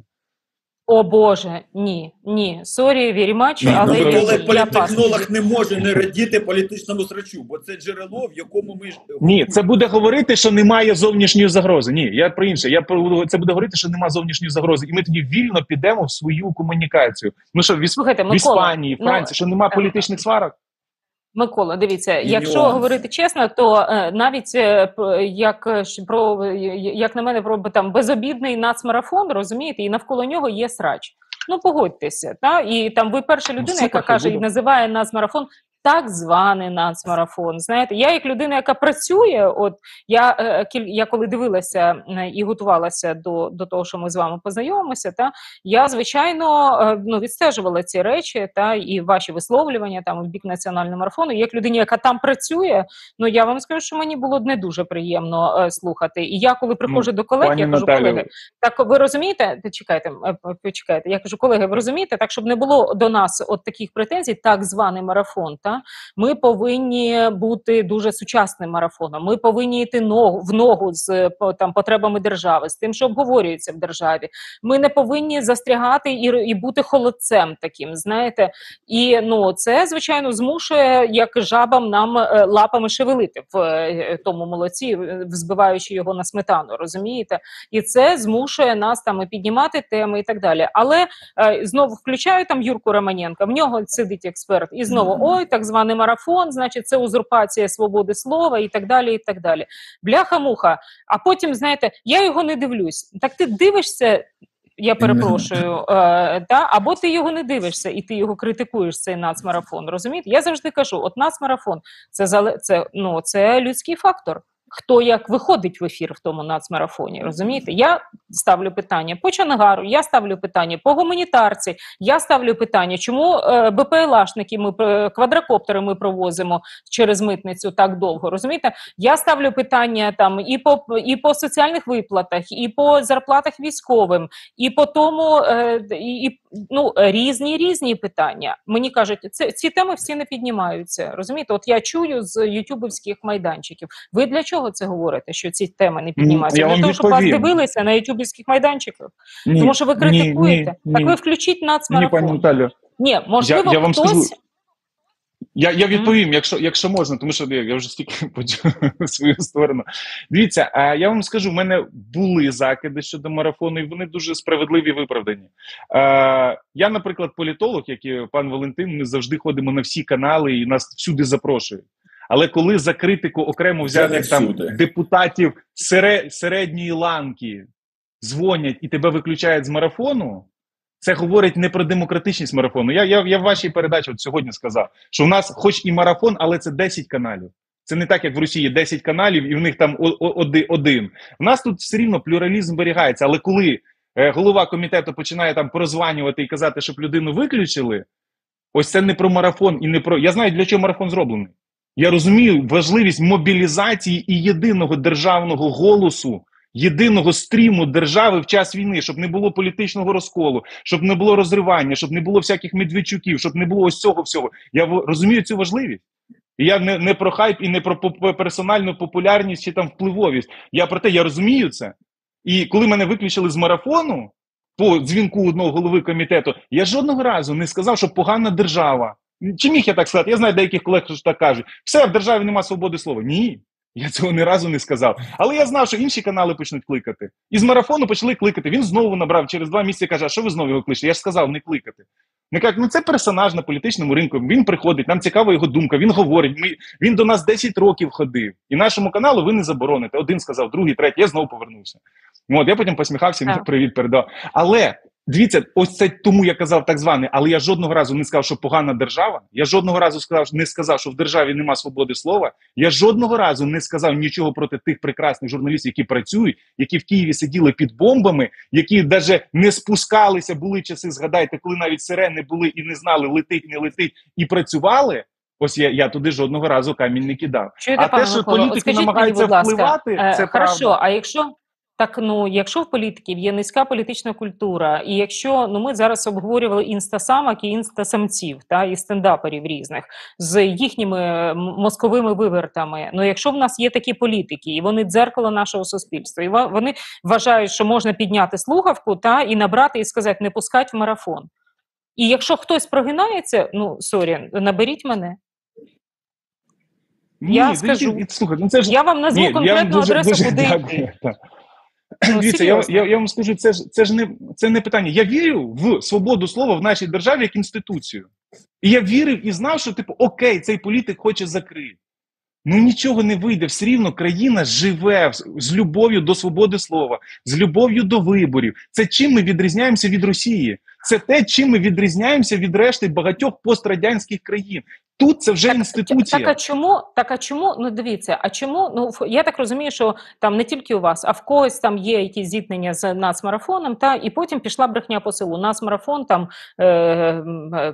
О Боже, ні, ні, sorry very much, Ні, але ну, я, коли я політтехнолог пас. не може не радіти політичному срачу, бо це джерело, в якому ми ж Ні, це буде говорити, що немає зовнішньої загрози. Ні, я про інше. Я про це буде говорити, що немає зовнішньої загрози, і ми тоді вільно підемо в свою комунікацію. Ну що, в, Ісп... Слухайте, в Микола, Іспанії, Франції, ну, що немає політичних сварок? Микола, дивіться, І якщо нюанс. говорити чесно, то е, навіть е, п- як е, ж про е, як на мене, про там безобідний нацмарафон, розумієте, і навколо нього є срач. Ну погодьтеся, та і там ви перша людина, супер, яка хай каже і буде. називає нацмарафон. Так званий нацмарафон. Знаєте, я як людина, яка працює, от я, е, кіль- я коли дивилася е, і готувалася до, до того, що ми з вами познайомимося, та я звичайно е, ну, відстежувала ці речі, та і ваші висловлювання там в бік національного марафону. І як людині, яка там працює, ну я вам скажу, що мені було не дуже приємно е, слухати. І я коли приходжу Ну, до колег, пані я кажу, Наталю, колеги, так ви розумієте? Та чекайте, е, почекайте. Я кажу, колеги, ви розумієте, так щоб не було до нас от таких претензій, так званий марафон. Та ми повинні бути дуже сучасним марафоном. Ми повинні йти ногу в ногу з по- там потребами держави, з тим, що обговорюється в державі. Ми не повинні застрягати і, і бути холодцем таким. Знаєте, і ну це звичайно змушує як жабам нам е, лапами шевелити в е, тому молоці, е, взбиваючи його на сметану. Розумієте? І це змушує нас там і піднімати теми і так далі. Але е, знову включаю там Юрку Романенка, в нього сидить експерт, і знову ой, так званий марафон, значить, це узурпація свободи слова і так далі, і так далі. Бляха-муха. А потім, знаєте, я його не дивлюсь. Так ти дивишся, я перепрошую, е, та, або ти його не дивишся і ти його критикуєш, цей нацмарафон, розумієте? Я завжди кажу, от нацмарафон, це, зале- це, ну, це людський фактор. Хто як виходить в ефір в тому нацмарафоні, розумієте? Я ставлю питання по Чонгару, я ставлю питання по гуманітарці, я ставлю питання, чому е, БПЛАшники, ми, е, квадрокоптери ми провозимо через митницю так довго, розумієте? Я ставлю питання там і по, і по соціальних виплатах, і по зарплатах військовим, і по тому, е, і, і, ну, різні, різні питання. Мені кажуть, це, ці теми всі не піднімаються, розумієте? От я чую з ютубівських майданчиків. Ви для чого це говорите, що ці теми не піднімаються? Я Для вам того, щоб вас відповім. дивилися на ютубівських майданчиках? Ні, Тому що ви критикуєте. Ні, ні, так ні. ви включіть Ні, нацмарафон. пані Наталю. Ні, можливо, Я- я вам хтось... скажу. Я, я відповім, якщо, якщо можна, тому що я, я вже стільки почув в свою сторону. Дивіться, а я вам скажу, в мене були закиди щодо марафону, і вони дуже справедливі і виправдані. Е, я, наприклад, політолог, як і пан Валентин, ми завжди ходимо на всі канали і нас всюди запрошують. Але коли за критику окремо взятих там всюди. депутатів сере, середньої ланки дзвонять і тебе виключають з марафону, це говорить не про демократичність марафону. Я, я, я в вашій передачі от сьогодні сказав, що в нас хоч і марафон, але це десять каналів. Це не так, як в Росії десять каналів і в них там о- о- оди- один. У нас тут все рівно плюралізм зберігається, але коли е, голова комітету починає там прозванювати і казати, щоб людину виключили, ось це не про марафон і не про... Я знаю, для чого марафон зроблений. Я розумію важливість мобілізації і єдиного державного голосу, єдиного стріму держави в час війни, щоб не було політичного розколу, щоб не було розривання, щоб не було всяких Медведчуків, щоб не було ось цього всього. Я розумію цю важливість. І я не, не про хайп і не про персональну популярність чи там впливовість. Я про те, я розумію це. І коли мене виключили з марафону, по дзвінку одного голови комітету, я жодного разу не сказав, що погана держава. Чи міг я так сказати? Я знаю деяких колег, що так кажуть. Все, в державі немає свободи слова. Ні, я цього ні разу не сказав. Але я знав, що інші канали почнуть кликати. І з марафону почали кликати. Він знову набрав через два місяці і каже, а що ви знову його кличете? Я ж сказав, не кликати. Ми кажуть, ну це персонаж на політичному ринку, він приходить, нам цікава його думка, він говорить, ми, він до нас десять років ходив. І нашому каналу ви не забороните. Один сказав, другий, третій, я знову повернувся. От, я потім посміхався, він привіт передав. Але, дивіться, ось це тому я казав так званий, але я жодного разу не сказав, що погана держава, я жодного разу сказав, не сказав, що в державі нема свободи слова, я жодного разу не сказав нічого проти тих прекрасних журналістів, які працюють, які в Києві сиділи під бомбами, які навіть не спускалися, були часи, згадайте, коли навіть сирени були і не знали, летить, не летить, і працювали. Ось я, я туди жодного разу камінь не кидав. Чуєте, а те, що Микола, політики намагаються мені, впливати, ласка, це е, хорошо, правда. А якщо так, ну якщо в політиків є низька політична культура, і якщо ну ми зараз обговорювали інстасамок і інстасамців, та і стендаперів різних з їхніми мозковими вивертами. Ну, якщо в нас є такі політики, і вони дзеркало нашого суспільства, і вони вважають, що можна підняти слухавку та і набрати і сказати, не пускать в марафон. І якщо хтось прогинається, ну сорі, наберіть мене. Ні, я ви, скажу, ви, слухай, ну це ж... я вам назву Ні, конкретну дуже, адресу, дуже куди дякую. йти. Ну, дивіться, я, я, я вам скажу, це ж, це ж не, це не питання. Я вірю в свободу слова в нашій державі як інституцію. І я вірив і знав, що, типу, окей, цей політик хоче закрити. Ну нічого не вийде, все рівно країна живе з любов'ю до свободи слова, з любов'ю до виборів. Це чим ми відрізняємося від Росії. Це те, чим ми відрізняємося від решти багатьох пострадянських країн. Тут це вже так, інституція. Так, а чому, так, а чому, ну дивіться, а чому, ну я так розумію, що там не тільки у вас, а в когось там є якісь зіткнення з нацмарафоном, та, і потім пішла брехня по селу. Нацмарафон там... Е, е,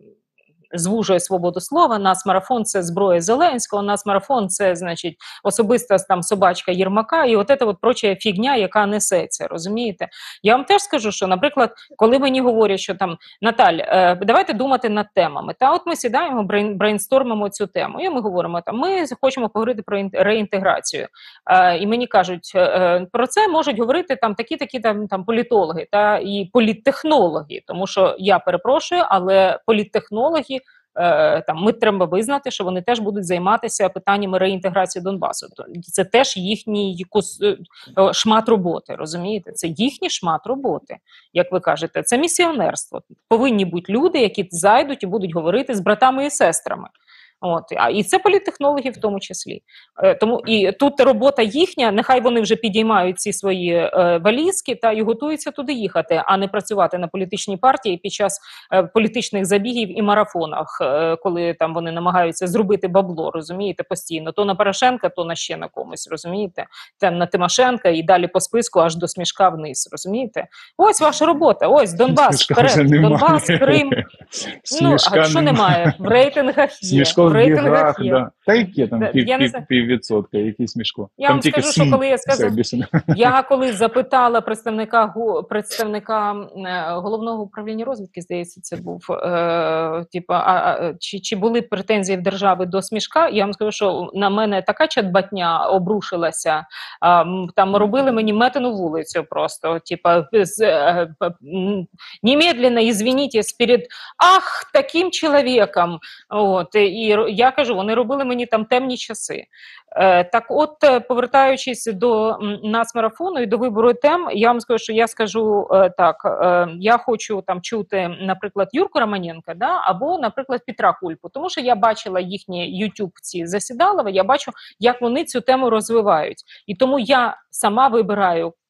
звужує свободу слова, нацмарафон – це зброя Зеленського, нацмарафон – це, значить, особиста там собачка Єрмака, і от це от проча фігня, яка несеться, розумієте? Я вам теж скажу, що, наприклад, коли мені говорять, що там, Наталь, е, давайте думати над темами, та от ми сідаємо, брейн, брейнстормимо цю тему, і ми говоримо, там, ми хочемо поговорити про реінтеграцію, е, і мені кажуть, е, про це можуть говорити там такі-такі там, там політологи, та, і політтехнологи, тому що, я перепрошую, але політтехнологи там, ми треба визнати, що вони теж будуть займатися питаннями реінтеграції Донбасу. Це теж їхній шмат роботи, розумієте? Це їхній шмат роботи, як ви кажете. Це місіонерство. Повинні бути люди, які зайдуть і будуть говорити з братами і сестрами. От, а і це політтехнологи в тому числі. Е, тому і тут робота їхня, нехай вони вже підіймають ці свої е, валізки та і готуються туди їхати, а не працювати на політичній партії під час е, політичних забігів і марафонах, е, коли там вони намагаються зробити бабло, розумієте, постійно. То на Порошенка, то на ще на комусь, розумієте? Там на Тимошенка і далі по списку аж до Смішка вниз, розумієте? Ось ваша робота, ось Донбас, вперед, Донбас, Крим. Ну, а що немає? В рейтингах є. В рейтингах є. Да. Та які там пів, я пів, пів відсотка, якийсь Мішко. Я там вам скажу, що коли я сказав, я коли запитала представника представника головного управління розвідки, здається, це був, е, типу, а, а, чи, чи були претензії в держави до Смішка, я вам скажу, що на мене така чатбатня обрушилася, а, там робили мені метену вулицю просто, типу, немедленно, извините, перед, ах, таким чоловіком, от, і я кажу, вони робили мені там темні часи. Е, так от, повертаючись до нацмарафону і до вибору тем, я вам скажу, що я скажу е, так, е, я хочу там чути, наприклад, Юрку Романенка, да, або, наприклад, Петра Кульпу, тому що я бачила їхні ютуб-ці засідалови, я бачу, як вони цю тему розвивають. І тому я сама вибираю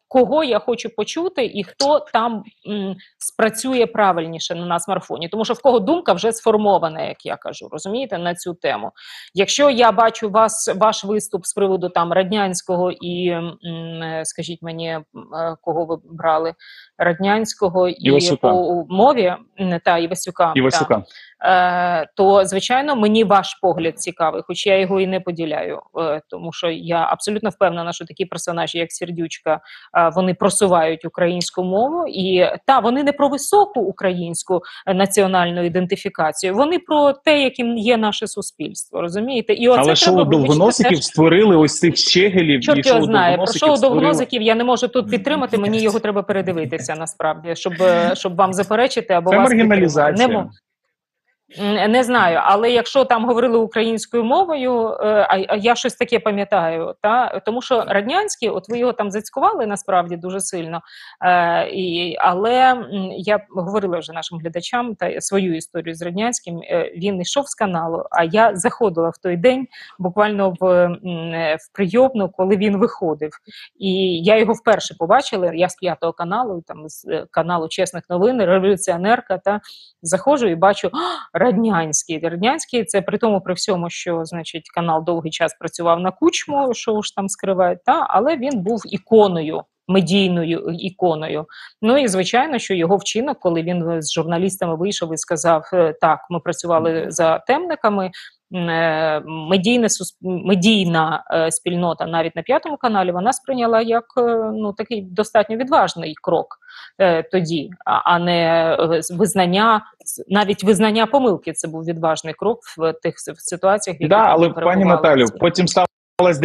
кого я хочу почути і хто там м, спрацює правильніше на нас марафоні. Тому що в кого думка вже сформована, як я кажу, розумієте, на цю тему. Якщо я бачу вас, ваш виступ з приводу там Раднянського і, м, скажіть мені, м, кого ви брали, Раднянського і Івасюка. по мові, м, та, Івасюка, Івасюка. та, е, то, звичайно, мені ваш погляд цікавий, хоч я його і не поділяю, е, тому що я абсолютно впевнена, що такі персонажі, як Сердючка, е, вони просувають українську мову, і та, вони не про високу українську е, національну ідентифікацію, вони про те, яким є наше суспільство, розумієте? І оце Але шоу треба вивчити довгоносиків теж. створили ось цих щегелів. Чорт і шоу його знає. Про довгоносиків шоу створили- довгоносиків я не можу тут підтримати, мені його треба передивитися насправді, щоб, е, щоб вам заперечити або Це вас підтримати. маргіналізація. Не, мо- М, Не знаю, але якщо там говорили українською мовою, е, а, а я щось таке пам'ятаю, та тому що Раднянський, от ви його там зацькували насправді дуже сильно. Е, і, але м, я говорила вже нашим глядачам та свою історію з Раднянським. Е, він йшов з каналу, а я заходила в той день буквально в, м, в прийомну, коли він виходив. І я його вперше побачила. Я з п'ятого каналу, там з е, каналу Чесних новин, революціонерка, та заходжу і бачу. Раднянський. Раднянський, це при тому, при всьому, що, значить, канал довгий час працював на Кучму, що ж там скривають, та, але він був іконою, медійною іконою. Ну і, звичайно, що його вчинок, коли він з журналістами вийшов і сказав, е, так, ми працювали за темниками, е, медійна, сус- медійна е, спільнота навіть на п'ятому каналі, вона сприйняла як е, ну, такий достатньо відважний крок е, тоді, а, а не е, визнання, навіть визнання помилки, це був відважний крок в тих с- в ситуаціях, в яких Да, вони але пані перебували. Наталю, потім сталося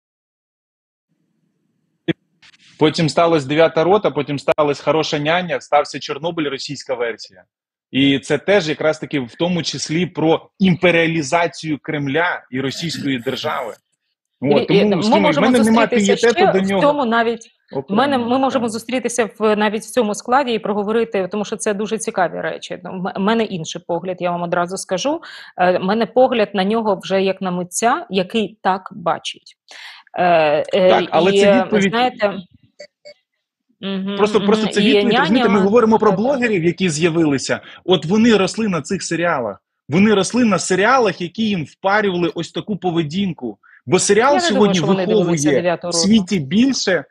потім сталося дев'ята рота, потім сталася хороша няня, стався Чорнобиль, російська версія. І це теж якраз таки в тому числі про імперіалізацію Кремля і російської держави. От, І- і тому ми з ким- в можемо мене немає зустрітися пієтету ще до в нього. цьому навіть. У Окремо, мене ми можемо так. зустрітися в навіть в цьому складі і проговорити, тому що це дуже цікаві речі. У мене інший погляд, я вам одразу скажу. У мене погляд на нього вже як на митця, який так бачить. Е, е, Так, але і, це відповідь. знаєте, мгм, Просто, мгм. просто це І відповідь, няня- розумієте, ми говоримо про Так. блогерів, які з'явилися. От вони росли на цих серіалах. Вони росли на серіалах, які їм впарювали ось таку поведінку. Бо серіал Я не думаю, сьогодні що вони дивилися виховує «Дев'яту в роту». світі більше.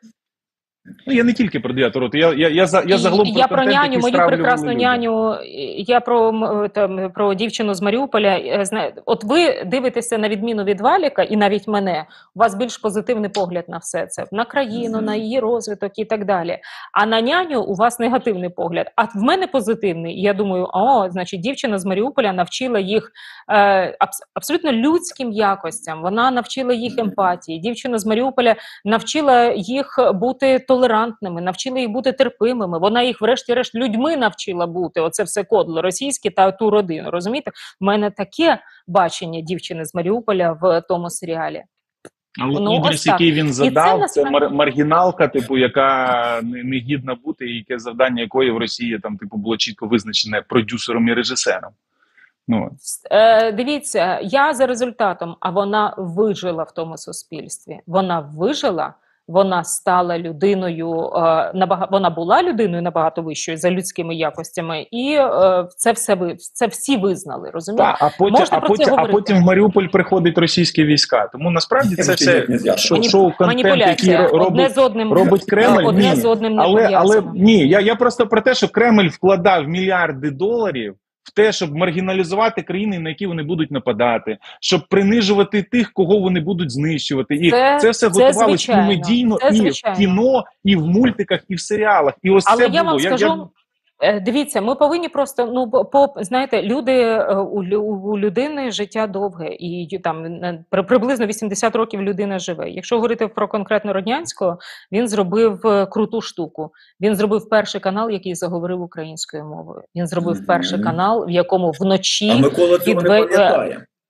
Ну, я не тільки про дев'яту роту, я, я, я, за, я І загалом я про контент, няню, який мою стравлювали прекрасну люди. няню, я про м, там, про дівчину з Маріуполя. Е, зна- От ви дивитеся на відміну від Валіка і навіть мене, у вас більш позитивний погляд на все це, на країну, на її розвиток і так далі. А на няню у вас негативний погляд. А в мене позитивний. І я думаю, о, значить, дівчина з Маріуполя навчила їх е, абс- абсолютно людським якостям. Вона навчила їх емпатії. Дівчина з Маріуполя навчила їх бути толерантними, навчила їх бути терпимими. Вона їх, врешті-решт, людьми навчила бути. Оце все кодло російське та ту родину. Розумієте? У мене таке бачення дівчини з Маріуполя в тому серіалі. Але Ну, образ, ось так. який він І задав, це, це, насправді- мар- маргіналка, типу, яка не, не гідна бути, і яке завдання якої в Росії там, типу, було чітко визначене продюсером і режисером. Ну, от. Е, дивіться, я за результатом, а вона вижила в тому суспільстві. Вона вижила, вона стала людиною, е, набага, вона була людиною набагато вищою за людськими якостями, і е, це все ви, це всі визнали, розумієте? Та, а потім, Можна а, про це потім, а говорити. потім в Маріуполь приходять російські війська. Тому насправді це все шоу, Мані- шоу-контент, який маніпуляція. ро- Одне робить, з одним, робить Кремль. одне Ні. з одним не Але, але пов'язано. ні, я, я просто про те, що Кремль вкладав мільярди доларів в те, щоб маргіналізувати країни, на які вони будуть нападати, щоб принижувати тих, кого вони будуть знищувати. І Це- це, все це готувалось і звичайно, медійно, це і звичайно. в кіно, і в мультиках, і в серіалах. І ось Але це я було. вам скажу, е, дивіться, ми повинні просто, ну, по- по, знаєте, люди, е, у, лю- у людини життя довге, і ю- там е, при- приблизно вісімдесят років людина живе. Якщо говорити про конкретно Роднянського, він зробив е, круту штуку. Він зробив перший канал, який заговорив українською мовою. Він зробив Мгм. перший канал, в якому вночі А Микола цього не підве- пам'ятає.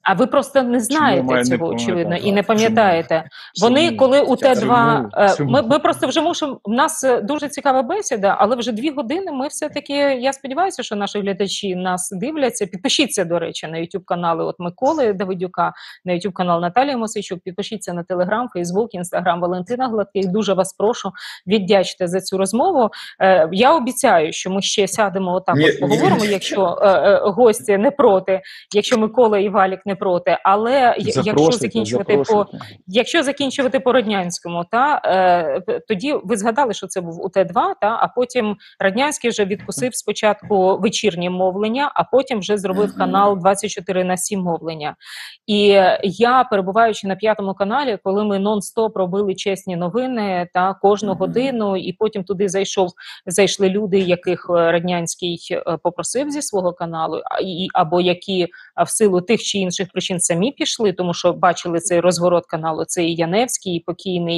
А ви просто не знаєте не цього, очевидно, і не Чому? пам'ятаєте. Вони, Чому? коли у Т два, Чому? е, Чому? ми, ми просто вже мусимо, у нас е, дуже цікава бесіда, але вже дві години ми все-таки, я сподіваюся, що наші глядачі нас дивляться. Підпишіться, до речі, на YouTube-канали от Миколи Давидюка, на YouTube-канал Наталії Мосійчук, підпишіться на Телеграм, Фейсбук, Інстаграм Валентина Гладких. Дуже вас прошу, віддячте за цю розмову. Е, я обіцяю, що ми ще сядемо отак, Ні, от поговоримо, ні. якщо е, е, гості не проти, якщо Микола і Валік не проти, але я- якщо Запрошуйте, закінчувати по запрошуйте. якщо закінчувати по Роднянському, та е, тоді ви згадали, що це був У Т два, та а потім Роднянський вже відкусив спочатку вечірнє мовлення, а потім вже зробив Мгм. канал двадцять чотири на сім мовлення. І я, перебуваючи на п'ятому каналі, коли ми нон-стоп робили чесні новини та кожну Мгм. годину, і потім туди зайшов зайшли люди, яких е, Роднянський е, попросив зі свого каналу, а, і, або які а, в силу тих чи інших причин самі пішли, тому що бачили цей розворот каналу. Це і Яневський, і покійний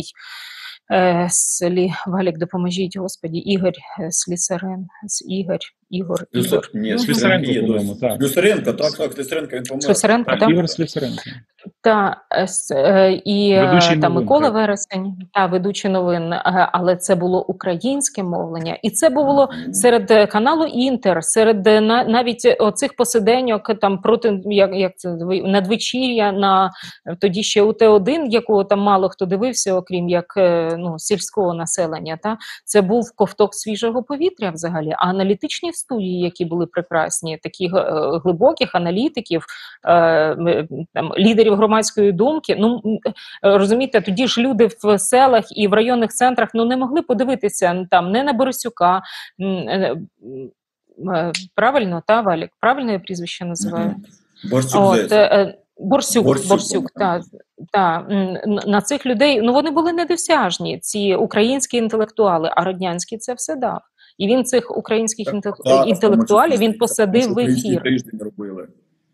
е, Слі... Валік, допоможіть, Господі, Ігор е, Слісарен, С- Ігор, Ігор, Ігор. Слюсар... Ні, Мгм. Слюсаренко є. по-моєму, досі. так. Слюсаренко, так, так, Слюсаренко, він помер. Слісаренко, Так, так? Ігор Слюсаренко. Та, е, с- е, і е, Ведучий та новин, Микола так. Вересень, та ведучий новин, е, але це було українське мовлення, і це було Мгм. серед е, каналу Інтер, серед е, на, навіть оцих посиденьок там проти як, як це ви- надвечір'я на е, тоді ще У Т один, якого там мало хто дивився, окрім як е, ну сільського населення. Та це був ковток свіжого повітря взагалі. А аналітичні студії, які були прекрасні, такі е, глибоких аналітиків, е, м, там лідерів громадської думки. Ну м, е, розумієте, тоді ж люди в селах і в районних центрах ну не могли подивитися н- там не на Борисюка. м, е, м, е, Правильно, та Валік? Правильно я прізвище називаю? Мгм. Борщук, От, здається. е, е, Борсюк, Борсюк, Борсюк, так. та, та, м, н- на цих людей, ну вони були недосяжні, ці українські інтелектуали, а Роднянський це все дав. І він цих українських Так, інтел- так, в тому інтелектуалів, числі, він так, посадив що в український ефір. тиждень робили.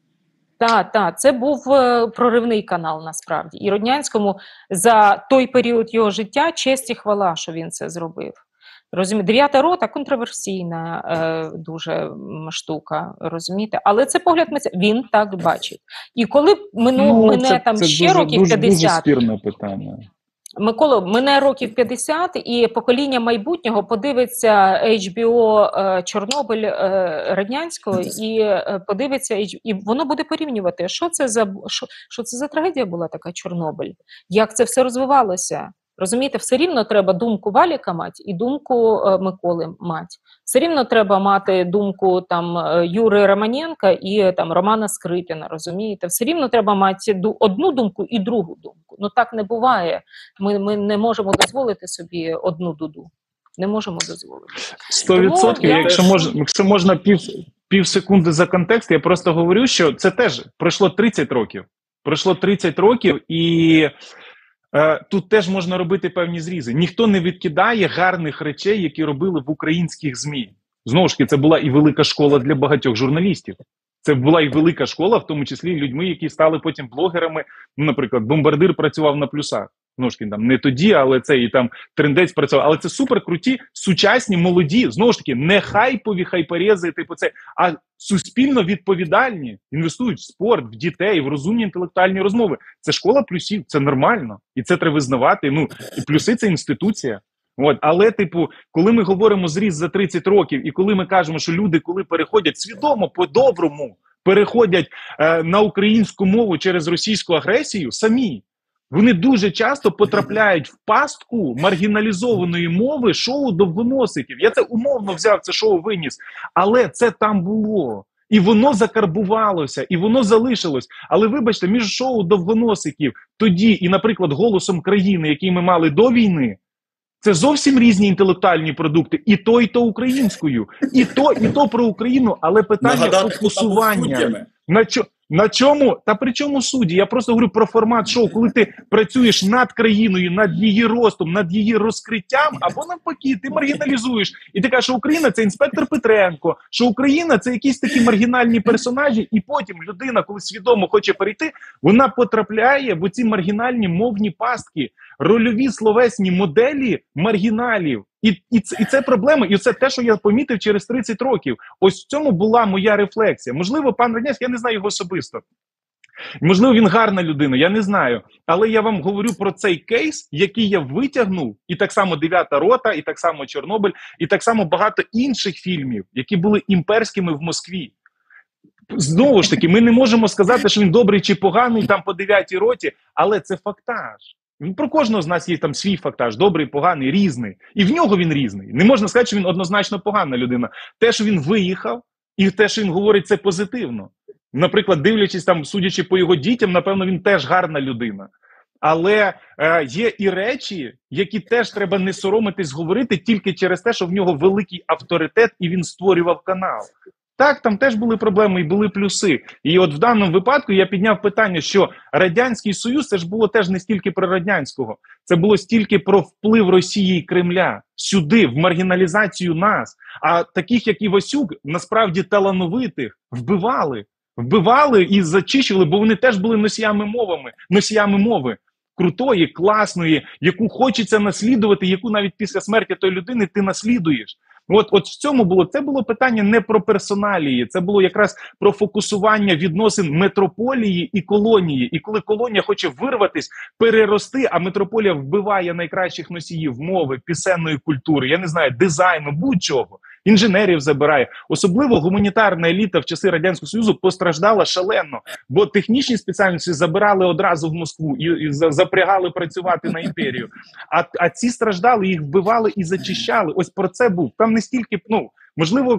Так, так, це був е, проривний канал насправді. І Роднянському за той період його життя честь і хвала, що він це зробив. Розумієте, дев'ята рота контроверсійна е, дуже м, штука, розумієте? Але це погляд митця. Він так бачить. І коли мину, мене це, там це ще дуже, років дуже, дуже п'ятдесят, спірне питання. Микола, мене років п'ятдесят, і покоління майбутнього подивиться Ейч Бі О е, Чорнобиль е, Радянського і е, подивиться, H- і воно буде порівнювати, що це за бу- що, що це за трагедія була така Чорнобиль, як це все розвивалося. Розумієте, все рівно треба думку Валіка мати і думку е, Миколи мати. Все рівно треба мати думку там е, Юри Романенка і е, там Романа Скрипіна, розумієте? Все рівно треба мати ду- одну думку і другу думку. Ну так не буває. Ми, ми не можемо дозволити собі одну дуду. Не можемо дозволити. Сто відсотків. Тому я- Якщо можна, якщо можна пів, пів секунди за контекст, я просто говорю, що це теж пройшло тридцять років. Пройшло тридцять років, і е, тут теж можна робити певні зрізи. Ніхто не відкидає гарних речей, які робили в українських ЗМІ. Знову ж таки, це була і велика школа для багатьох журналістів. Це була і велика школа, в тому числі людьми, які стали потім блогерами. Ну, наприклад, Бомбардир працював на плюсах. Знову ж таки, там не тоді, але це і там Трендець працював. Але це суперкруті, сучасні, молоді, знову ж таки, не хайпові хайперези, типу це, а суспільно відповідальні, інвестують в спорт, в дітей, в розумні інтелектуальні розмови. Це школа плюсів, це нормально. І це треба визнавати. Ну, і плюси – це інституція. От, але, типу, коли ми говоримо зріст за тридцять років, і коли ми кажемо, що люди, коли переходять свідомо, по-доброму, переходять е, на українську мову через російську агресію, самі, вони дуже часто потрапляють в пастку маргіналізованої мови шоу довгоносиків. Я це умовно взяв, це шоу виніс, але це там було. І воно закарбувалося, і воно залишилось. Але вибачте, між шоу довгоносиків тоді і, наприклад, «Голосом країни», який ми мали до війни, це зовсім різні інтелектуальні продукти. І то, і то українською. І то, і то про Україну, але питання Нагадати, хто там був фокусування. суддями. На, чо, на чому? Та при чому судді? Я просто говорю про формат шоу, коли ти працюєш над країною, над її ростом, над її розкриттям, або навпаки, ти маргіналізуєш. І ти кажеш, що Україна – це інспектор Петренко, що Україна – це якісь такі маргінальні персонажі, і потім людина, коли свідомо хоче перейти, вона потрапляє в оці маргінальні мовні пастки, рольові словесні моделі маргіналів. І, і, це, і це проблема, і це те, що я помітив через тридцять років. Ось в цьому була моя рефлексія. Можливо, пан Роднянський, я не знаю його особисто. Можливо, він гарна людина, я не знаю. Але я вам говорю про цей кейс, який я витягнув, і так само «Дев'ята рота», і так само «Чорнобиль», і так само багато інших фільмів, які були імперськими в Москві. Знову ж таки, ми не можемо сказати, що він добрий чи поганий там по «Дев'ятій роті», але це фактаж. Про кожного з нас є там свій фактаж, добрий, поганий, різний. І в нього він різний. Не можна сказати, що він однозначно погана людина. Те, що він виїхав, і те, що він говорить, це позитивно. Наприклад, дивлячись там, судячи по його дітям, напевно, він теж гарна людина. Але е, є і речі, які теж треба не соромитись говорити тільки через те, що в нього великий авторитет і він створював канал. Так, там теж були проблеми і були плюси. І от в даному випадку я підняв питання, що Радянський Союз, це ж було теж не стільки про радянського, це було стільки про вплив Росії і Кремля сюди, в маргіналізацію нас. А таких, як Івасюк, насправді талановитих, вбивали. Вбивали і зачищували, бо вони теж були носіями мовами, носіями мови. Крутої, класної, яку хочеться наслідувати, яку навіть після смерті тої людини ти наслідуєш. От, от в цьому було, це було питання не про персоналії, це було якраз про фокусування відносин метрополії і колонії. І коли колонія хоче вирватись, перерости, а метрополія вбиває найкращих носіїв мови, пісенної культури, я не знаю, дизайну, будь-чого, інженерів забирає. Особливо гуманітарна еліта в часи Радянського Союзу постраждала шалено, бо технічні спеціальності забирали одразу в Москву і, і запрягали працювати на імперію. А, а ці страждали, їх вбивали і зачищали. Ось про це був. Там не стільки, ну, можливо,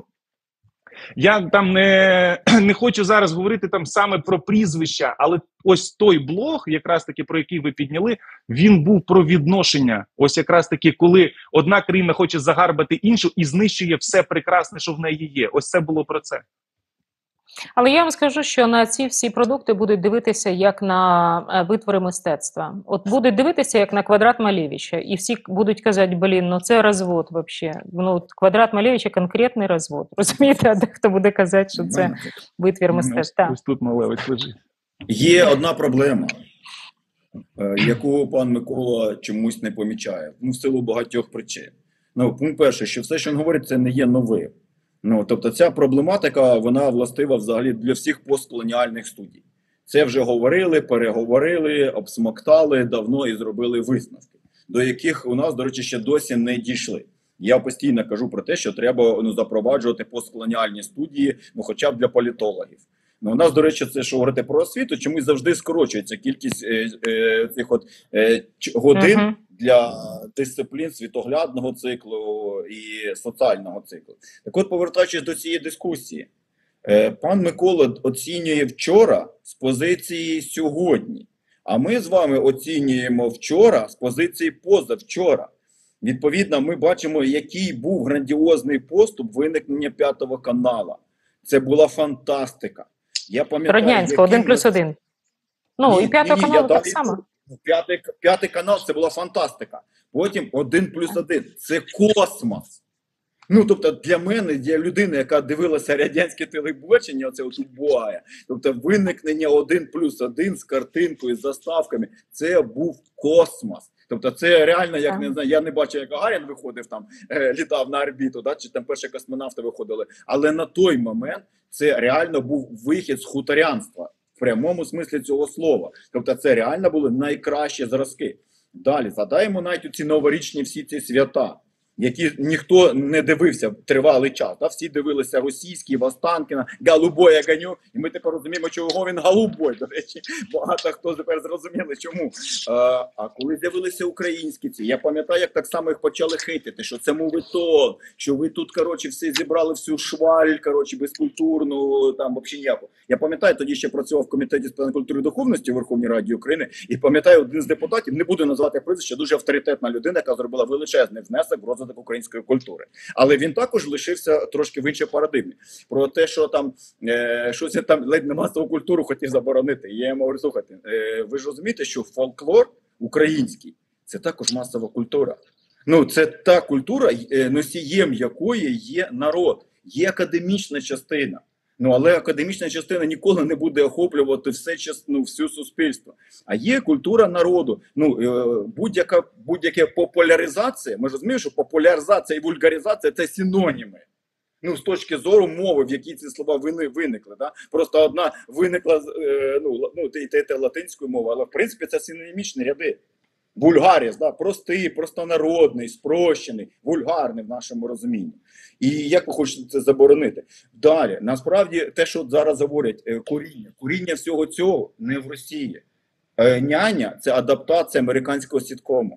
я там не, не хочу зараз говорити там саме про прізвища, але ось той блог, якраз таки про який ви підняли, він був про відношення. Ось якраз таки, коли одна країна хоче загарбати іншу і знищує все прекрасне, що в неї є. Ось це було про це. Але я вам скажу, що на ці всі продукти будуть дивитися як на витвори мистецтва. От будуть дивитися як на квадрат Малевича, і всі будуть казати, блін, ну це розвод взагалі. Ну, квадрат Малевича конкретний розвод. Розумієте, а дехто буде казати, що це витвір мистецтва. Ось тут Малевич лежить. Є одна проблема, яку пан Микола чомусь не помічає. Ну, в силу багатьох причин. Ну, пункт перший, що все, що він говорить, це не є новим. Ну, тобто ця проблематика, вона властива взагалі для всіх постколоніальних студій. Це вже говорили, переговорили, обсмоктали давно і зробили висновки, до яких у нас, до речі, ще досі не дійшли. Я постійно кажу про те, що треба ну, запроваджувати постколоніальні студії, ну хоча б для політологів. Ну, у нас, до речі, це що говорити про освіту, чомусь завжди скорочується кількість е, е, цих от, е, годин uh-huh. для дисциплін світоглядного циклу і соціального циклу. Так от, повертаючись до цієї дискусії, е, пан Микола оцінює вчора з позиції сьогодні, а ми з вами оцінюємо вчора з позиції позавчора. Відповідно, ми бачимо, який був грандіозний поступ виникнення п'ятого каналу. Це була фантастика. Я пам'ятаю, Радянського, один плюс один. Ну, ні, і п'ятого ні, каналу так само. П'ятий, п'ятий канал – це була фантастика. Потім один плюс один – це космос. Ну, тобто, для мене, для людини, яка дивилася радянське телебачення, оце от убогає, тобто, виникнення один плюс один з картинкою, з заставками – це був космос. Тобто це реально, як не знаю, я не бачу, як Гагарін виходив там, е, літав на орбіту, да, чи там перші космонавти виходили. Але на той момент це реально був вихід з хуторянства в прямому смислі цього слова. Тобто це реально були найкращі зразки. Далі задаємо навіть ці новорічні всі ці свята, які ніхто не дивився тривалий час. Да? Всі дивилися російські, Востанкіна, «Голубой огонь», і ми тепер розуміємо, чого він голубой. До речі, багато хто тепер зрозуміли, чому. А, а коли з'явилися українські ці, я пам'ятаю, як так само їх почали хейтити, що це мовитон, що ви тут, коротше, всі зібрали всю шваль, коротше, безкультурну, там, взагалі ніяку. Я пам'ятаю, тоді ще працював в Комітеті з питань культури і духовності в Верховній Раді України, і пам'ятаю, один з депутатів, не буду назвати прізвище, дуже авторитетна людина, яка зробила величезний внесок в розвиток української культури. Але він також лишився трошки в іншій парадигмі. Про те, що там е, щось там ледь не масову культуру хотів заборонити. Я йому говорю, слухайте, е, ви ж розумієте, що фольклор український – це також масова культура. Ну, це та культура, е, носієм якої є народ, є академічна частина. Ну, але академічна частина ніколи не буде охоплювати все, ну, всю суспільство. А є культура народу. Ну, будь-яка, будь-яка популяризація, ми ж розуміємо, що популяризація і вульгаризація – це синоніми. Ну, з точки зору мови, в якій ці слова виникли. Да? Просто одна виникла, ну, ну те, те, те латинською мовою, але в принципі це синонімічні ряди. Вульгаріс, да, простий, простонародний, спрощений, вульгарний в нашому розумінні. І як ви хочете це заборонити? Далі, насправді, те, що зараз говорять, коріння. Коріння всього цього не в Росії. Няня – це адаптація американського сіткому.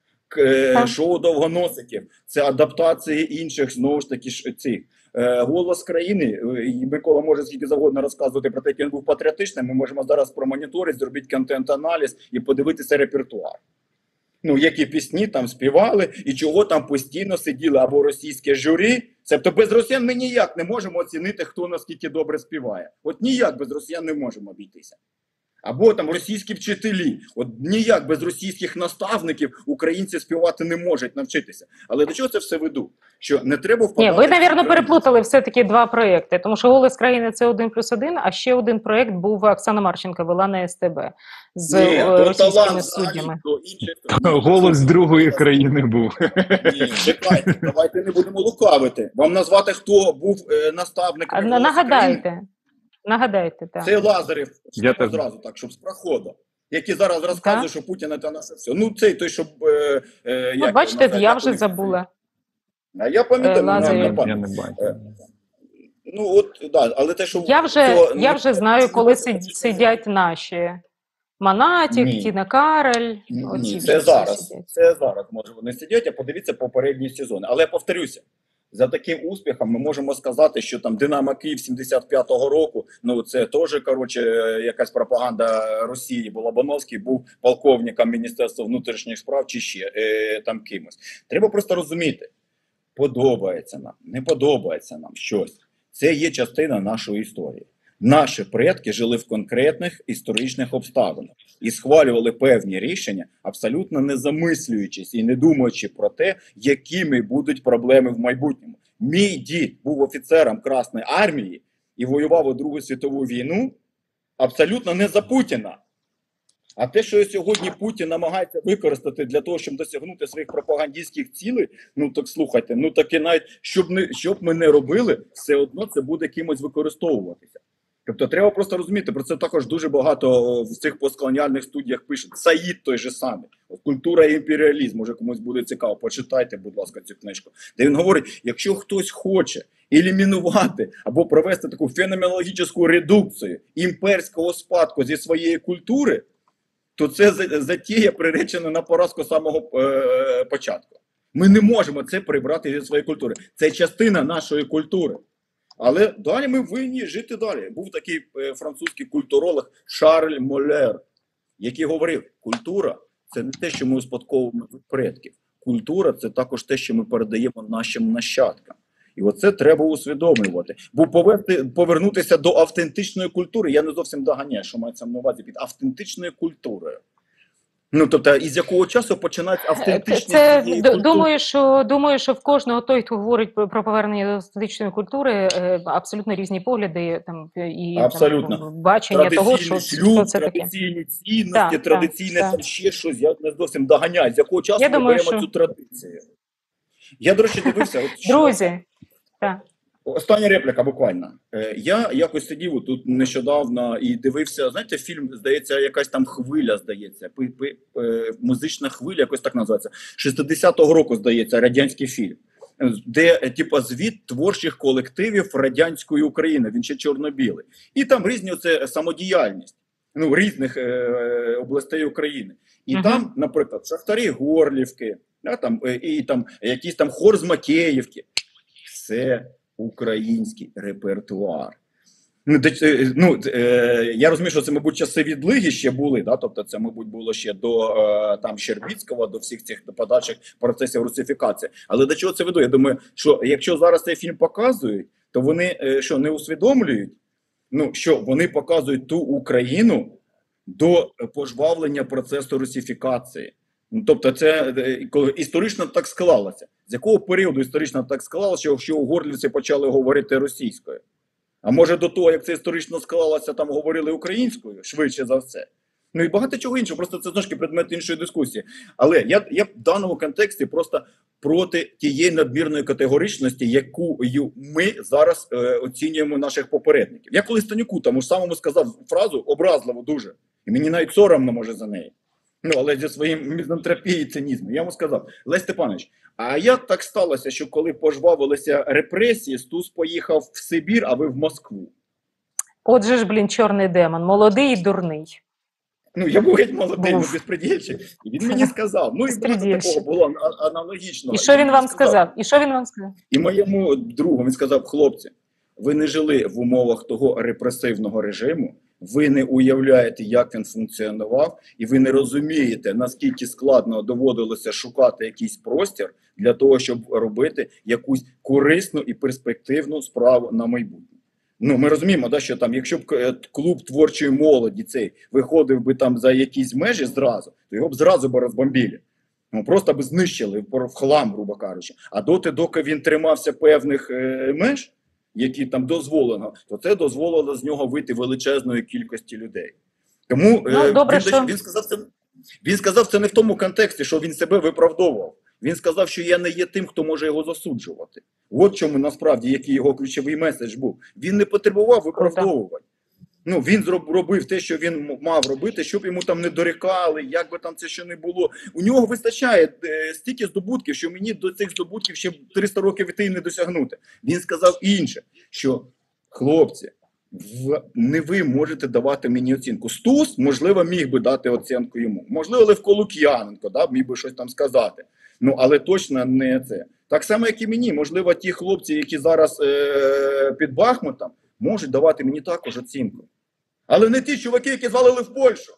Шоу довгоносиків – це адаптації інших, знову ж таки, цих. Голос країни, і Микола може скільки завгодно розказувати про те, як він був патріотичним, ми можемо зараз промоніторити, зробити контент-аналіз і подивитися репертуар. Ну, які пісні там співали, і чого там постійно сиділи або російське журі. Тобто без росіян ми ніяк не можемо оцінити, хто наскільки добре співає. От ніяк без росіян не можемо обійтися. Або там російські вчителі. От ніяк без російських наставників українці співати не можуть навчитися. Але до чого це все веду? Що не треба впадати... Ні, ви, навірно, переплутали все-таки два проєкти. Тому що «Голос країни» – це один плюс один, а ще один проєкт був Оксана Марченко вела на ес те бе з Ні, російськими суддями. Голос другої країни був. Ні, чекайте, давайте не будемо лукавити. Вам назвати, хто був е, наставником «Голосу Нагадайте. країни»? Нагадайте, так. Це Лазарев, Я так... одразу так, щоб з проходу. Який зараз розказує, що Путін – це наше все. Ну, цей той, щоб... Е, е, ну, бачите, я, я вже забула. А я пам'ятаю, е, на, на я не бачу. Е, ну, от, да, але те, що... Я вже, то, я ну, вже знаю, коли сидять наші. Монатік, ні. Тіна Кароль. Ні, це зараз. Це зараз, може, вони сидять, а подивіться попередні сезони. Але я повторюся, за таким успіхом ми можемо сказати, що там Динамо Київ сімдесят п'ятого року, ну це теж, коротше, якась пропаганда Росії, бо Лобановський був полковником Міністерства внутрішніх справ чи ще е, там кимось. Треба просто розуміти, подобається нам, не подобається нам щось. Це є частина нашої історії. Наші предки жили в конкретних історичних обставинах і схвалювали певні рішення, абсолютно не замислюючись і не думаючи про те, якими будуть проблеми в майбутньому. Мій дід був офіцером Красної армії і воював у Другу світову війну абсолютно не за Путіна. А те, що сьогодні Путін намагається використати для того, щоб досягнути своїх пропагандистських цілей, ну так слухайте, ну так і навіть, щоб, не, щоб ми не робили, все одно це буде кимось використовуватися. Тобто треба просто розуміти, про це також дуже багато в цих постколоніальних студіях пишуть. Саїд той же самий. От «Культура і імперіалізм», може комусь буде цікаво, почитайте, будь ласка, цю книжку. Де він говорить, якщо хтось хоче елімінувати або провести таку феноменологічну редукцію імперського спадку зі своєї культури, то це затія приречена на поразку самого е- початку. Ми не можемо це прибрати зі своєї культури. Це частина нашої культури. Але далі ми винні жити далі. Був такий е, французький культуролог Шарль Молер, який говорив, культура – це не те, що ми успадковуємо від предків. Культура – це також те, що ми передаємо нашим нащадкам. І оце треба усвідомлювати. Бо поверти, повернутися до автентичної культури, я не зовсім доганяю, що мається на увазі під автентичною культурою. Ну, тобто, із якого часу починають автентичні це, цієї це, культури? Думаю що, думаю, що в кожного той, хто говорить про повернення до автентичної культури, абсолютно різні погляди там, і абсолютно. Там, бачення того, що, шлюб, що це таке. традиційні цінності, так, традиційне так, там ще щось. Я не зовсім доганяю. З якого часу я ми думаю, беремо що... цю традицію? Я, до речі, дивився. От, Друзі, так. Остання репліка буквально. Я якось сидів тут нещодавно і дивився, знаєте, фільм, здається, якась там хвиля, здається, музична хвиля, якось так називається. шістдесятого року, здається, радянський фільм, де, типу, звіт творчих колективів радянської України, він ще чорно-білий. І там різні оце самодіяльність, ну, різних е, областей України. І uh-huh. там, наприклад, шахтарі Горлівки, да, там, і там якийсь там хор з Макеївки. Все український репертуар. Ну, де, ну, е, я розумію, що це, мабуть, часи відлиги ще були, да? Тобто це, мабуть, було ще до е, там Щербицького, до всіх цих подальших процесів русифікації. Але до чого це веду? Я думаю, що якщо зараз цей фільм показують, то вони е, що, не усвідомлюють, ну, що вони показують ту Україну до пожвавлення процесу русифікації. Ну, тобто це коли історично так склалося. З якого періоду історично так склалося, що угорлівці почали говорити російською? А може до того, як це історично склалося, там говорили українською, швидше за все. Ну і багато чого іншого, просто це трошки предмет іншої дискусії. Але я, я в даному контексті просто проти тієї надмірної категоричності, яку ми зараз е, оцінюємо наших попередників. Я колись Танюку тому ж самому сказав фразу образливу дуже, і мені навіть соромно може за неї. Ну, але зі своїм мізантропією і цинізмом. Я йому сказав: Лесь Степанович, а як так сталося, що коли пожвавилися репресії, Стус поїхав в Сибір, а ви в Москву? Отже ж, блін, чорний демон, молодий і дурний. Ну, я був геть молодий, ну, Був. безпредельщик. І він мені сказав, ну і багато Безпредельщик. такого було а- аналогічного. І що він мені вам сказав? І що він вам сказав? І моєму другу він сказав: хлопці, ви не жили в умовах того репресивного режиму, ви не уявляєте, як він функціонував, і ви не розумієте, наскільки складно доводилося шукати якийсь простір для того, щоб робити якусь корисну і перспективну справу на майбутнє. Ну, ми розуміємо, да, що там, якщо б е, клуб творчої молоді цей виходив би там за якісь межі зразу, то його б зразу б розбомбили. Ну, просто б знищили в хлам, грубо кажучи. А доти, доки він тримався певних е, меж, які там дозволено, то це дозволило з нього вийти величезної кількості людей. Тому Ну, е, добре, він, що... він, сказав це, він сказав це не в тому контексті, що він себе виправдовував. Він сказав, що я не є тим, хто може його засуджувати. От чому насправді, який його ключовий меседж був. Він не потребував виправдовувати. Ну, він робив те, що він мав робити, щоб йому там не дорікали, як би там це що не було. У нього вистачає е, стільки здобутків, що мені до цих здобутків ще триста років іти і не досягнути. Він сказав інше, що хлопці, в, не ви можете давати мені оцінку. Стус, можливо, міг би дати оцінку йому. Можливо, Левко Лук'яненко, да, міг би щось там сказати. Ну, але точно не це. Так само, як і мені. Можливо, ті хлопці, які зараз е, під Бахмутом, можуть давати мені також оцінку. Але не ті чуваки, які звалили в Польщу.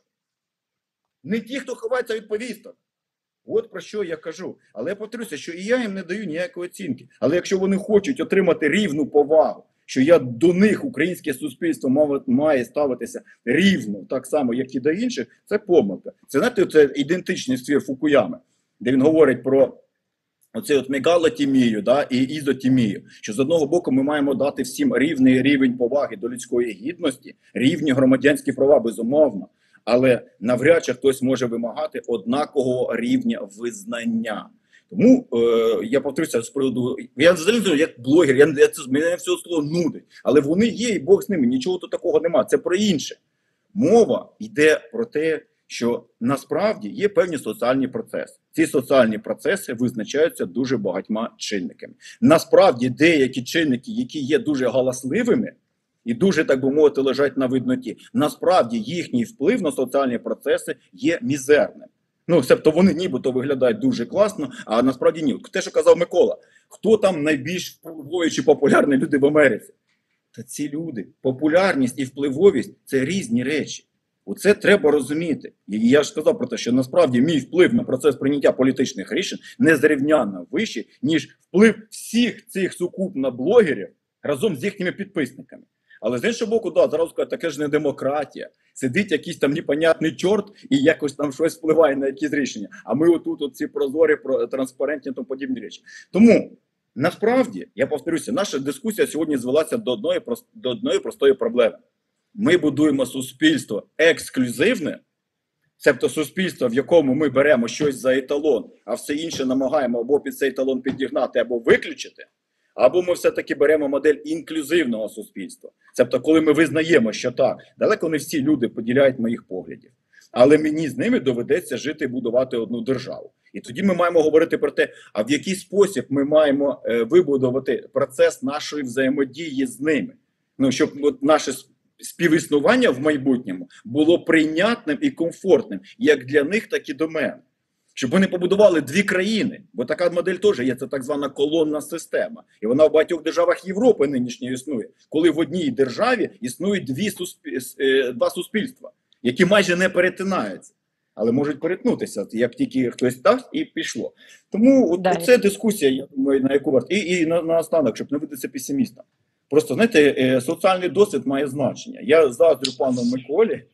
Не ті, хто ховається від повісток. От про що я кажу. Але я повторюся, що і я їм не даю ніякої оцінки. Але якщо вони хочуть отримати рівну повагу, що я до них, українське суспільство, має ставитися рівно, так само, як і до інших, це помилка. Це, знаєте, це ідентичний ствір Фукуями, де він говорить про оцей от мегалотімію, да, і ізотімію, що з одного боку ми маємо дати всім рівний рівень поваги до людської гідності, рівні громадянські права, безумовно, але навряд чи хтось може вимагати однакового рівня визнання. Тому е, я повторюся з приводу, я взагалі як блогер, я, я це мене всього слово нудить, але вони є, і Бог з ними, нічого тут такого немає. Це про інше. Мова йде про те, що насправді є певні соціальні процеси. Ці соціальні процеси визначаються дуже багатьма чинниками. Насправді деякі чинники, які є дуже галасливими і дуже, так би мовити, лежать на видноті, насправді їхній вплив на соціальні процеси є мізерним. Ну, себто вони нібито виглядають дуже класно, а насправді ні. Те, що казав Микола, хто там найбільш впливові чи популярні люди в Америці? Та ці люди, популярність і впливовість – це різні речі. Оце треба розуміти. І я ж сказав про те, що насправді мій вплив на процес прийняття політичних рішень незрівнянно вищий, ніж вплив всіх цих сукупно блогерів разом з їхніми підписниками. Але з іншого боку, да, зараз кажуть, таке ж не демократія. Сидить якийсь там непонятний чорт і якось там щось впливає на якісь рішення. А ми отут оці прозорі, транспарентні та подібні речі. Тому, насправді, я повторюся, наша дискусія сьогодні звелася до одної, до одної простої проблеми. Ми будуємо суспільство ексклюзивне, тобто суспільство, в якому ми беремо щось за еталон, а все інше намагаємо або під цей еталон підігнати, або виключити, або ми все-таки беремо модель інклюзивного суспільства. Тобто, коли ми визнаємо, що так, далеко не всі люди поділяють моїх поглядів, але мені з ними доведеться жити і будувати одну державу. І тоді ми маємо говорити про те, а в який спосіб ми маємо е, вибудувати процес нашої взаємодії з ними. Ну, щоб от, наше співіснування в майбутньому було прийнятним і комфортним, як для них, так і до мене. Щоб вони побудували дві країни, бо така модель теж є, це так звана колонна система. І вона в багатьох державах Європи нинішньої існує, коли в одній державі існують дві суспіль... два суспільства, які майже не перетинаються, але можуть перетнутися, як тільки хтось так і пішло. Тому от, це дискусія, я думаю, на яку варто. І, і на, на останок, щоб не видатися песимістом. Просто, знаєте, соціальний досвід має значення. Я заздрю пану Миколі,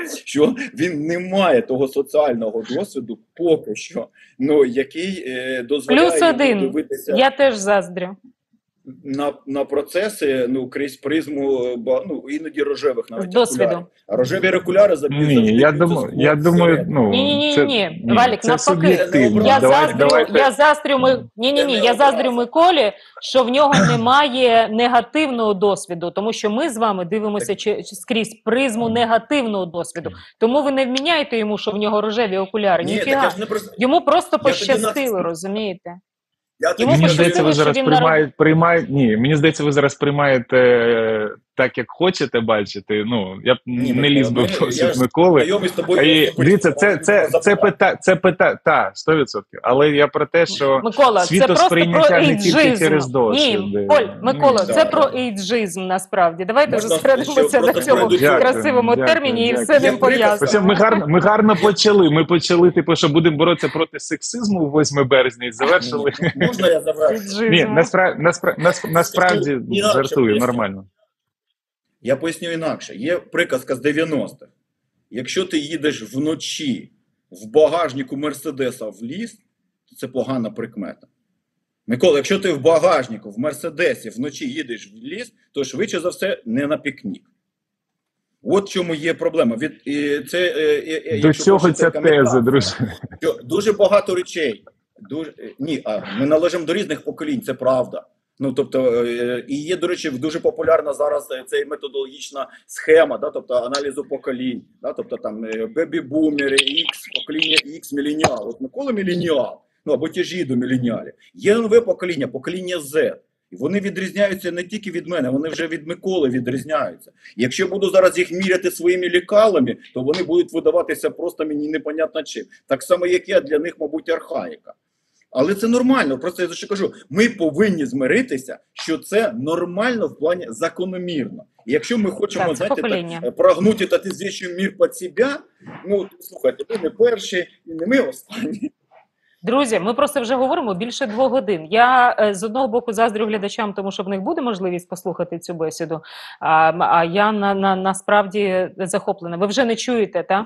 що він не має того соціального досвіду поки що, ну, який е, дозволяє Плюс один. Дивитися. Я теж заздрю. на, на процеси, ну, крізь призму, ба- ну, іноді рожевих навіть Досвіду. окулярів. А рожеві окуляри завжди Ні, завжди я б'ються думаю, з я думаю, всередини. ну Ні, ні, ні, це ні, ні, Валік, це навпаки. суб'єктивно. Я Я Давайте, заздрю, давайте. я заздрю ми... ні, ні, Це ні, не я заздрю образа. Миколі, що в нього немає негативного досвіду, тому що ми з вами дивимося чи- чи скрізь призму негативного досвіду. Тому ви не вміняєте йому, що в нього рожеві окуляри. Ні, так Ніфіга. я ж не про... Йому просто Я тоді пощастило, на- розумієте? Я тоді Йому Мені на- здається, ви пощастило, що зараз він приймаєте, приймаєте, ні, мені здається, ви зараз приймаєте е, так, як хочете бачити. Ну, я б Ні, не Микола, ліз би ми- в я досвід ж Миколи. знайомий з тобою І особисто, дивіться, це, давай це, про це, запитання. пита, це пита, та, сто відсотків. Але я про те, що Микола, це просто про світосприйняття не тільки ейджизм. через досвід. Ні, Коль, Микола, Ну, це да, про да. ейджизм насправді. Давайте Можна зосередимося ще на просто цьому пройду цю- красивому Дякую, терміні і дякую. все ним Є приказка. Ось ми пояснимо. гарно, ми гарно почали. Ми почали, типу, що будемо боротися проти сексизму восьмого березня і завершили. Можна я завершу? Ні, Ейджизму. насправді, насправді, насправді Інакше жартую, поясню. нормально. Я поясню інакше. Є приказка з дев'яностих. Якщо ти їдеш вночі в багажнику Мерседеса в ліс, то це погана прикмета. Микола, якщо ти в багажнику в Мерседесі вночі їдеш в ліс, то швидше за все не на пікнік. От в чому є проблема. Від, і це, е, е, До якщо чого хочете ця коментар, теза, друзі? що дуже багато речей. Дуже, е, ні, а ми належимо до різних поколінь, це правда. Ну, тобто, е, і є, до речі, дуже популярна зараз е, ця методологічна схема, да, тобто аналізу поколінь, да, тобто там е, бебі-бумери, X, покоління X, міленіал. От Микола міленіал, ну або ті ж їду міленіалі. Є нове покоління, покоління Z. І вони відрізняються не тільки від мене, вони вже від Миколи відрізняються. І якщо я буду зараз їх міряти своїми лікалами, то вони будуть видаватися просто мені непонятно чим. Так само, як я, для них, мабуть, архаїка. Але це нормально, просто я за що кажу, ми повинні змиритися, що це нормально в плані закономірно. І якщо ми хочемо, Так, це знаєте, покоління. так, прогнути та звіщу мір під себе, ну, слухайте, ви не перші і не ми останні. Друзі, ми просто вже говоримо більше двох годин. Я е, з одного боку заздрю глядачам, тому що в них буде можливість послухати цю бесіду, а, м- а я на, на, насправді захоплена. Ви вже не чуєте, так?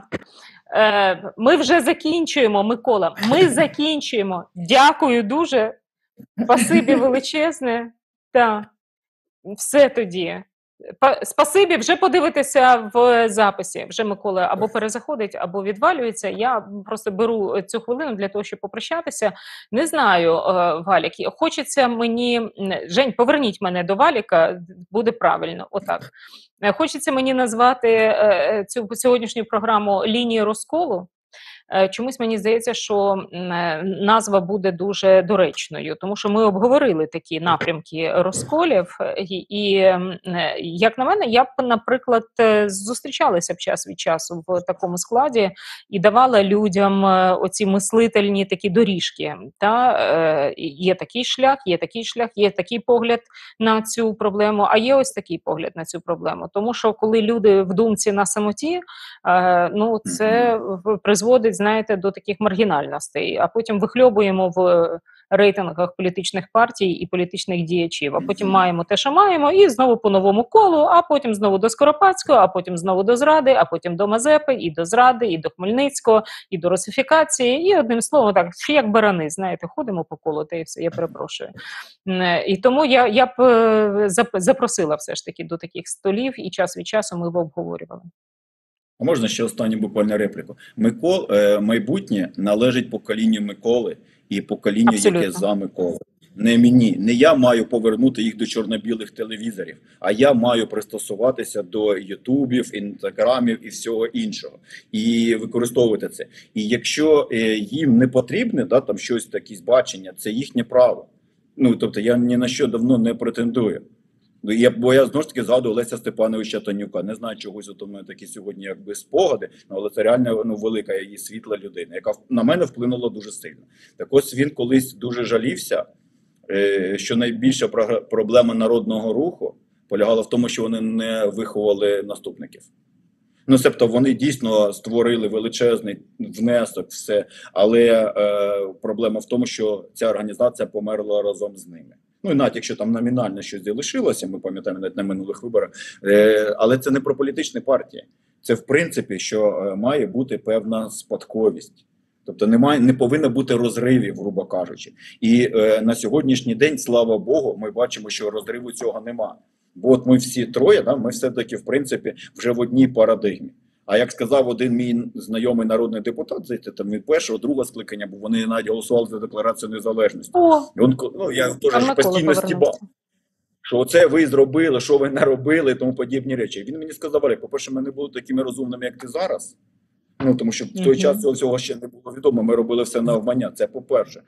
Е, ми вже закінчуємо, Микола. Ми закінчуємо. Дякую дуже. Спасибі величезне. Так. Все тоді. Па- Спасибі, вже подивитися в записі. Вже Микола або перезаходить, або відвалюється. Я просто беру цю хвилину для того, щоб попрощатися. Не знаю, е, Валік, хочеться мені... м, Жень, поверніть мене до Валіка, буде правильно, отак. Е, Хочеться мені назвати е, е, цю сьогоднішню програму «Лінії розколу». Е, Чомусь мені здається, що м, е, назва буде дуже доречною, тому що ми обговорили такі напрямки розколів, е, і, і м, е, як на мене, я б, наприклад, е, зустрічалася б час від часу в такому складі і давала людям е, оці мислительні такі доріжки. Та е, є такий шлях, є такий шлях, є такий погляд на цю проблему, а є ось такий погляд на цю проблему. Тому що коли люди в думці на самоті, е, ну це в- призводить, знаєте, до таких маргінальностей, а потім вихльобуємо в рейтингах політичних партій і політичних діячів, а потім маємо те, що маємо, і знову по новому колу, а потім знову до Скоропадського, а потім знову до зради, а потім до Мазепи, і до зради, і до Хмельницького, і до русифікації, і одним словом, так, ще як барани, знаєте, ходимо по колу, та і все, я перепрошую. М, І тому я, я б е, зап- запросила все ж таки до таких столів, і час від часу ми б обговорювали. А можна ще останню буквально репліку? Микол, е, майбутнє належить поколінню Миколи і поколінню, Абсолютно. яке за Миколи. Не мені, не я маю повернути їх до чорно-білих телевізорів, а я маю пристосуватися до ютубів, інстаграмів і всього іншого. І використовувати це. І якщо е, їм не потрібне, да, там щось такі бачення, це їхнє право. Ну, тобто я ні на що давно не претендую. Ну, я, бо я знову ж таки згадую Леся Степановича Танюка. Не знаю, чогось от у мене такі сьогодні якби спогади, але це реально ну, велика і світла людина, яка на мене вплинула дуже сильно. Так ось він колись дуже жалівся, е, що найбільша програ- проблема народного руху полягала в тому, що вони не виховали наступників. Ну, тобто вони дійсно створили величезний внесок, все, але е, проблема в тому, що ця організація померла разом з ними. Ну, і навіть якщо там номінально щось залишилося, ми пам'ятаємо навіть на минулих виборах, е, але це не про політичні партії. Це в принципі, що е, має бути певна спадковість. Тобто немає, не повинно бути розривів, грубо кажучи. І е, на сьогоднішній день, слава Богу, ми бачимо, що розриву цього нема. Бо от ми всі троє, да, ми все-таки, в принципі, вже в одній парадигмі. А як сказав один мій знайомий народний депутат, знаєте, там від першого, другого скликання, бо вони навіть голосували за Декларацію незалежності. О, І он, ну, я теж постійно стібав, повернувся. що оце ви зробили, що ви наробили і тому подібні речі. Він мені сказав: Олег, по-перше, ми не були такими розумними, як ти зараз. Ну, тому що в той Мгм. час цього всього ще не було відомо, ми робили все навмання, це по-перше.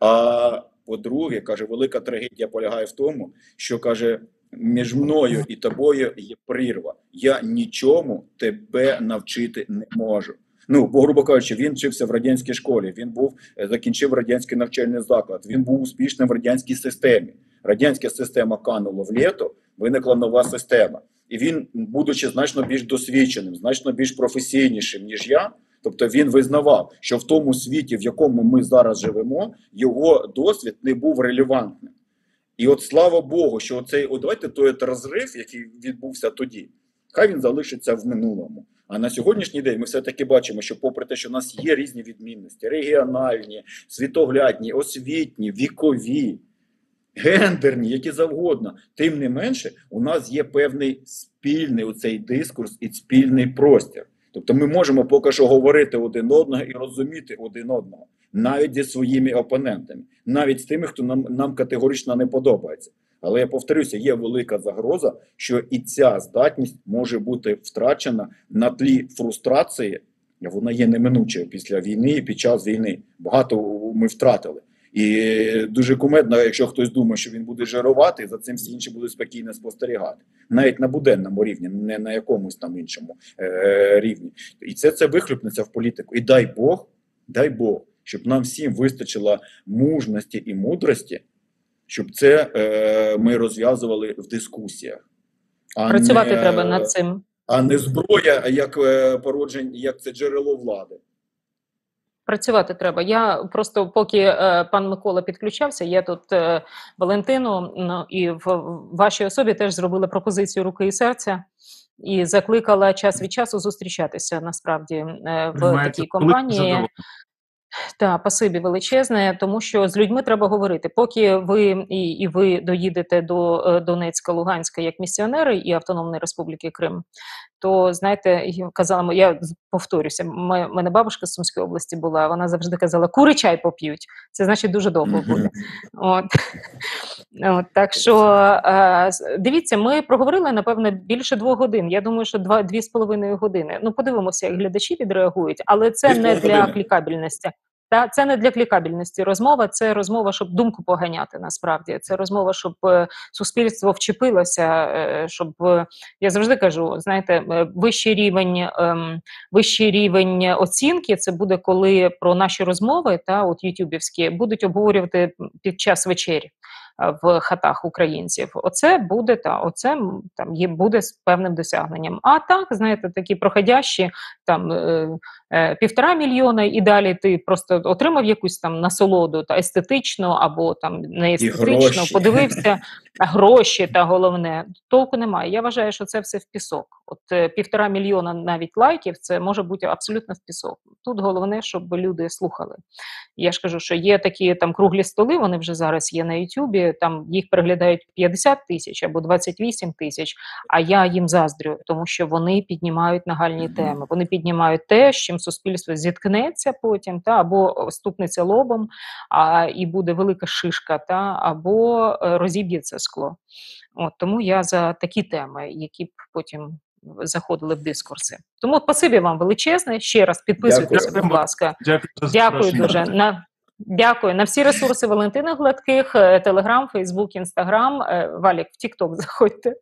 А по-друге, каже, велика трагедія полягає в тому, що, каже, між мною і тобою є прірва. Я нічому тебе навчити не можу. Ну, бо, грубо кажучи, він вчився в радянській школі, він був, е, закінчив радянський навчальний заклад, він був успішним в радянській системі. Радянська система канула в літо, виникла нова система. І він, будучи значно більш досвідченим, значно більш професійнішим, ніж я, тобто він визнавав, що в тому світі, в якому ми зараз живемо, його досвід не був релевантним. І от слава Богу, що оцей, от давайте той розрив, який відбувся тоді, хай він залишиться в минулому. А на сьогоднішній день ми все-таки бачимо, що попри те, що в нас є різні відмінності, регіональні, світоглядні, освітні, вікові, гендерні, які завгодно, тим не менше, у нас є певний спільний оцей дискурс і спільний простір. Тобто ми можемо поки що говорити один одного і розуміти один одного, навіть зі своїми опонентами, навіть з тими, хто нам, нам категорично не подобається. Але я повторюся, є велика загроза, що і ця здатність може бути втрачена на тлі фрустрації, вона є неминучою після війни і під час війни. Багато ми втратили. І дуже кумедно, якщо хтось думає, що він буде жирувати, за цим всі інші будуть спокійно спостерігати. Навіть на буденному рівні, не на якомусь там іншому е- рівні. І це, це вихлюпнеться в політику. І дай Бог, дай Бог, щоб нам всім вистачило мужності і мудрості, щоб це е- ми розв'язували в дискусіях. А Працювати не, треба над цим. А не зброя, як е- породжень, як це джерело влади. Працювати треба. Я просто, поки е, пан Микола підключався, я тут е, Валентину ну, і в вашій особі теж зробила пропозицію руки і серця і закликала час від часу зустрічатися, насправді, е, в такій компанії. Так, пасибі величезне, тому що з людьми треба говорити. Поки ви і, і ви доїдете до е, Донецька, Луганська як місіонери і Автономної Республіки Крим, то, знаєте, казала, я повторюся, моя, мене бабушка з Сумської області була, вона завжди казала, кури чай поп'ють, це значить дуже довго буде. От. От, так що, е, дивіться, ми проговорили, напевно, більше двох годин, я думаю, що два, дві з половиною години. Ну, подивимося, як глядачі відреагують, але це не для клікабельності. Та це не для клікабельності розмова, це розмова, щоб думку поганяти, насправді. Це розмова, щоб е, суспільство вчепилося, е, щоб, е, я завжди кажу, знаєте, е, вищий рівень, е, вищий рівень оцінки, це буде, коли про наші розмови, та, от ютубівські, будуть обговорювати під час вечері в хатах українців. Оце буде, та, оце там є, буде з певним досягненням. А так, знаєте, такі проходящі, там, е, е, півтора мільйона і далі ти просто отримав якусь там насолоду, та естетичну, або там не естетично, подивився, гроші, та головне, толку немає. Я вважаю, що це все в пісок. От е, півтора мільйона навіть лайків, це може бути абсолютно в пісок. Тут головне, щоб люди слухали. Я ж кажу, що є такі там круглі столи, вони вже зараз є на Ютубі, там їх переглядають п'ятдесят тисяч або двадцять вісім тисяч, а я їм заздрю, тому що вони піднімають нагальні теми, вони піднімають те, з чим суспільство зіткнеться потім, та, або стукнеться лобом, а, і буде велика шишка, та, або е, розіб'ється скло. От, тому я за такі теми, які б потім заходили в дискурси. Тому спасибі вам величезне. Ще раз підписуйтесь, Дякую. будь ласка. Дякую, Дякую дуже. На, дякую. На всі ресурси Валентини Гладких, Телеграм, Фейсбук, Інстаграм. Валік, в Тік-Ток заходьте.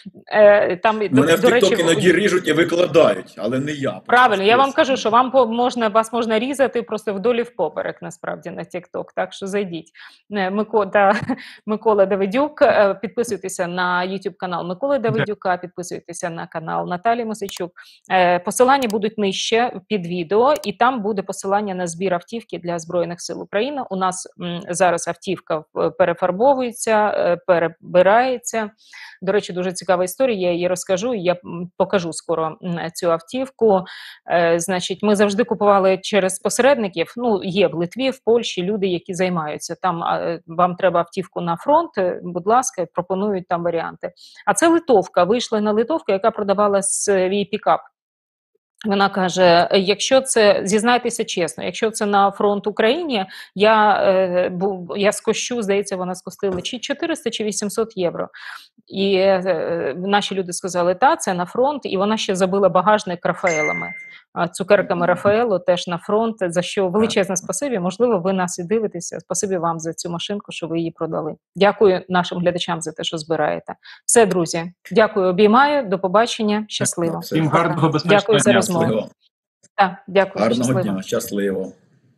Там, Мене до, в до речі, Тік-Ток іноді ріжуть і викладають, але не я. Правильно, я вам кажу, що вам по- можна, вас можна різати просто вдолі впоперек, насправді, на TikTok, так що зайдіть. Е, Мико, та, Микола Давидюк, е, підписуйтеся на YouTube канал Миколи Давидюка, підписуйтеся на канал Наталії Мосичук. Е, Посилання будуть нижче під відео, і там буде посилання на збір автівки для Збройних сил України. Україна. У нас м, зараз автівка е, перефарбовується, е, перебирається. До речі, дуже цікава історія, я її розкажу, і я м, покажу скоро м, цю автівку. Е, значить, ми завжди купували через посередників, ну, є в Литві, в Польщі люди, які займаються. Там е, вам треба автівку на фронт, е, будь ласка, пропонують там варіанти. А це литовка, вийшла на литовку, яка продавала свій пікап. Вона каже: якщо це, зізнайтеся чесно, якщо це на фронт Україні, я, е, бу, я скощу, здається, вона скостила чи чотириста, чи вісімсот євро. І е, наші люди сказали, та, це на фронт, і вона ще забила багажник Рафаелами, а, цукерками Рафаело теж на фронт, за що величезне спасибі. Можливо, ви нас і дивитеся. Спасибі вам за цю машинку, що ви її продали. Дякую нашим глядачам за те, що збираєте. Все, друзі, дякую, обіймаю, до побачення, щасливо. Всім гарного, безпечного Дякую за дня. розмову. Щасливо. Так, дякую, Гарного щасливо. дня, щасливо.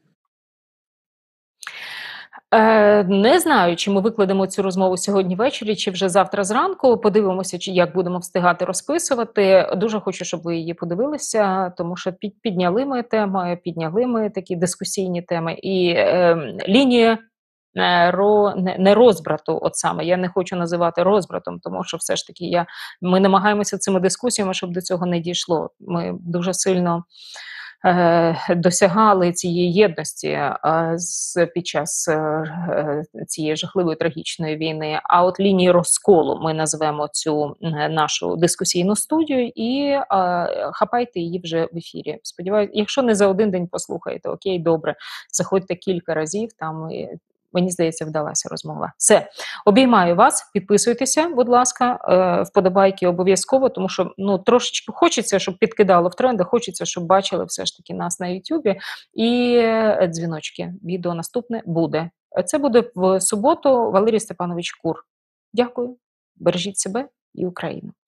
Е, не знаю, чи ми викладемо цю розмову сьогодні ввечері, чи вже завтра зранку. Подивимося, чи як будемо встигати розписувати. Дуже хочу, щоб ви її подивилися, тому що під, підняли ми теми, підняли ми такі дискусійні теми. І е, лінія е, ро, не, не розбрату, от саме, я не хочу називати розбратом, тому що все ж таки я, ми намагаємося цими дискусіями, щоб до цього не дійшло. Ми дуже сильно досягали цієї єдності з, під час е, цієї жахливої трагічної війни. А от лінії розколу ми назвемо цю нашу дискусійну студію і е, хапайте її вже в ефірі. Сподіваюся, якщо не за один день послухаєте, окей, добре, заходьте кілька разів, там і, мені здається, вдалася розмова. Все, обіймаю вас, підписуйтеся, будь ласка, е, вподобайки обов'язково, тому що, ну, трошечки хочеться, щоб підкидало в тренди, хочеться, щоб бачили все ж таки нас на Ютубі. І е, дзвіночки, відео наступне буде. Це буде в суботу. Валерій Степанович Кур. Дякую, бережіть себе і Україну.